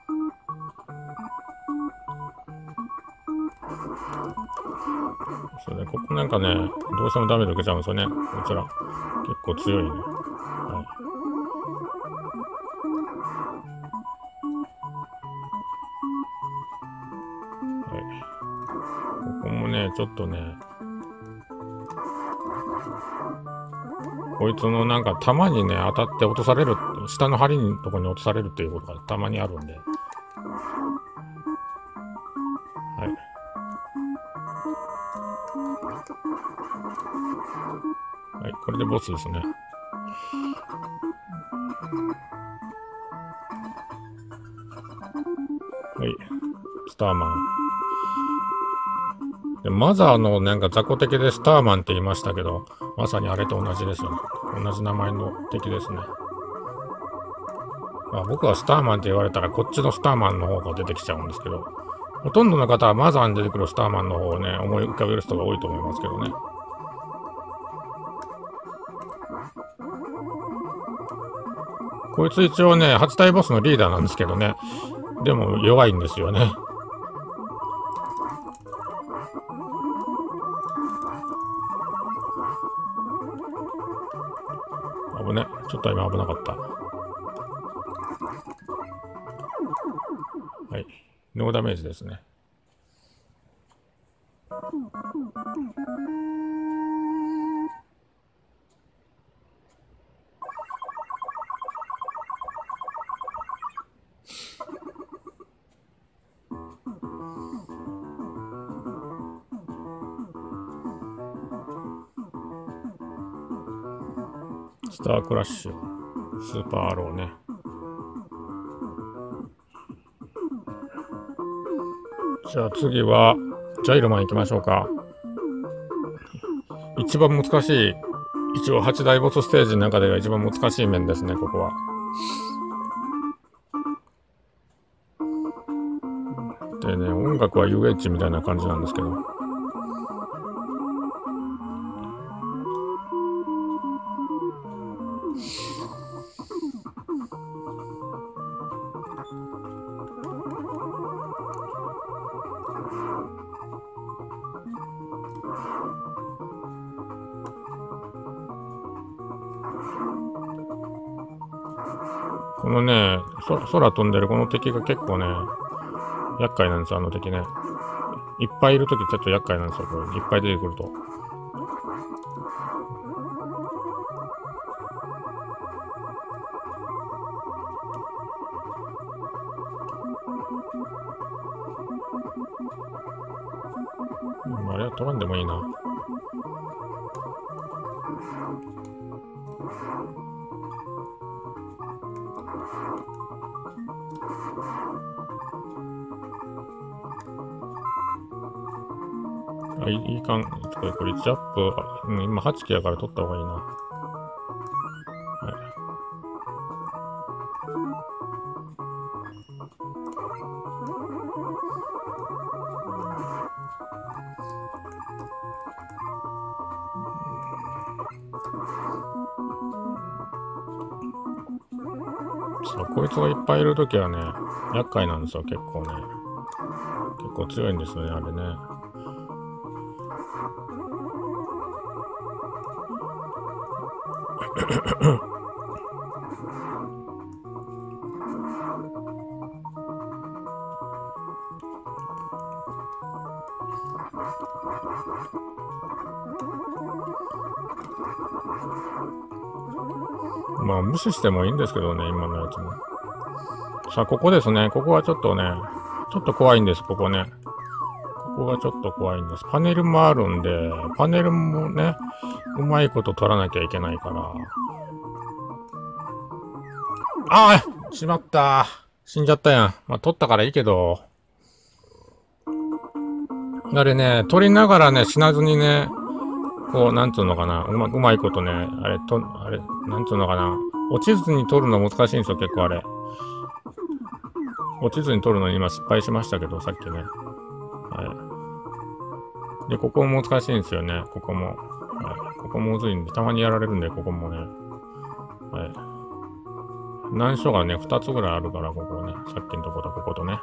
そうね、ここなんかね、どうしてもダメージ受けちゃうんですよね。こちら。結構強いね。はい。ここもね、ちょっとね、こいつのなんか弾にね、当たって落とされる、下の針のとこに落とされるっていうことがたまにあるんで。はい。はい、これでボスですね。はい、スターマン。でマザーのなんか雑魚敵でスターマンって言いましたけど、まさにあれと同じですよね。同じ名前の敵ですね。まあ、僕はスターマンって言われたらこっちのスターマンの方が出てきちゃうんですけど、ほとんどの方はマザーに出てくるスターマンの方をね、思い浮かべる人が多いと思いますけどね。こいつ一応ね、初体ボスのリーダーなんですけどね。でも弱いんですよね。危ね。ちょっと今危なかった。はい。ノーダメージですね。スタークラッシュ、スーパーアローね。じゃあ次は、ジャイロマン行きましょうか。一番難しい、一応はち大ボスステージの中では一番難しい面ですね、ここは。でね、音楽は ユーエイチ みたいな感じなんですけど。このね、空飛んでるこの敵が結構ね、厄介なんですよ、あの敵ね。いっぱいいるときちょっと厄介なんですよ、これ。いっぱい出てくると。うん、あれは取らんでもいいな。あ、いい、いい感じ。これ、リッチアップ、うん、今はち機やから取った方がいいな。はい。 こいつがいっぱいいるときはね、厄介なんですよ、結構ね。結構強いんですよね、あれね。まあ無視してもいいんですけどね、今のやつも。さあ、ここですね。ここはちょっとね、ちょっと怖いんです、ここね。ここがちょっと怖いんです。パネルもあるんで、パネルもね、うまいこと取らなきゃいけないから。ああ、しまった。死んじゃったやん。まあ、取ったからいいけど。あれね、取りながらね、死なずにね、こう、なんつうのかな。うま、うまいことね、あれ、と、あれ、なんつうのかな。落ちずに取るの難しいんですよ、結構あれ。落ちずに取るのに今失敗しましたけど、さっきね。はい。で、ここも難しいんですよね、ここも。はい。ここもむずいんで、たまにやられるんで、ここもね。はい。難所がね、ふたつぐらいあるから、ここね。さっきのとことこことね。はい、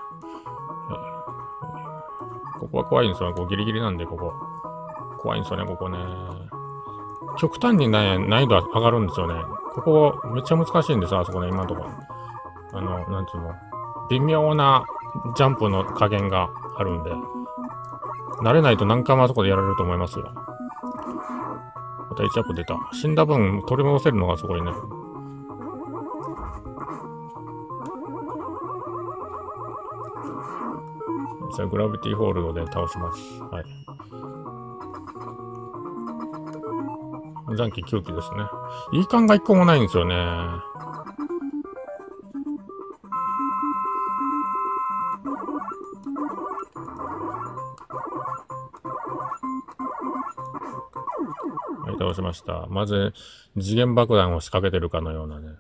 ここは怖いんですよ。こうギリギリなんで、ここ。怖いんですよね、ここね。極端にね、難易度上がるんですよね。ここ、めっちゃ難しいんですよ、あそこね、今のところ。あの、なんつうの。微妙なジャンプの加減があるんで。慣れないと何回もあそこでやられると思いますよ。またいちアップ出た。死んだ分取り戻せるのがすごいね。じゃあグラビティホールドで倒します。はい。残機きゅう機ですね。いい感がいっこもないんですよね。はい、倒しました。まず、次元爆弾を仕掛けてるかのようなね。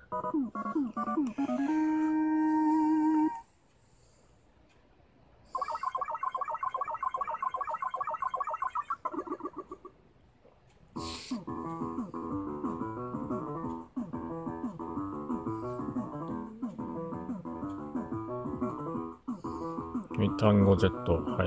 単語 Z。はい。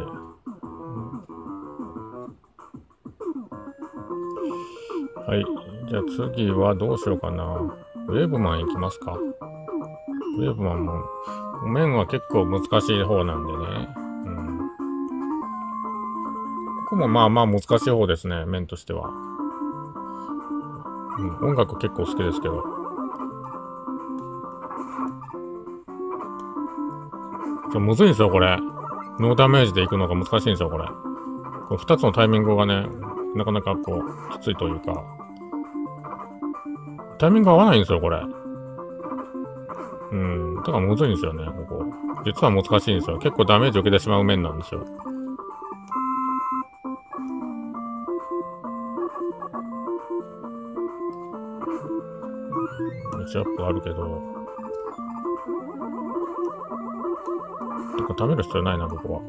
はい。じゃあ次はどうしようかな。ウェーブマンいきますか。ウェーブマンも、面は結構難しい方なんでね。うん。ここもまあまあ難しい方ですね。面としては。うん。音楽結構好きですけど。ちょ、むずいんですよ、これ。ノーダメージで行くのが難しいんですよ、これ。これ二つのタイミングがね、なかなかこう、きついというか。タイミング合わないんですよ、これ。うん。だからむずいんですよね、ここ。実は難しいんですよ。結構ダメージを受けてしまう面なんですよ。いちアップあるけど。てか、貯める必要ないな、ここは。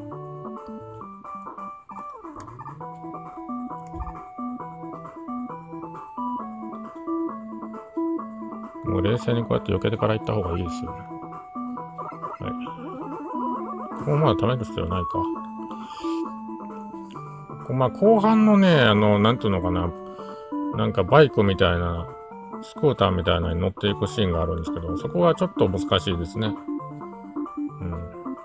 もう冷静にこうやって避けてから行った方がいいですよね。はい。ここまだ貯める必要ないか。まあ、後半のね、あの、なんていうのかな。なんかバイクみたいな、スクーターみたいなのに乗っていくシーンがあるんですけど、そこはちょっと難しいですね。うん。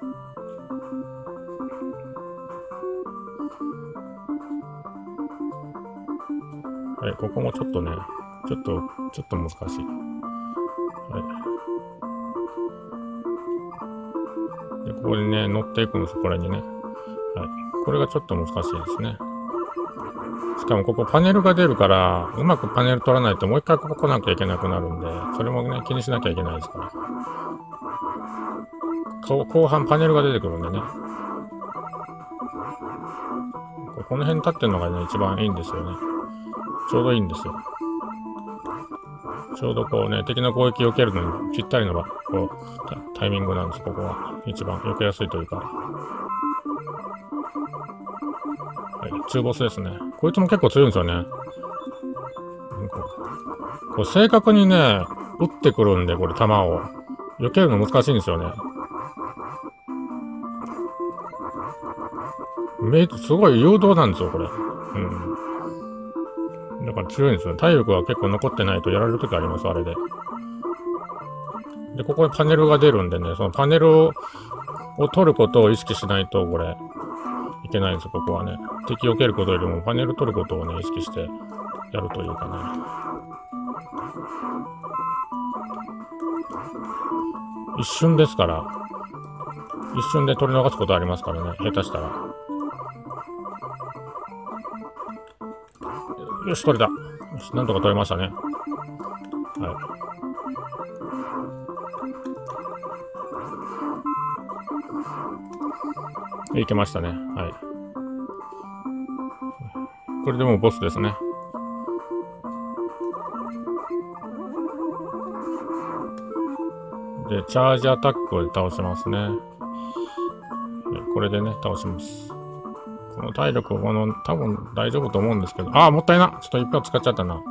はい、ここもちょっとね、ちょっと、ちょっと難しい。はい。で、ここにね、乗っていくんです、これにね。はい。これがちょっと難しいですね。しかもここパネルが出るから、うまくパネル取らないともう一回ここ来なきゃいけなくなるんで、それもね、気にしなきゃいけないですから。後半パネルが出てくるんでね。この辺立ってるのがね、一番いいんですよね。ちょうどいいんですよ。ちょうどこうね、敵の攻撃を受けるのにぴったりのこうタイミングなんです、ここは。一番避けやすいというか。はい、中ボスですね。こいつも結構強いんですよね。こう正確にね、撃ってくるんで、これ弾を。 避けるの難しいんですよね。め、すごい誘導なんですよ、これ。うん。だから強いんですよ。体力が結構残ってないとやられるときあります、あれで。で、ここにパネルが出るんでね、そのパネルを、を取ることを意識しないと、これ、いけないんですよ、ここはね。敵を蹴ることよりもパネル取ることをね、意識してやるというかね。一瞬ですから、一瞬で取り逃すことありますからね、下手したら。よし、取れた。よし、なんとか取れましたね。はい。いけましたね。はい。これでもうボスですね。で、チャージアタックを倒しますね。これでね、倒します。この体力、この、多分大丈夫と思うんですけど、ああ、もったいな。ちょっと一発使っちゃったな。はい。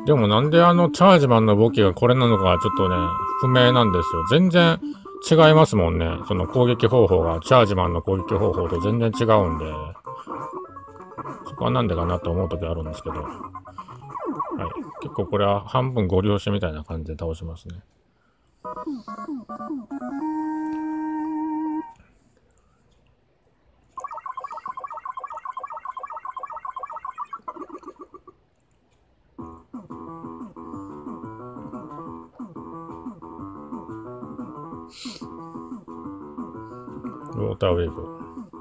でもなんであのチャージマンの武器がこれなのかちょっとね、不明なんですよ。全然違いますもんね。その攻撃方法が、チャージマンの攻撃方法と全然違うんで、そこはなんでかなと思うときあるんですけど、はい。結構これは半分ご利用しみたいな感じで倒しますね。ウォーターウェーブ。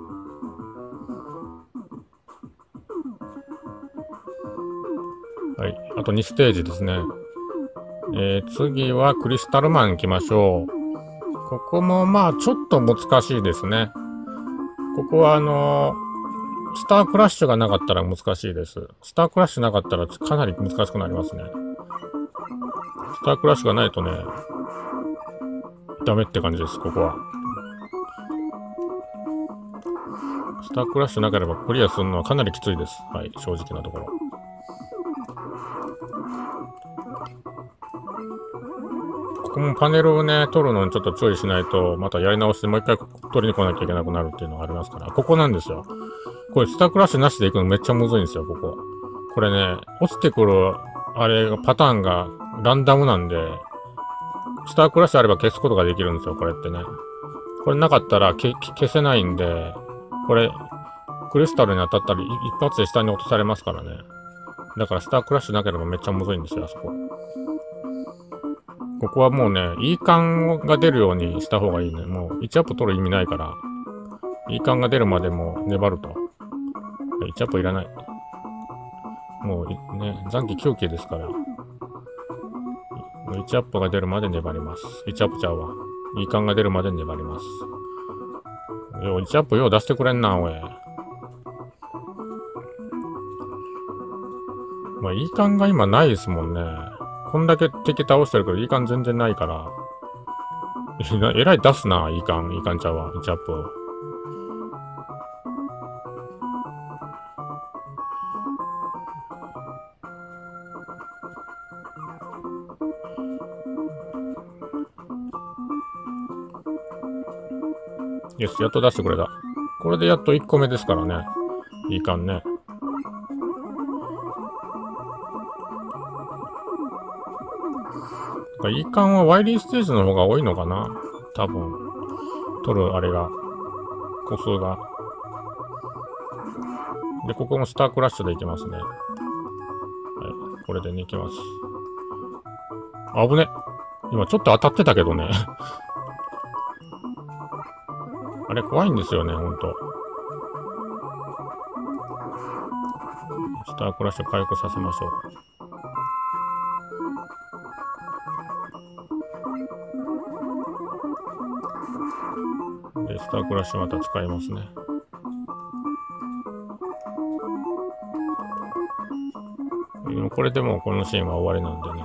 はい。あとにステージですね。えー、次はクリスタルマン行きましょう。ここもまあちょっと難しいですね。ここはあのー、スタークラッシュがなかったら難しいです。スタークラッシュなかったらかなり難しくなりますね。スタークラッシュがないとね、ダメって感じです、ここは。スタークラッシュなければクリアするのはかなりきついです。はい、正直なところ。ここもパネルをね、取るのにちょっと注意しないと、またやり直してもう一回取りに来なきゃいけなくなるっていうのがありますから、ここなんですよ。これスタークラッシュなしで行くのめっちゃむずいんですよ、ここ。これね、落ちてくる、あれが、パターンがランダムなんで、スタークラッシュあれば消すことができるんですよ、これってね。これなかったら消せないんで、これ、クリスタルに当たったり、一発で下に落とされますからね。だからスタークラッシュなければめっちゃむずいんですよ、あそこ。ここはもうね、いい感が出るようにした方がいいね。もういちアップ取る意味ないから、いい感が出るまでも粘ると。いちアップいらない。もうね、残機きゅう機ですから。いちアップが出るまで粘ります。いちアップちゃうわ。いい感が出るまで粘ります。よう、いちアップよう出してくれんな、おい。まあ、いい感が今ないですもんね。こんだけ敵倒してるけど、いい感全然ないから。えらい出すな、いい感、いい感ちゃうわ、いちアップを。よし、やっと出してくれた。これでやっといっこめですからね。いい感ね。いい感はワイリーステージの方が多いのかな多分。取るあれが。個数が。で、ここもスタークラッシュでいきますね。はい。これでね、いきます。あぶね。今ちょっと当たってたけどね。あれ怖いんですよね、ほんと。スタークラッシュ回復させましょう。で、スタークラッシュまた使いますね。これでもうこのシーンは終わりなんでね。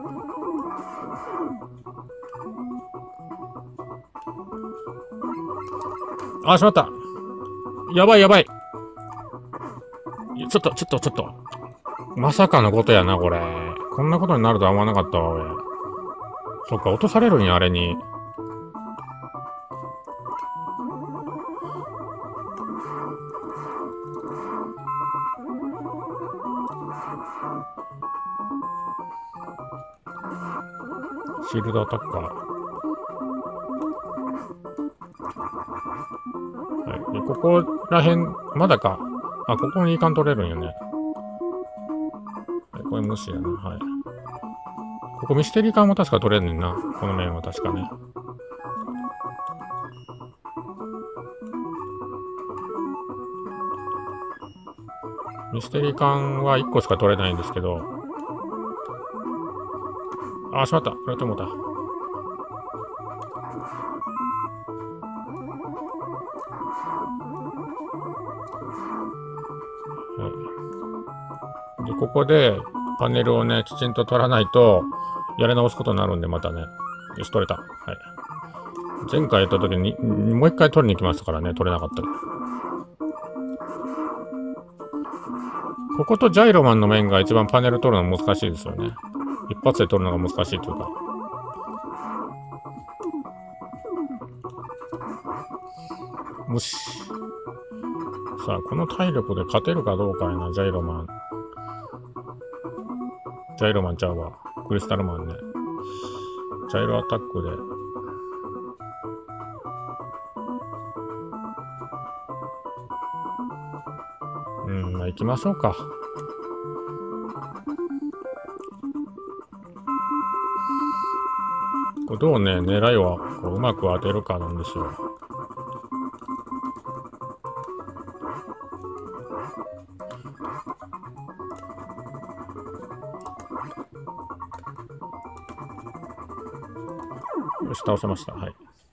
あ、しまった。やばいやばい。ちょっと、ちょっと、ちょっと。まさかのことやな、これ。 こんなことになるとは思わなかったわ、俺。そっか、落とされるんや、あれに。シールドアタッカー。はい。で、ここら辺、まだか。あ、ここにいい感取れるんよね。はい、これ無視やな。はい。ここミステリー感も確か取れるねんな。この面は確かね。ミステリー感はいっこしか取れないんですけど。あー、しまった。これと思った。はい。で、ここでパネルをね、きちんと取らないと、やり直すことになるんで、またね。よし、取れた。はい。前回やった時に、もう一回取りに行きましたからね、取れなかった。こことジャイロマンの面が一番パネル取るの難しいですよね。一発で取るのが難しいというか。無視。さあ、この体力で勝てるかどうかやな、ジャイロマン。ジャイロマンちゃうわ。クリスタルマンね。ジャイロアタックで。うん、まあ行きましょうか。これどうね、狙いはこううまく当てるかなんですよ。よし、倒せました。はい。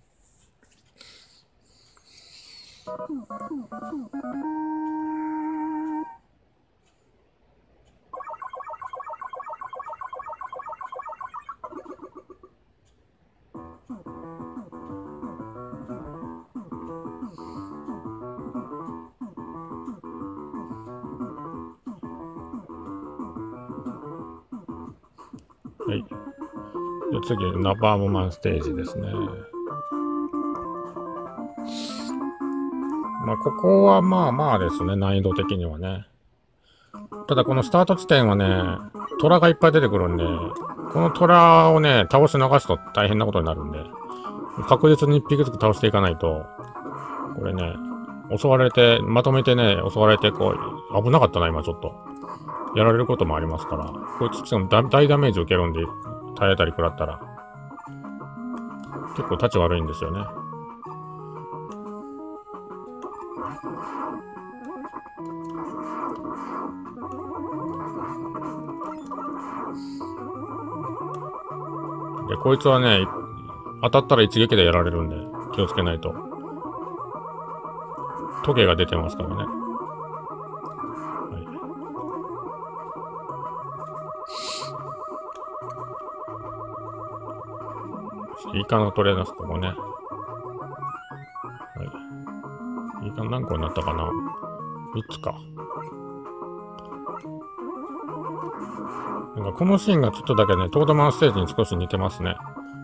はい。で次、ナバーモマンステージですね。まあ、ここはまあまあですね、難易度的にはね。ただこのスタート地点はね、虎がいっぱい出てくるんで、この虎をね、倒し逃すと大変なことになるんで、確実に一匹ずつ倒していかないと、これね、襲われて、まとめてね、襲われて、こう、危なかったな、今ちょっと。やられることもありますから、こいつしかも大ダメージ受けるんで、体当たり食らったら。結構立ち悪いんですよね。で、こいつはね、当たったら一撃でやられるんで、気をつけないと。トゲが出てますからね。はい。イカの取れます、ここね。はい。イカ何個になったかな ?みっ つか。なんかこのシーンがちょっとだけね、トードマンステージに少し似てますね。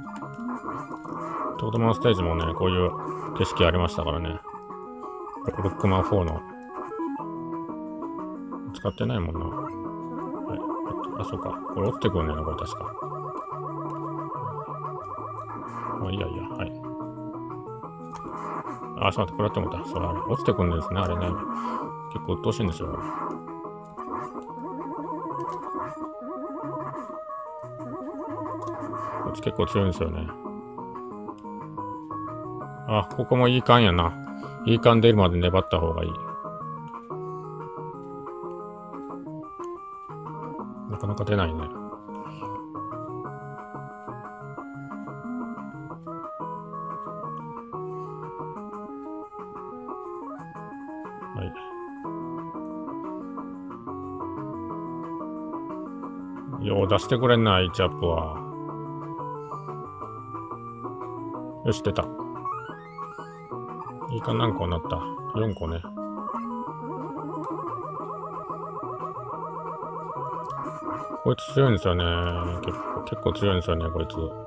トードマンステージもね、こういう景色ありましたからね。ルックマンフォーの。使ってないもんな。はい。あ、そうか。これ落ちてくるんだよな、これ確か。まあいいやいいや。はい。あ、そう待って、これやって思った。それあれ。落ちてくるんですね、あれね。結構鬱陶しいんですよ、これ。こいつ結構強いんですよね。あ、ここもいい感やな。いい感出るまで粘った方がいい。なかなか出ないね。はい。よう出してくれんな、H アップは。よし、出た。いいか何個になった ?よん 個ね。 こいつ強いんですよね。結構、結構強いんですよね、こいつ。はい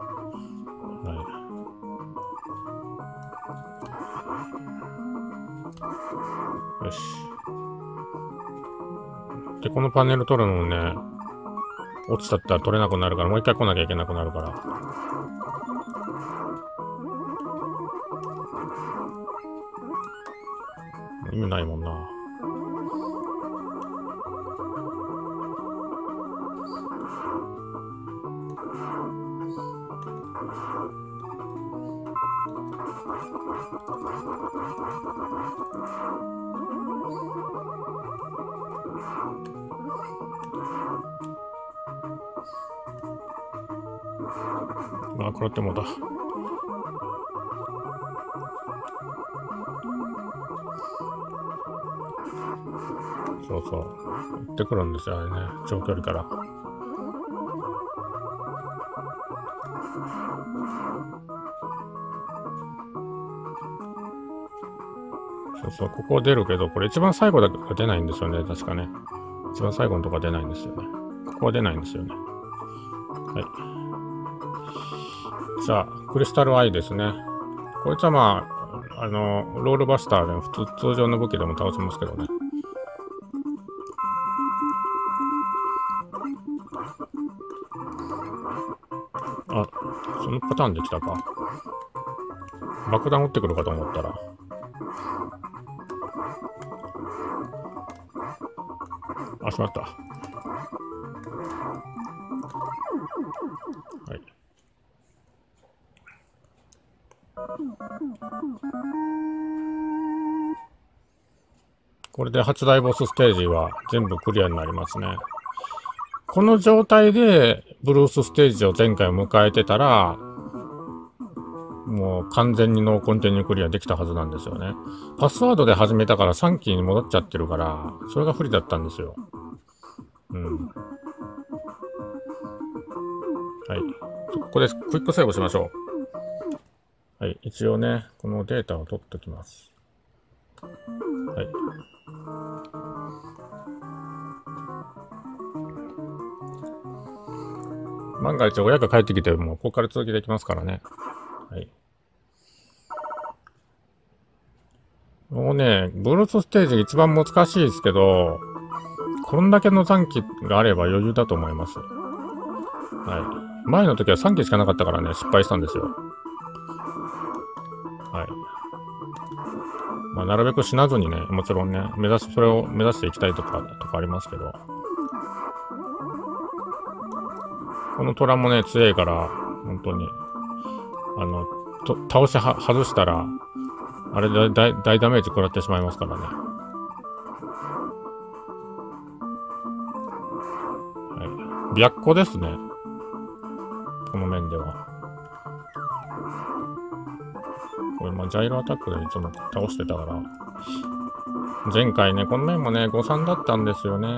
。よし。で、このパネル取るのもね、落ちちゃったら取れなくなるから、もう一回来なきゃいけなくなるから。意味ないもんな。あ、これってもうだ。そうそう。行ってくるんですよ、あれね。長距離から。そうそう、ここ出るけど、これ一番最後だけ出ないんですよね、確かね。一番最後のとこは出ないんですよね。ここは出ないんですよね。はい。じゃあ、クリスタルアイですね。こいつはまあ、あの、ロールバスターでも普通、通常の武器でも倒せますけどね。あ、そのパターンできたか。爆弾撃ってくるかと思ったら。あ、しまった。はい。これではち大ボスステージは全部クリアになりますね。この状態でブルースステージを前回迎えてたら、もう完全にノーコンティニュークリアできたはずなんですよね。パスワードで始めたからさんキーに戻っちゃってるから、それが不利だったんですよ。うん。はい。ここでクイックセーブしましょう。はい。一応ね、このデータを取っておきます。はい。万が一親が帰ってきても、ここから続きできますからね。はい。もうね、ブルースステージが一番難しいですけど、こんだけのさん機があれば余裕だと思います。はい。前の時はさん機しかなかったからね、失敗したんですよ。はい。まあ、なるべく死なずにね、もちろんね、目指し、それを目指していきたいとか、とかありますけど。この虎もね、強いから、本当に、あの、と倒しは外したら、あれで大大ダメージ食らってしまいますからね。はい。白虎ですね。この面では。これ、まあ、ジャイロアタックでいつも倒してたから。前回ね、この面もね、ごさんだったんですよね。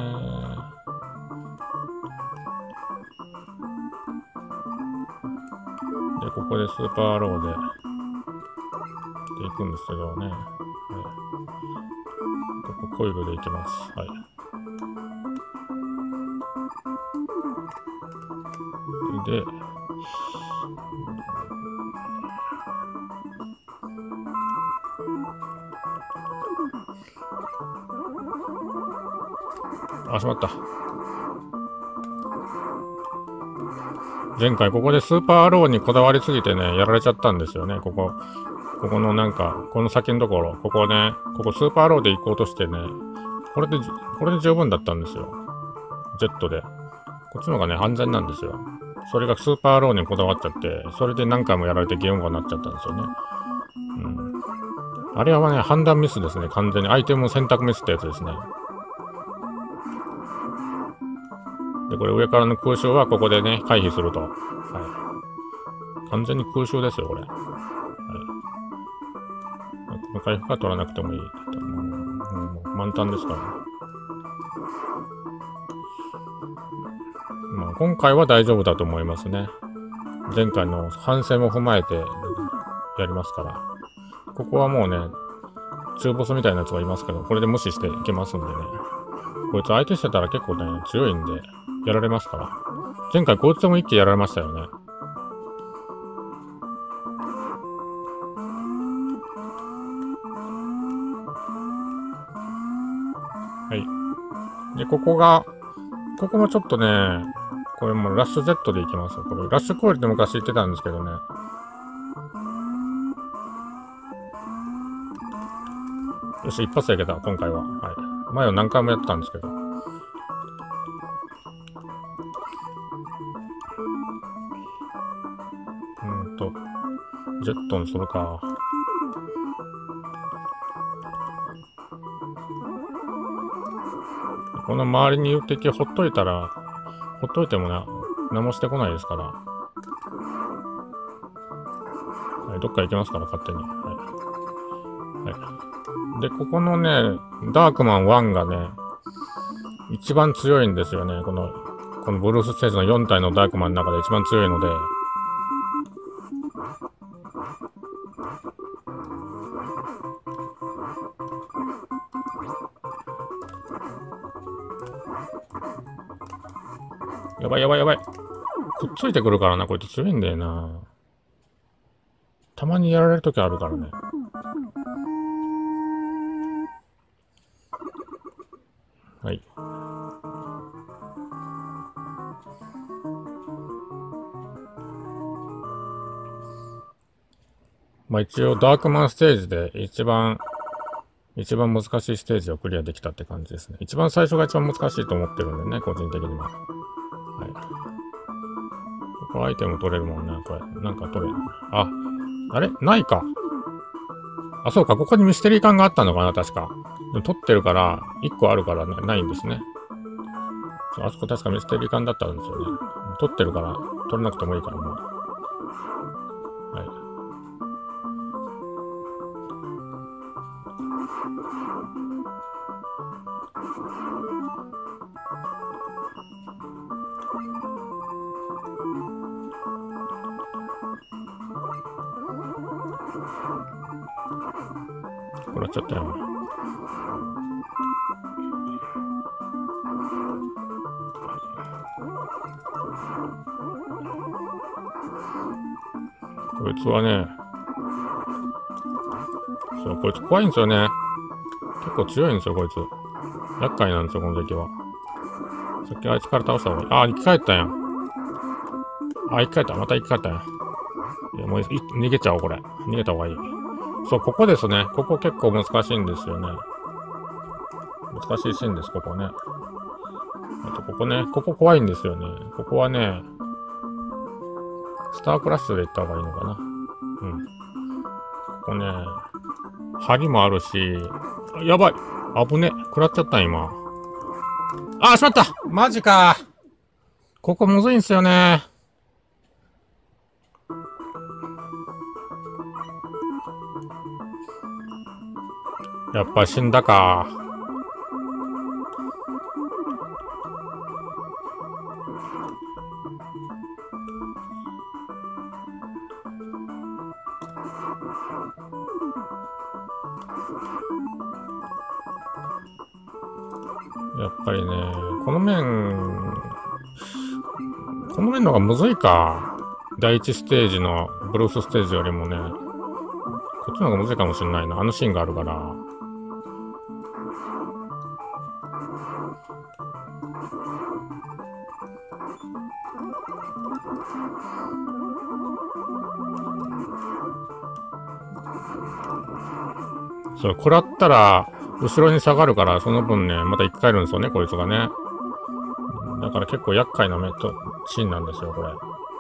で、ここでスーパーローで、で行くんですけどね。はい、ここコイルで行きます。はい。で、あ、しまった。前回ここでスーパーローにこだわりすぎてね、やられちゃったんですよね、ここ。ここのなんか、この先のところ、ここね、ここスーパーローで行こうとしてね、これで、これで十分だったんですよ。ジェットで。こっちの方がね、安全なんですよ。それがスーパーローにこだわっちゃって、それで何回もやられてゲームオーバーになっちゃったんですよね。うん。あれはね、判断ミスですね、完全に。アイテム選択ミスってやつですね。で、これ上からの空襲はここでね、回避すると。はい。完全に空襲ですよ、これ。はい。この回復は取らなくてもいい。もう、もう満タンですから、ね。まあ、今回は大丈夫だと思いますね。前回の反省も踏まえてやりますから。ここはもうね、中ボスみたいなやつがいますけど、これで無視していけますんでね。こいつ相手してたら結構ね、強いんで、 やられますから。前回こいつでも一気やられましたよね。はい。で、ここが、ここもちょっとね、これもうラッシュ Z でいきますよ。これ、ラッシュクオリティ昔言ってたんですけどね。よし、一発でいけた、今回は。はい。前は何回もやってたんですけど。うんと、ジェットにするか。この周りにいる敵ほっといたら、ほっといてもな、何もしてこないですから。はい、どっか行きますから、勝手に。はい。はい。で、ここのね、ダークマンワンがね、一番強いんですよね。この、このブルースステージのよん体のダークマンの中で一番強いので、やばいやばいやばい。くっついてくるからな、こいつ強いんだよな。たまにやられるときあるからね。はい。まあ一応ダークマンステージで一番、一番難しいステージをクリアできたって感じですね。一番最初が一番難しいと思ってるんでね、個人的には。はい。ここアイテム取れるもんね、これ。なんか取れる。あ、あれないか。あ、そうか。ここにミステリー缶があったのかな、確か。でも取ってるから、いっこあるからないんですね。あそこ確かミステリー缶だったんですよね。取ってるから、取れなくてもいいからもう。はい。これちゃったよ。こいつはね、そう、こいつ怖いんですよね。結構強いんですよ、こいつ。厄介なんですよ、この敵は。さっきあいつから倒した方がいい。ああ、生き返ったやん。ああ、生き返った。また生き返ったやん。いや、もう逃げちゃおう、これ。逃げた方がいい。そう、ここですね。ここ結構難しいんですよね。難しいシーンです、ここね。あと、ここね。ここ怖いんですよね。ここはね、スタークラッシュで行った方がいいのかな。うん。ここね、針もあるし、やばい危ね。食らっちゃったん、今。あー、しまったマジか。ここむずいんすよね。やっぱ死んだか。やっぱりね、この面、この面の方がむずいか。第一ステージのブルースステージよりもね、こっちの方がむずいかもしれないな。あのシーンがあるから。そう、食らったら、後ろに下がるから、その分ね、また生き返るんですよね、こいつがね。だから結構厄介なメットシーンなんですよ、これ。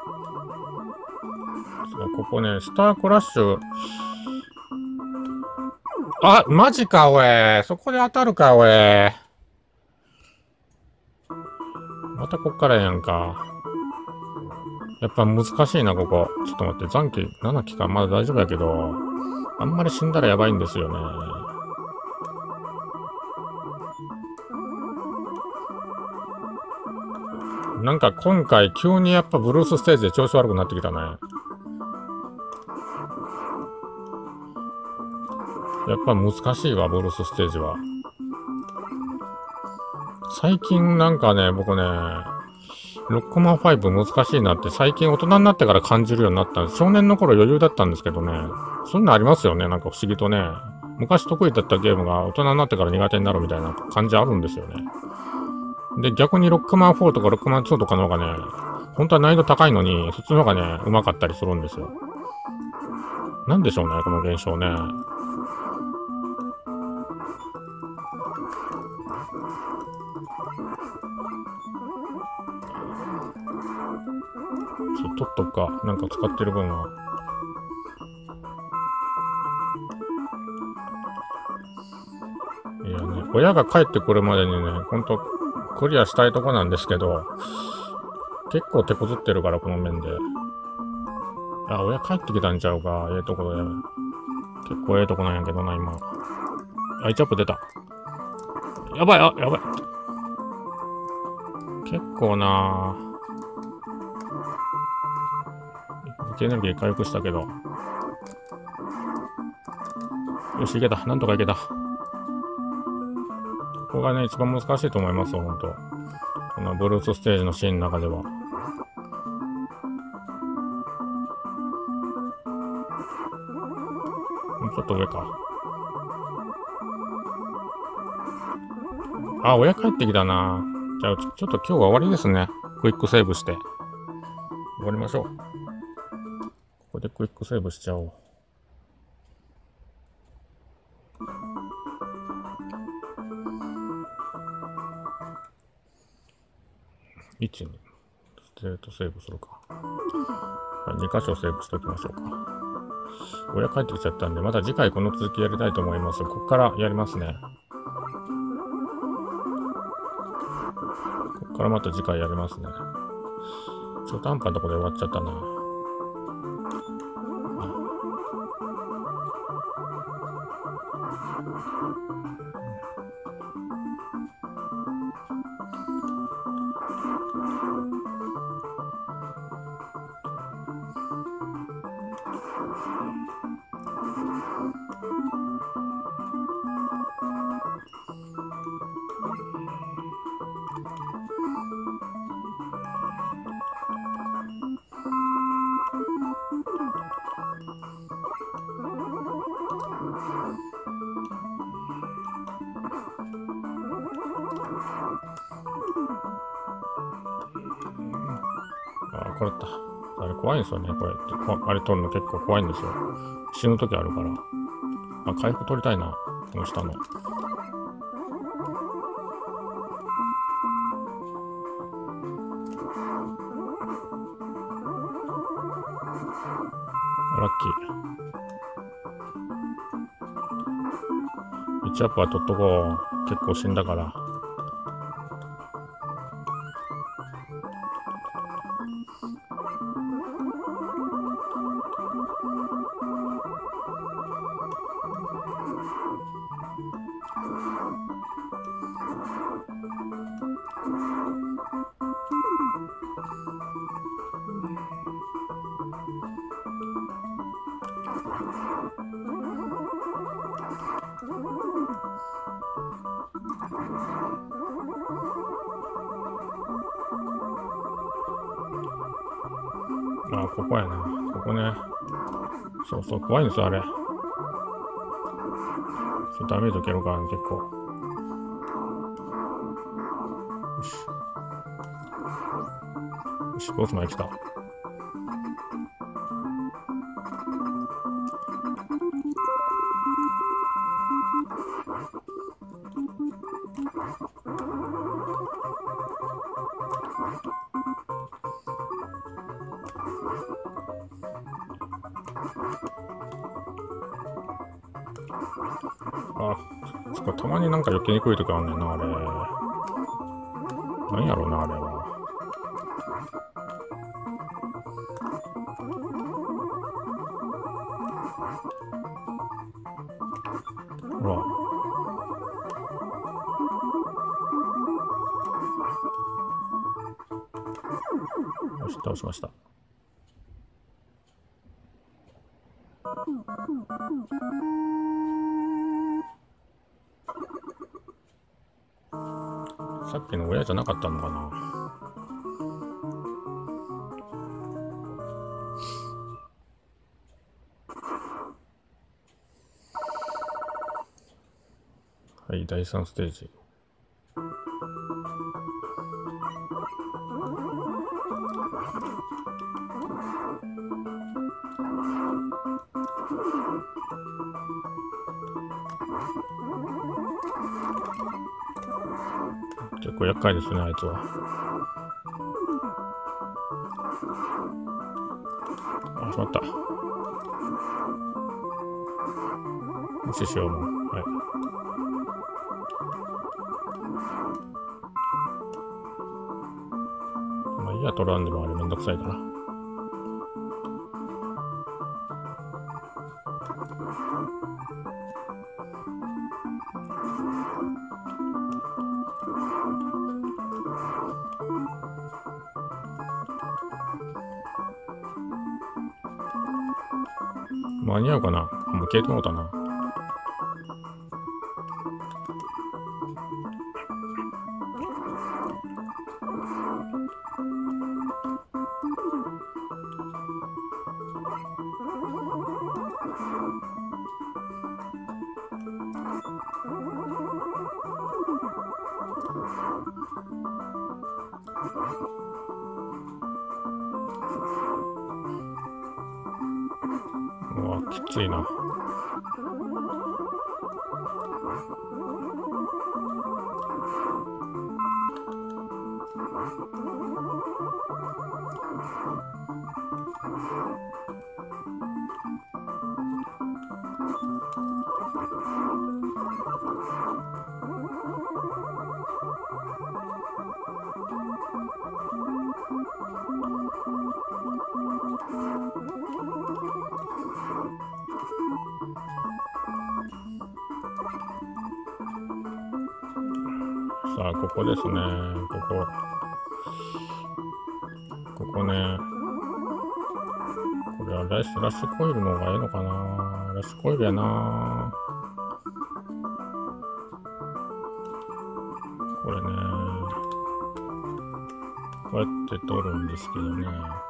ここね、スタークラッシュ。あ、マジか、おい。そこで当たるか、おい。またこっからやんか。やっぱ難しいな、ここ。ちょっと待って、残機なな機か。まだ大丈夫やけど、あんまり死んだらやばいんですよね。なんか今回急にやっぱブルースステージで調子悪くなってきたね。やっぱ難しいわ、ブルースステージは。最近なんかね、僕ね、 ロックマンファイブ難しいなって最近大人になってから感じるようになったんです。少年の頃余裕だったんですけどね。そういうのありますよね。なんか不思議とね。昔得意だったゲームが大人になってから苦手になるみたいな感じあるんですよね。で、逆にロックマンフォーとかロックマンツーとかの方がね、本当は難易度高いのに、そっちの方がね、上手かったりするんですよ。なんでしょうね、この現象ね。ちょっと取っとくか。なんか使ってる分は。いやね、親が帰ってくるまでにね、ほんとクリアしたいとこなんですけど、結構手こずってるから、この面で。あ、親帰ってきたんちゃうか。ええところで。結構ええとこなんやけどな、今。アイチャップ出た。やばい、あ、やばい。結構なぁ。エネルギー回復したけど。よし、いけた。なんとかいけた。ここがね、一番難しいと思いますよ、ほんと。このブルースステージのシーンの中では。ちょっと上か。あ、親帰ってきたな。じゃあちょ、ちょっと今日は終わりですね。クイックセーブして。終わりましょう。ここでクイックセーブしちゃおう。いちにステートセーブするか。に箇所セーブしておきましょうか。親帰ってきちゃったんで、また次回この続きやりたいと思います。ここからやりますね。ここからまた次回やりますね。中途半端なとこで終わっちゃったな。あ、これだった。あれ怖いんですよね、これ。あれ取るの結構怖いんですよ。死ぬときあるから。あ、回復取りたいな。この下の。ラッキー。いちアップは取っとこう。結構死んだから。あ、ここやな。ここね。そうそう、怖いんですよ、あれ。そうダメージ受けるからね、結構。よし。よし、ボスまで来た。あ、そっか、たまになんか余計にくいときあんねんな、あれ。なんやろうな、あれは。ほら。よし、倒しました。さっきの親じゃなかったのかな。 はい、だいさんステージ。結構厄介ですね、あいつは。あ、しまった。無視しようもん。はい。まあいいや、取らんでもあれめんどくさいから。間に合うかな。もう消えてもうたな。うわ、きついな。さあ、ここですね。ここ。ここね。これはラッシュ、ラッシュコイルの方がええのかな。ラッシュコイルやな。これね。こうやって取るんですけどね。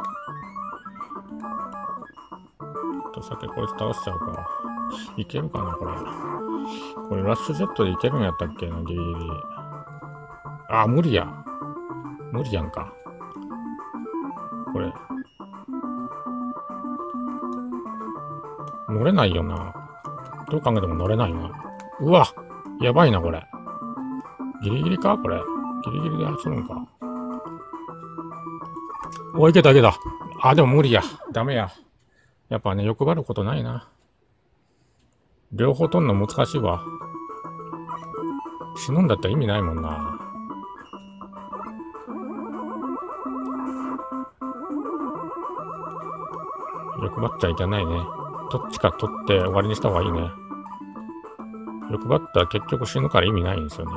と先こいつ倒しちゃうか。いけるかな、これ。これラッシュジェットでいけるんやったっけな、ギリギリ。あ、無理や。無理やんか。これ。乗れないよな。どう考えても乗れないな。うわ、やばいな、これ。ギリギリかこれ。ギリギリで走るんか。お、いけたいけた。あ、でも無理や。ダメや。やっぱね、欲張ることないな。両方取るの難しいわ。死ぬんだったら意味ないもんな。欲張っちゃいけないね。どっちか取って終わりにした方がいいね。欲張ったら結局死ぬから意味ないんですよね。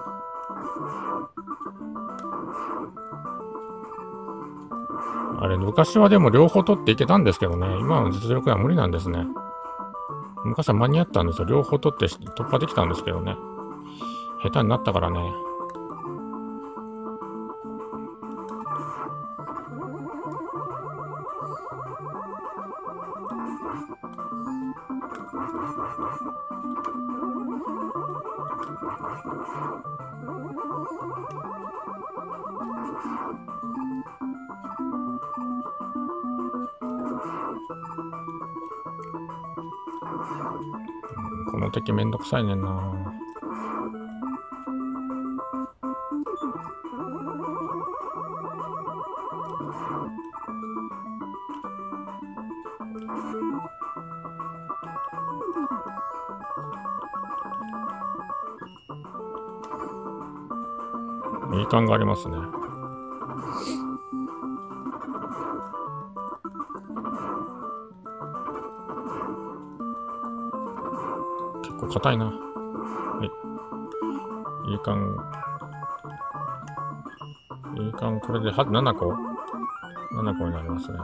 あれ、昔はでも両方取っていけたんですけどね、今の実力は無理なんですね。昔は間に合ったんですよ。両方取って突破できたんですけどね。下手になったからね。この敵めんどくさいねんな。いい感がありますね。結構硬いな。はい。いい感。いい感、これでななこ ?なな 個になりますね。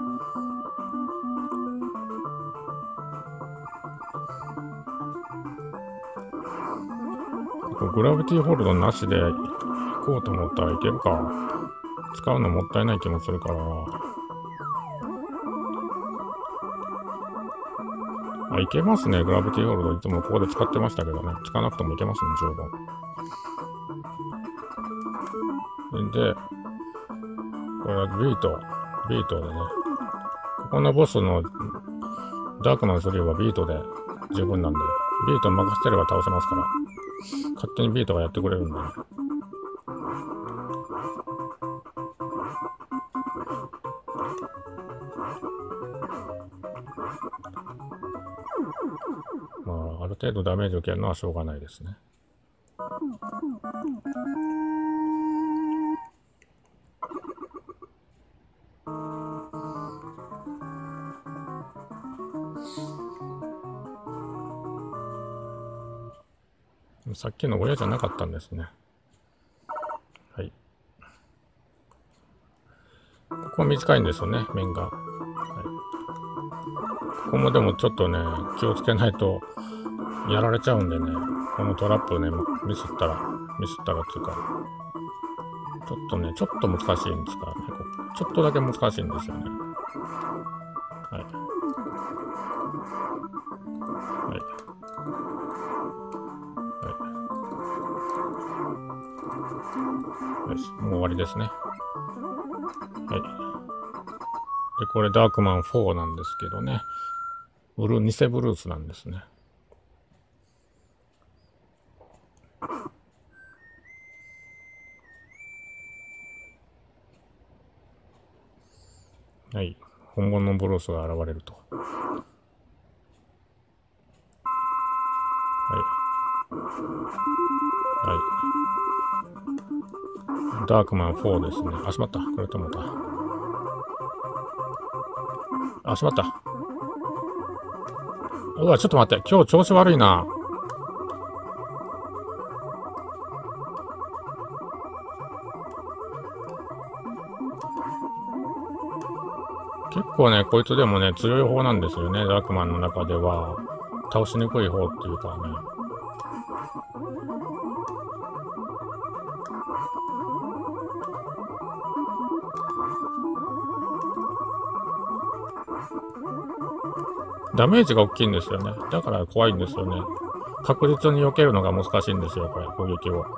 グラビティホールドなしで行こうと思ったらいけるか。使うのもったいない気もするから。 あ、いけますね。グラビティホールド。いつもここで使ってましたけどね。使わなくてもいけますね、十分。で、これはビート。ビートでね。ここのボスのダークマンスリーはビートで十分なんで、ビート任せてれば倒せますから、勝手にビートがやってくれるんでね。まあ、ある程度ダメージを受けるのはしょうがないですね。さっきの親じゃなかったんですね。はい。ここは短いんですよね、面が。はい、ここもでもちょっとね、気をつけないとやられちゃうんでね、このトラップね、ミスったら、ミスったらっていうか、ちょっとね、ちょっと難しいんですからね、ちょっとだけ難しいんですよね。はい。はい。はい。よし、もう終わりですね。はい。で、これダークマンフォーなんですけどね、ブルー、偽ブルースなんですね。はい。本物のブルースが現れると。はい。はい。ダークマンフォーですね。あ、しまった。これと思った。あ、しまった。うわ、ちょっと待って。今日調子悪いな。結構ね、こいつでもね、強い方なんですよね。ダークマンの中では。倒しにくい方っていうかね。ダメージが大きいんですよね。だから怖いんですよね。確実に避けるのが難しいんですよ、これ、攻撃を。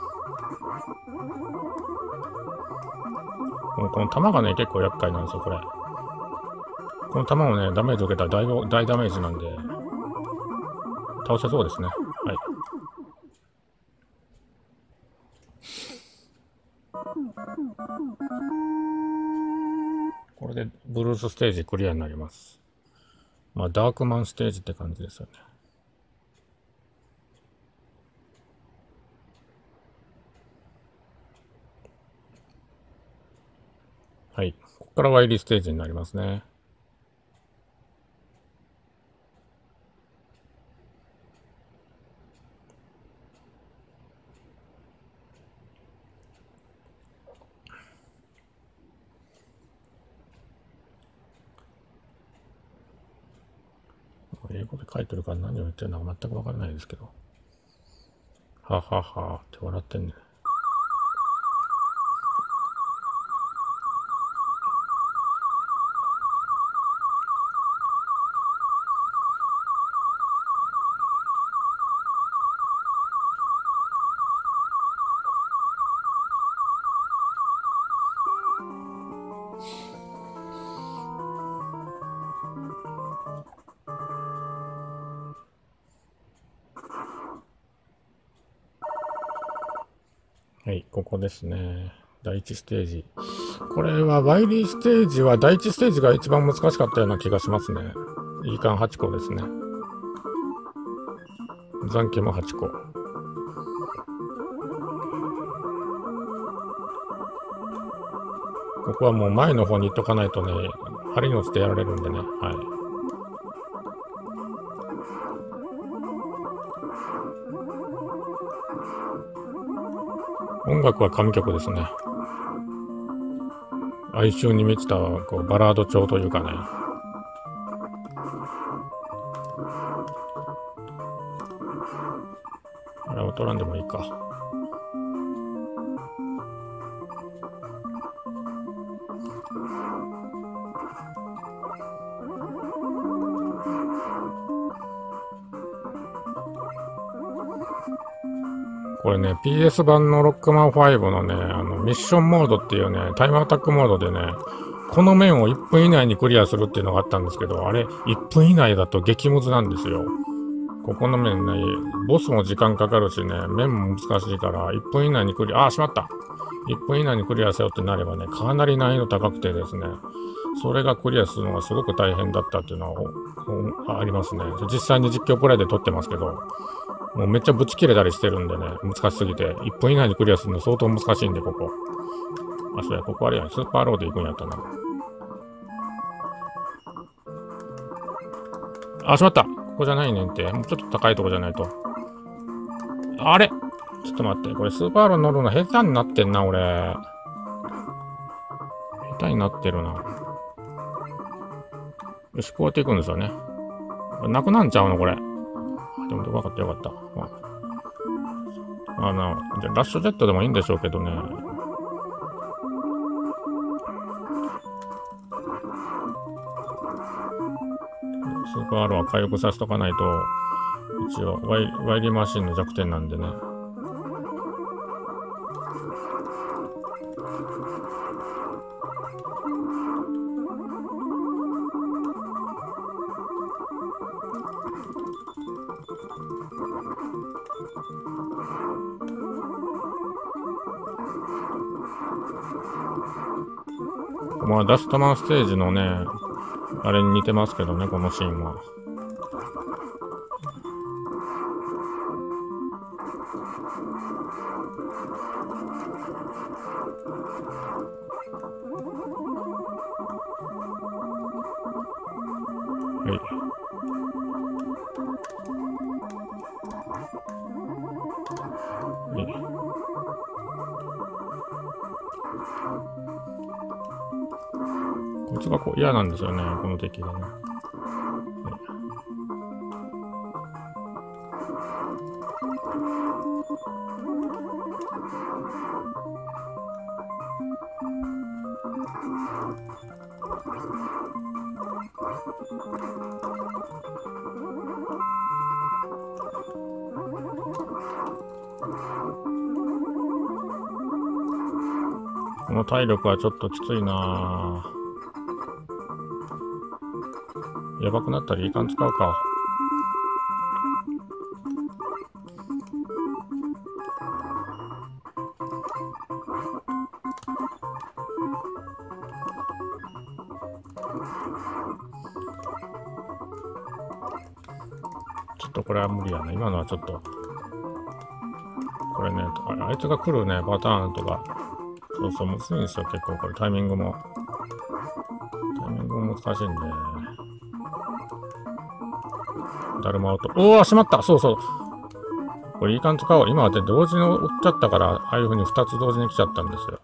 この弾がね、結構厄介なんですよ、これ。この弾をね、ダメージを受けたら 大, 大ダメージなんで、倒せそうですね。はい。これでブルースステージクリアになります。まあ、ダークマンステージって感じですよね。はい。ここからワイリーステージになりますね。英語で書いてるから何を言ってるのか全くわからないですけど。はははって笑ってんね。はい、ここですね。だいいちステージ。これはワイリーステージはだいいちステージが一番難しかったような気がしますね。いいかんはちこですね。残機もはちこ。ここはもう前の方に行っとかないとね、針のつてやられるんでね。はい。音楽は神曲ですね。哀愁に満ちたこうバラード調というかね。あれを取らんでもいいか。 これね、ピーエス 版のロックマンファイブのね、あの、ミッションモードっていうね、タイムアタックモードでね、この面をいっぷん以内にクリアするっていうのがあったんですけど、あれ、いっぷん以内だと激ムズなんですよ。ここの面ね、ボスも時間かかるしね、面も難しいから、いっぷん以内にクリア、あー、しまった !いっぷん以内にクリアせよってなればね、かなり難易度高くてですね、それがクリアするのがすごく大変だったっていうのはありますね。実際に実況プレイで撮ってますけど、もうめっちゃぶち切れたりしてるんでね、難しすぎて、いっぷん以内にクリアするの相当難しいんで、ここ。あ、そうや、ここあれや、スーパーロード行くんやったな。あ、しまったここじゃないねんって。もうちょっと高いとこじゃないと。あれちょっと待って。これスーパーロード乗るの下手になってんな、俺。下手になってるな。よし、こうやっていくんですよね。なくなんちゃうのこれ。でも、分かったよかった。あの、じゃラッシュジェットでもいいんでしょうけどね。スーパーローは回復させとかないと、一応ワイ、ワイリーマシンの弱点なんでね。まあ、ダストマンステージのね、あれに似てますけどね、このシーンは。はい。はい。こいつがこう嫌なんですよね、この敵がね。この体力はちょっときついなぁ。やばくなったらいい感じ使うか。ちょっとこれは無理やな。今のはちょっと。これね、あいつが来るね、パターンとか。そうそう、むずいんですよ、結構これタイミングも。タイミングも難しいんで。だるま音。おー、しまったそうそう。これいい感じか。今はで同時に追っちゃったから、ああいう風にふたつ同時に来ちゃったんですよ。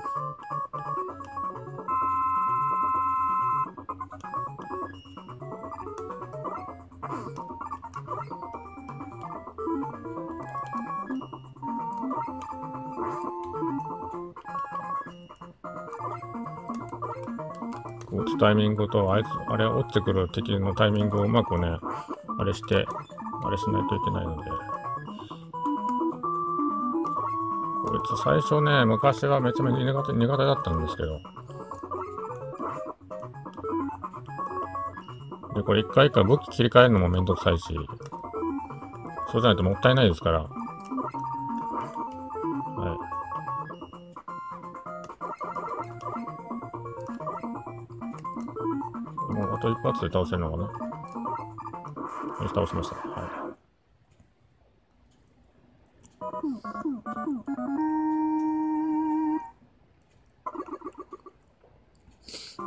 打つタイミングと、あいつ、あれ、落ちてくる敵のタイミングをうまくね、あれして、あれしないといけないので。こいつ最初ね、昔はめちゃめちゃ苦手、苦手だったんですけど。で、これ一回一回武器切り替えるのもめんどくさいし、そうじゃないともったいないですから。はい。もうあと一発で倒せるのかな。よし、倒しました。はい。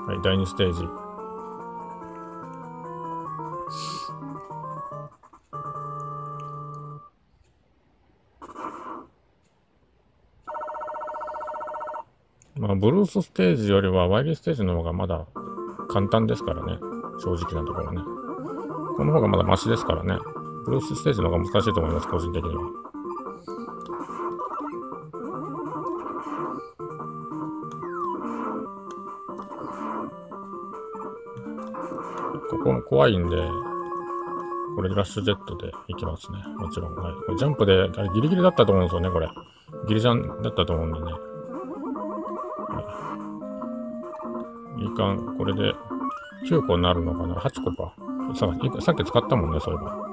はい、だいにステージ。まあ、ブルースステージよりはワイリーステージの方がまだ簡単ですからね。正直なところね。この方がまだマシですからね。ブルースステージの方が難しいと思います、個人的には。ここも怖いんで、 これでラッシュジェットで行きますね。もちろん。はい、これジャンプで、ギリギリだったと思うんですよね、これ。ギリジャンだったと思うんでね。はい、いいかん、これできゅうこになるのかな ?はち 個か。ささっき使ったもんね、そういえば。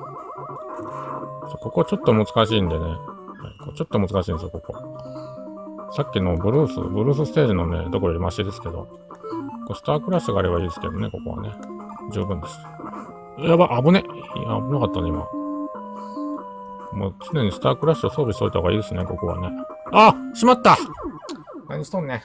ここちょっと難しいんでね。はい、ちょっと難しいんですよ、ここ。さっきのブルース、ブルースステージのね、ところよりマシですけど。こスタークラッシュがあればいいですけどね、ここはね。十分です。やば、危ね。いや、危なかったね、今。もう常にスタークラッシュを装備しといた方がいいですね、ここはね。あ、しまった。何しとんね。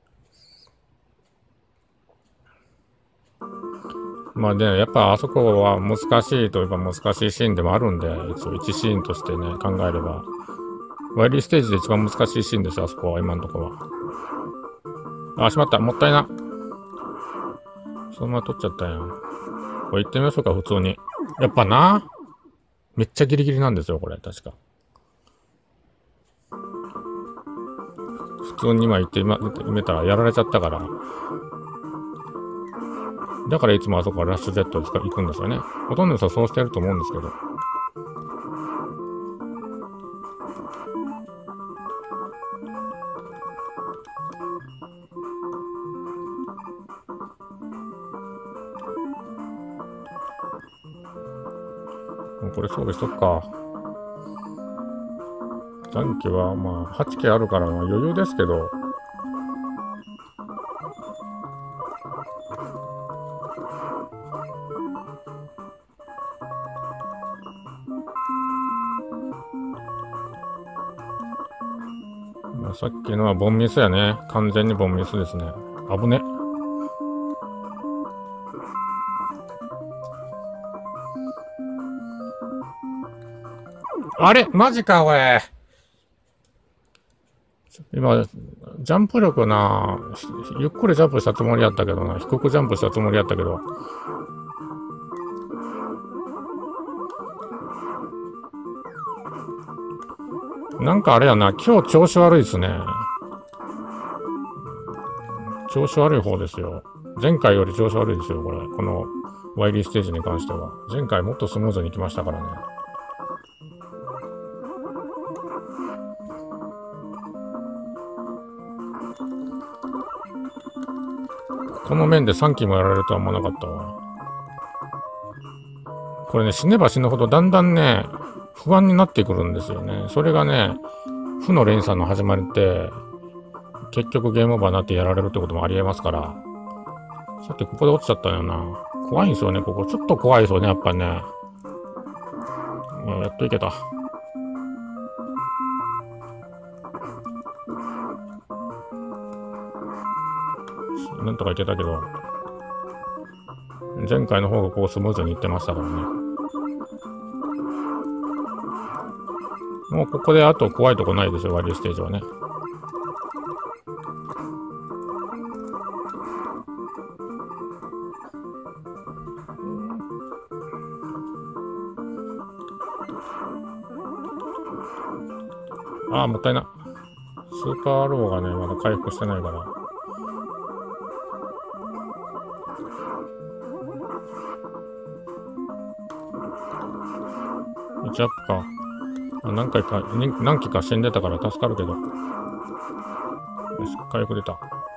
まあね、やっぱあそこは難しいといえば難しいシーンでもあるんで、一応いちシーンとしてね、考えれば。ワイリーステージで一番難しいシーンですよ、あそこは、今のところは。あ、しまった。もったいな。そのまま取っちゃったやん。これ行ってみましょうか、普通に。やっぱな。めっちゃギリギリなんですよ、これ、確か。普通に今行ってみたらやられちゃったから。だからいつもあそこはラッシュジェットで行くんですよね。ほとんどの人はそうしてると思うんですけど。もうこれ装備しとくか。残機はまあはちけいあるから余裕ですけど。まあ、さっきのはボンミスやね。完全にボンミスですね。危ね。あれマジか、おい。今、ジャンプ力な、ゆっくりジャンプしたつもりやったけどな。低くジャンプしたつもりやったけど。なんかあれやな、今日調子悪いですね。調子悪い方ですよ。前回より調子悪いですよ、これ。このワイリーステージに関しては。前回もっとスムーズに行きましたからね。この面でさんきもやられるとは思わなかったわ。これね、死ねば死ぬほどだんだんね、不安になってくるんですよね。それがね、負の連鎖の始まりって、結局ゲームオーバーになってやられるってこともありえますから。さっきここで落ちちゃったよな。怖いんですよね、ここ。ちょっと怖いですよね、やっぱりね。やっといけた。なんとかいけたけど、前回の方がこうスムーズにいってましたからね。もうここであと怖いとこないですよ、ワイリーステージはね。ああ、もったいな。スーパーローがね、まだ回復してないから。いちアップか。何回か、何機か死んでたから助かるけど。よし、回復出た。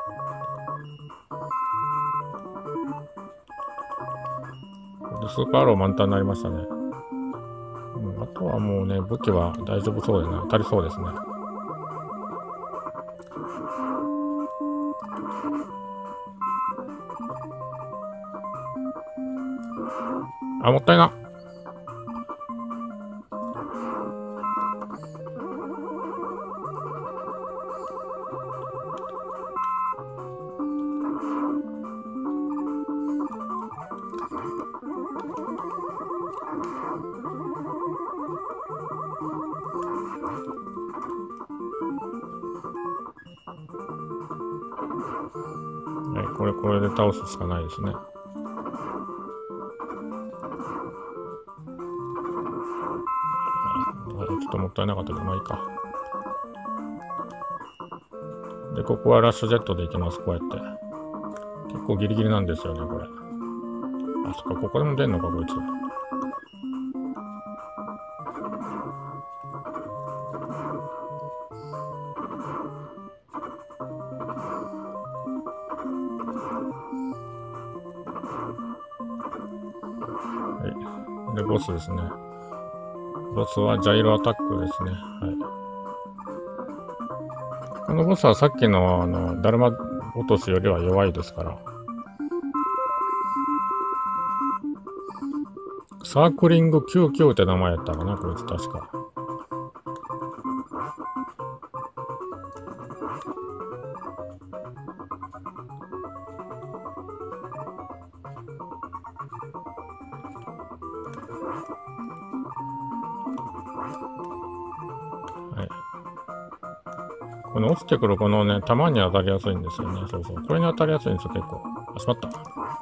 スーパーロー満タンになりましたね。うん、あとはもうね、武器は大丈夫そうでな、足りそうですね。あ、もったいな。はい、これ、これで倒すしかないですね。ちょっともったいなかったけど、まあいいか。で、ここはラッシュジェットで行きます、こうやって。結構ギリギリなんですよね、これ。あ、そっか、ここでも出んのか、こいつ。 で、ボスですね。ボスはジャイロアタックですね。はい。このボスはさっきの、あの、だるま落としよりは弱いですから。サークリングきゅうじゅうきゅうって名前やったかな、こいつ確か。はい。この落ちてくるこのね、弾に当たりやすいんですよね。そうそう。これに当たりやすいんですよ、結構。あ、しまった。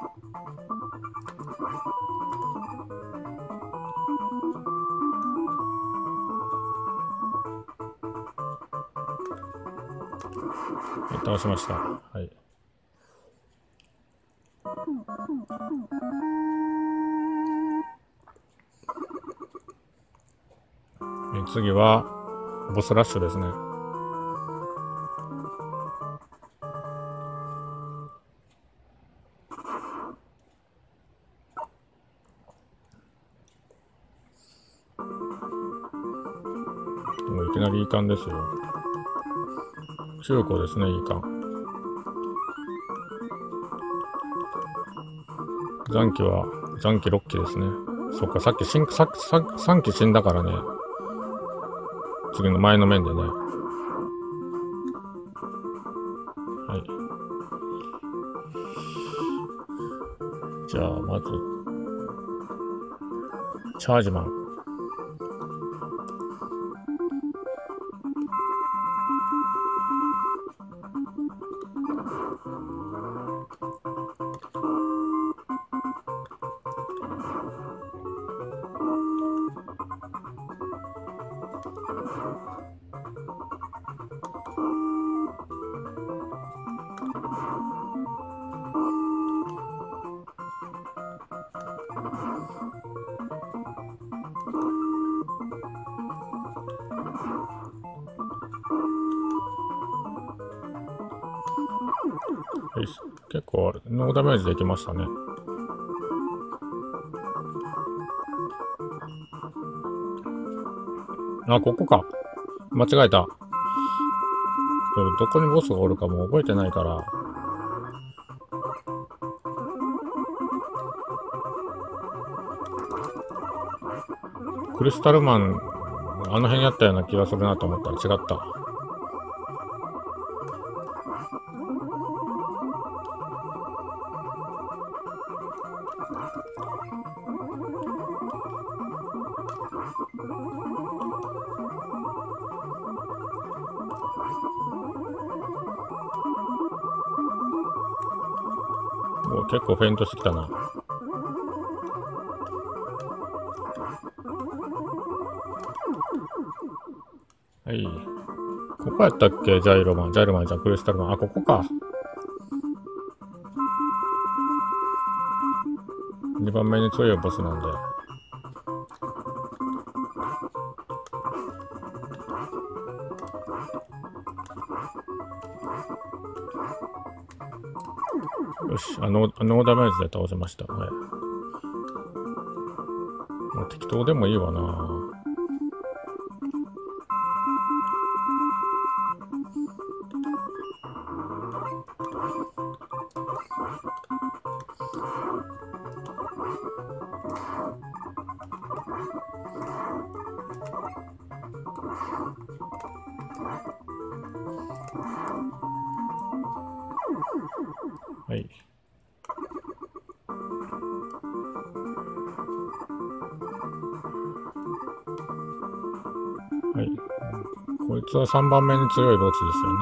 はい、倒しました。はい。え次は、ボスラッシュですね。もういきなりいい感ですよ。中古ですね、いい感。残機は、残機ろっきですね。そっか、さっき死ん、さっきささんき死んだからね。次の前の面でね。はい。じゃあ、まず、チャージマン。はい、結構ノーダメージできましたね。あ、ここか。間違えた。どこにボスがおるかもう覚えてないから。クリスタルマン、あの辺やったような気がするなと思ったら違った。もう結構フェイントしてきたな。はい。ここやったっけジャイロマン。ジャイロマンじゃん、クリスタルマン。あ、ここか。にばんめに強いボスなんで。よし、あの、ノーダメージで倒せました。はい。もう適当でもいいわな。はい。はい。こいつはさんばんめに強いボスですよね。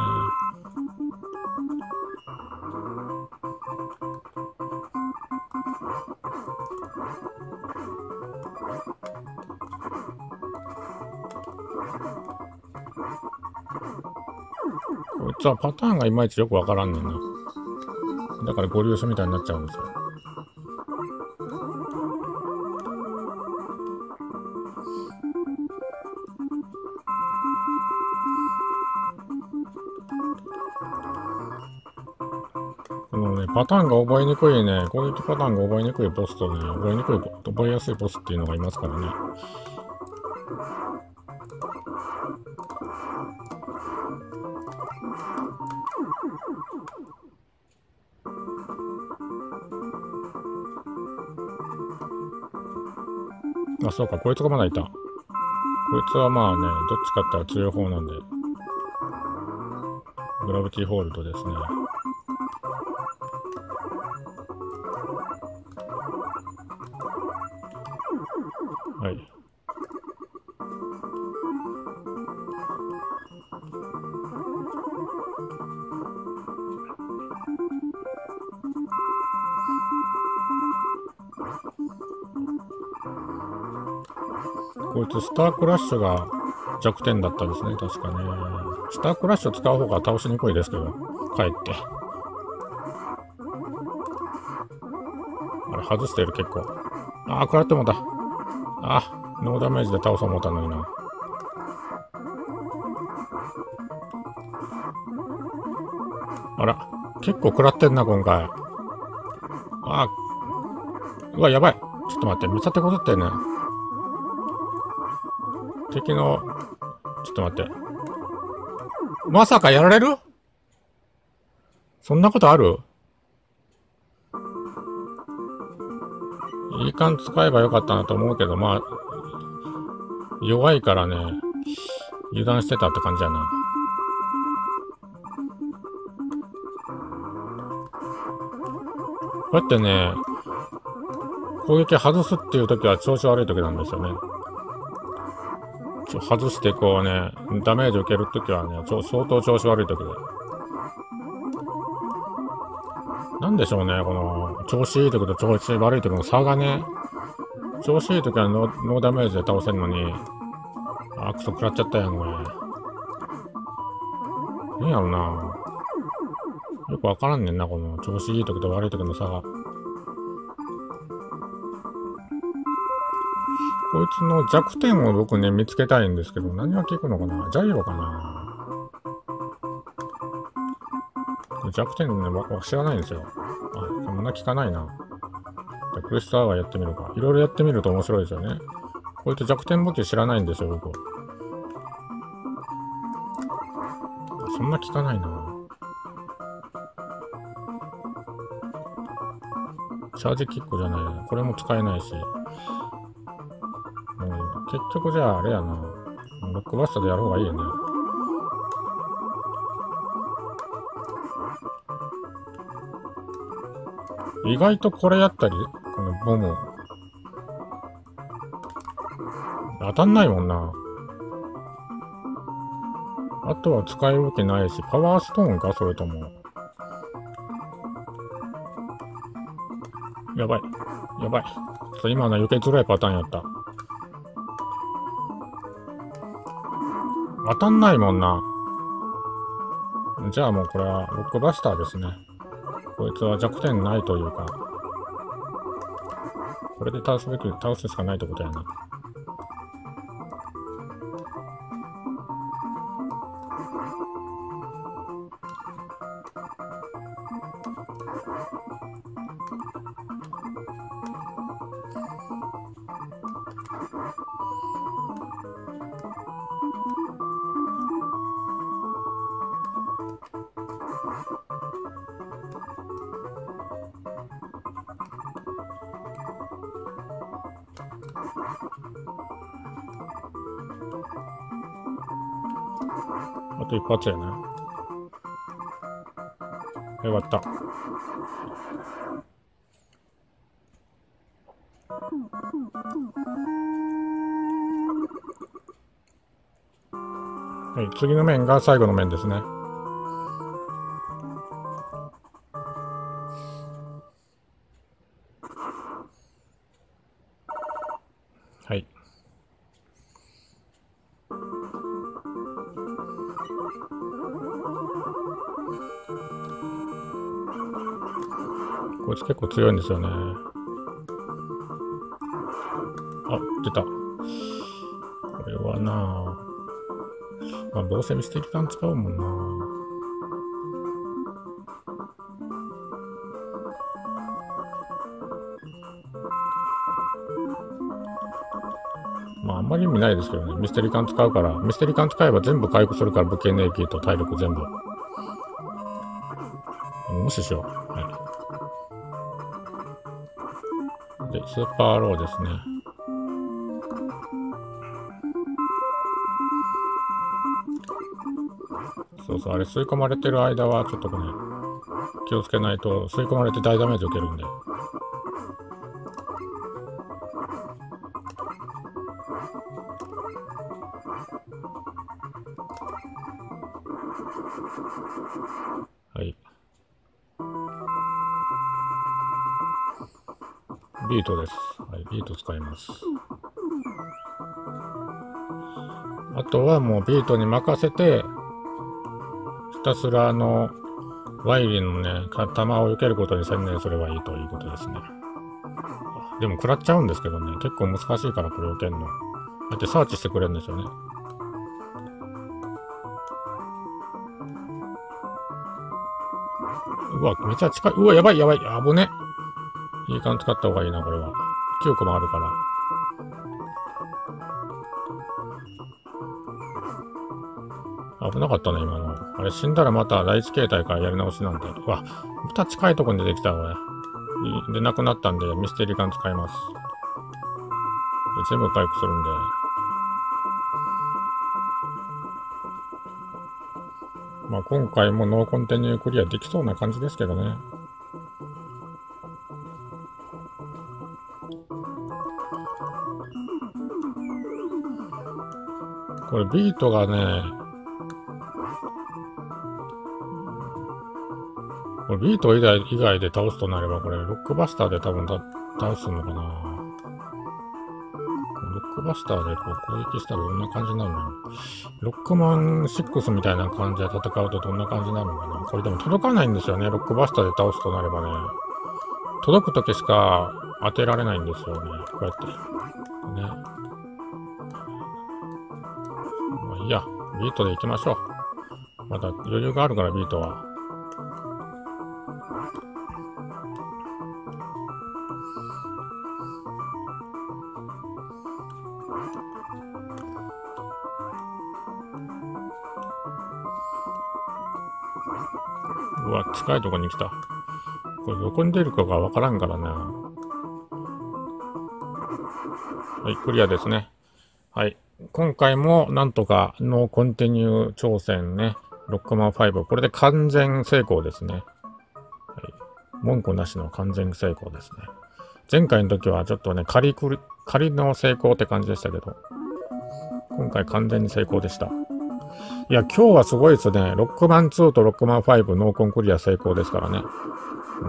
こいつはパターンがいまいちよくわからんねんな。だからゴリ押しみたいになっちゃうんですよ。このね、 パターンが覚えにくいね。攻撃パターンが覚えにくいボスとね、覚えにくい、覚えやすいボスっていうのがいますからね。あ、そうか、こいつがまだいた。こいつはまあね、どっちかって言ったら強い方なんで。グラビティホールドですね。はい。こいつスタークラッシュが弱点だったですね、確かね。スタークラッシュ使う方が倒しにくいですけど、かえって。あれ、外してる結構。ああ、食らってもだ。あ、ノーダメージで倒そう思ったのにな。あら、結構食らってんな、今回。ああ、うわ、やばい。ちょっと待って、めっちゃ手こずってんね。敵の、ちょっと待って。まさかやられる？そんなことある？いい感じ使えばよかったなと思うけど、まあ、弱いからね、油断してたって感じやな。こうやってね、攻撃外すっていう時は調子悪い時なんですよね。外してこうね、ダメージ受ける時はね、相当調子悪い時で。なんでしょうね、この、調子いい時と調子悪い時の差がね、調子いい時はノーダメージで倒せるのに、あ、クソ食らっちゃったやん、これ。何やろな。よくわからんねんな、この、調子いい時と悪い時の差が。こいつの弱点を僕ね、見つけたいんですけど、何が効くのかな？ジャイロかな？弱点ね、知らないんですよ。あ、そんな効かないな。クリスタルアワーやってみるか。いろいろやってみると面白いですよね。こいつ弱点武器知らないんですよ、僕。そんな効かないな。チャージキックじゃないな。これも使えないし。うん、結局じゃああれやな。ロックバスターでやる方がいいよね。意外とこれやったり、このボム。当たんないもんな。あとは使えるわけないし、パワーストーンかそれとも。やばい。やばい。ちょっと今のは避けづらいパターンやった。当たんないもんな。じゃあもうこれはロックバスターですね。こいつは弱点ないというか、これで倒すべき、倒すしかないってことやな。あと一発やな。よかった。はい、次の面が最後の面ですね。はい。こいつ結構強いんですよね。あ、出た。これはなぁ。まあ、どうせミステリー弾使うもんなぁ。 まああんまり意味ないですけどね。ミステリー缶使うから、ミステリー缶使えば全部回復するから、武器エネルギーと体力全部。無視しよう。はい。で、スーパーローですね。そうそう、あれ吸い込まれてる間はちょっとね、気をつけないと吸い込まれて大ダメージ受けるんで。はい。ビートです。はい、ビート使います。あとはもうビートに任せて、ひたすらあの、ワイリーのね、弾を避けることに専念すればいいということですね。でも食らっちゃうんですけどね、結構難しいからこれ避けるの。だってサーチしてくれるんですよね。うわ、めちゃ近い。うわ、やばいやばい。危ね。いい感じ使った方がいいな、これは。きゅうこもあるから。危なかったね、今の。あれ、死んだらまた第一形態からやり直しなんで。うわ、また近いところに出てきた、これ。で、なくなったんで、ミステリー缶使います。全部回復するんで。まあ、今回もノーコンティニュークリアできそうな感じですけどね。これビートがね、これビート以外以外で倒すとなれば、これロックバスターで多分倒すのかな。ロックバスターでこう攻撃したらどんな感じになるの？ロックマンシックスみたいな感じで戦うとどんな感じになるのかな。これでも届かないんですよね。ロックバスターで倒すとなればね。届くときしか当てられないんですよね。こうやって。ね。まあいいや。ビートで行きましょう。まだ余裕があるから、ビートは。うわ、近いとこに来た。これどこに出るかがわからんからな。はい、クリアですね。はい。今回もなんとかノーコンティニュー挑戦ね。ロックマンファイブ。これで完全成功ですね。はい。文句なしの完全成功ですね。前回の時はちょっとね、仮くり、仮の成功って感じでしたけど、今回完全に成功でした。いや、今日はすごいですね。ロックマンツーとロックマンファイブノーコンクリア成功ですからね。うん。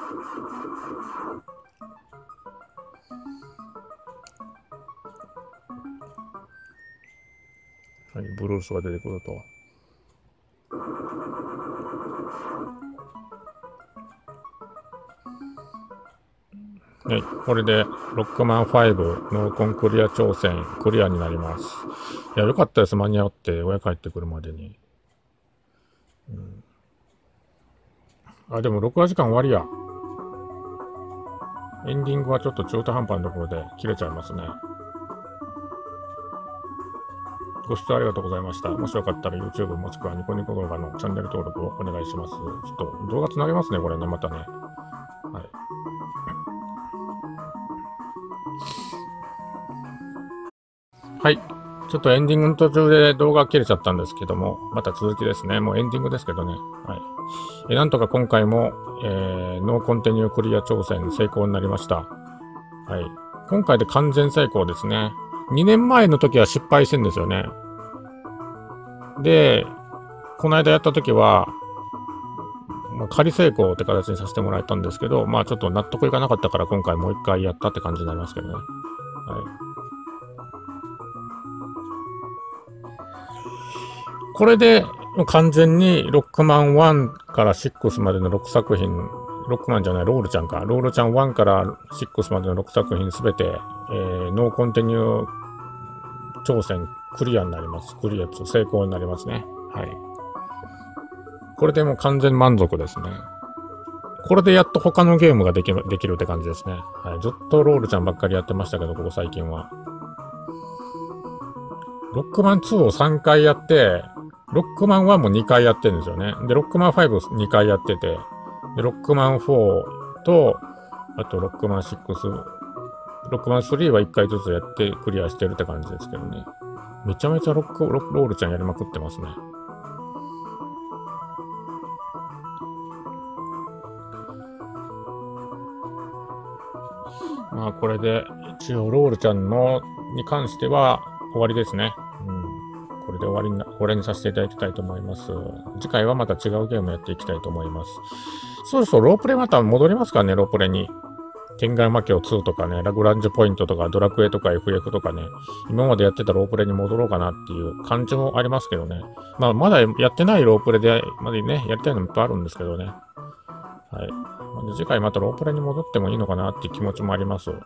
はい、ブルースが出てくると。はい、これでロックマンファイブノーコンクリア挑戦クリアになります。いや、よかったです。間に合って親帰ってくるまでに。うん、あ、でも録画時間終わりや。エンディングはちょっと中途半端なところで切れちゃいますね。ご視聴ありがとうございました。もしよかったら YouTube もしくはニコニコ動画のチャンネル登録をお願いします。ちょっと動画つなげますね、これね、またね。はい。はい。ちょっとエンディングの途中で動画切れちゃったんですけども、また続きですね。もうエンディングですけどね。はい。えなんとか今回も、えー、ノーコンティニュークリア挑戦成功になりました。はい。今回で完全成功ですね。にねんまえの時は失敗してんですよね。で、この間やった時は、まあ、仮成功って形にさせてもらえたんですけど、まあちょっと納得いかなかったから今回もう一回やったって感じになりますけどね。はい。これで完全にロックマンワンからシックスまでのろくさく品、ロックマンじゃない、ロールちゃんか。ロールちゃんワンからシックスまでのろくさく品すべて、えー、ノーコンティニュー挑戦クリアになります。クリア成功になりますね。はい。これでもう完全満足ですね。これでやっと他のゲームができる、できるって感じですね。はい。ずっとロールちゃんばっかりやってましたけど、ここ最近は。 ロックマンツーをさんかいやって、ロックマンワンもにかいやってるんですよね。で、ロックマンファイブにかいやってて、で、ロックマンフォーと、あとロックマンシックス、ロックマンスリーはいっかいずつやってクリアしてるって感じですけどね。めちゃめちゃロック、ロロールちゃんやりまくってますね。まあこれで一応ロールちゃんのに関しては終わりですね。うん。これで終わりに、終わりにさせていただきたいと思います。次回はまた違うゲームやっていきたいと思います。そろそろロープレまた戻りますかね、ロープレに。天外魔境ツーとかね、ラグランジュポイントとかドラクエとか エフエフ とかね、今までやってたロープレに戻ろうかなっていう感じもありますけどね。まあまだやってないロープレで、まだね、やりたいのもいっぱいあるんですけどね。はい。次回またロープレに戻ってもいいのかなっていう気持ちもあります。はい。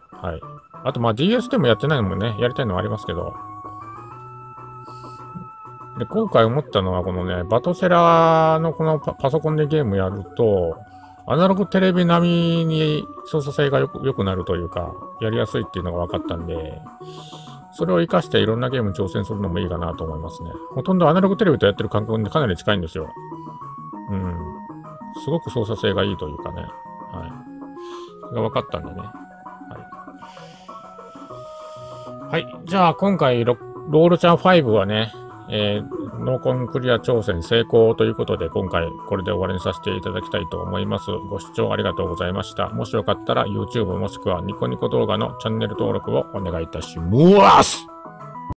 あとまあ ディーエス でもやってないのもね、やりたいのもありますけど。で、今回思ったのはこのね、バトセラのこの パ, パソコンでゲームやると、アナログテレビ並みに操作性がよく良くなるというか、やりやすいっていうのが分かったんで、それを活かしていろんなゲームに挑戦するのもいいかなと思いますね。ほとんどアナログテレビとやってる感覚にかなり近いんですよ。うん。すごく操作性がいいというかね。はい。それが分かったんでね。はい。はい。じゃあ今回ロ、ロールちゃんファイブはね、えー、ノーコンクリア挑戦成功ということで、今回これで終わりにさせていただきたいと思います。ご視聴ありがとうございました。もしよかったら YouTube もしくはニコニコ動画のチャンネル登録をお願いいたします。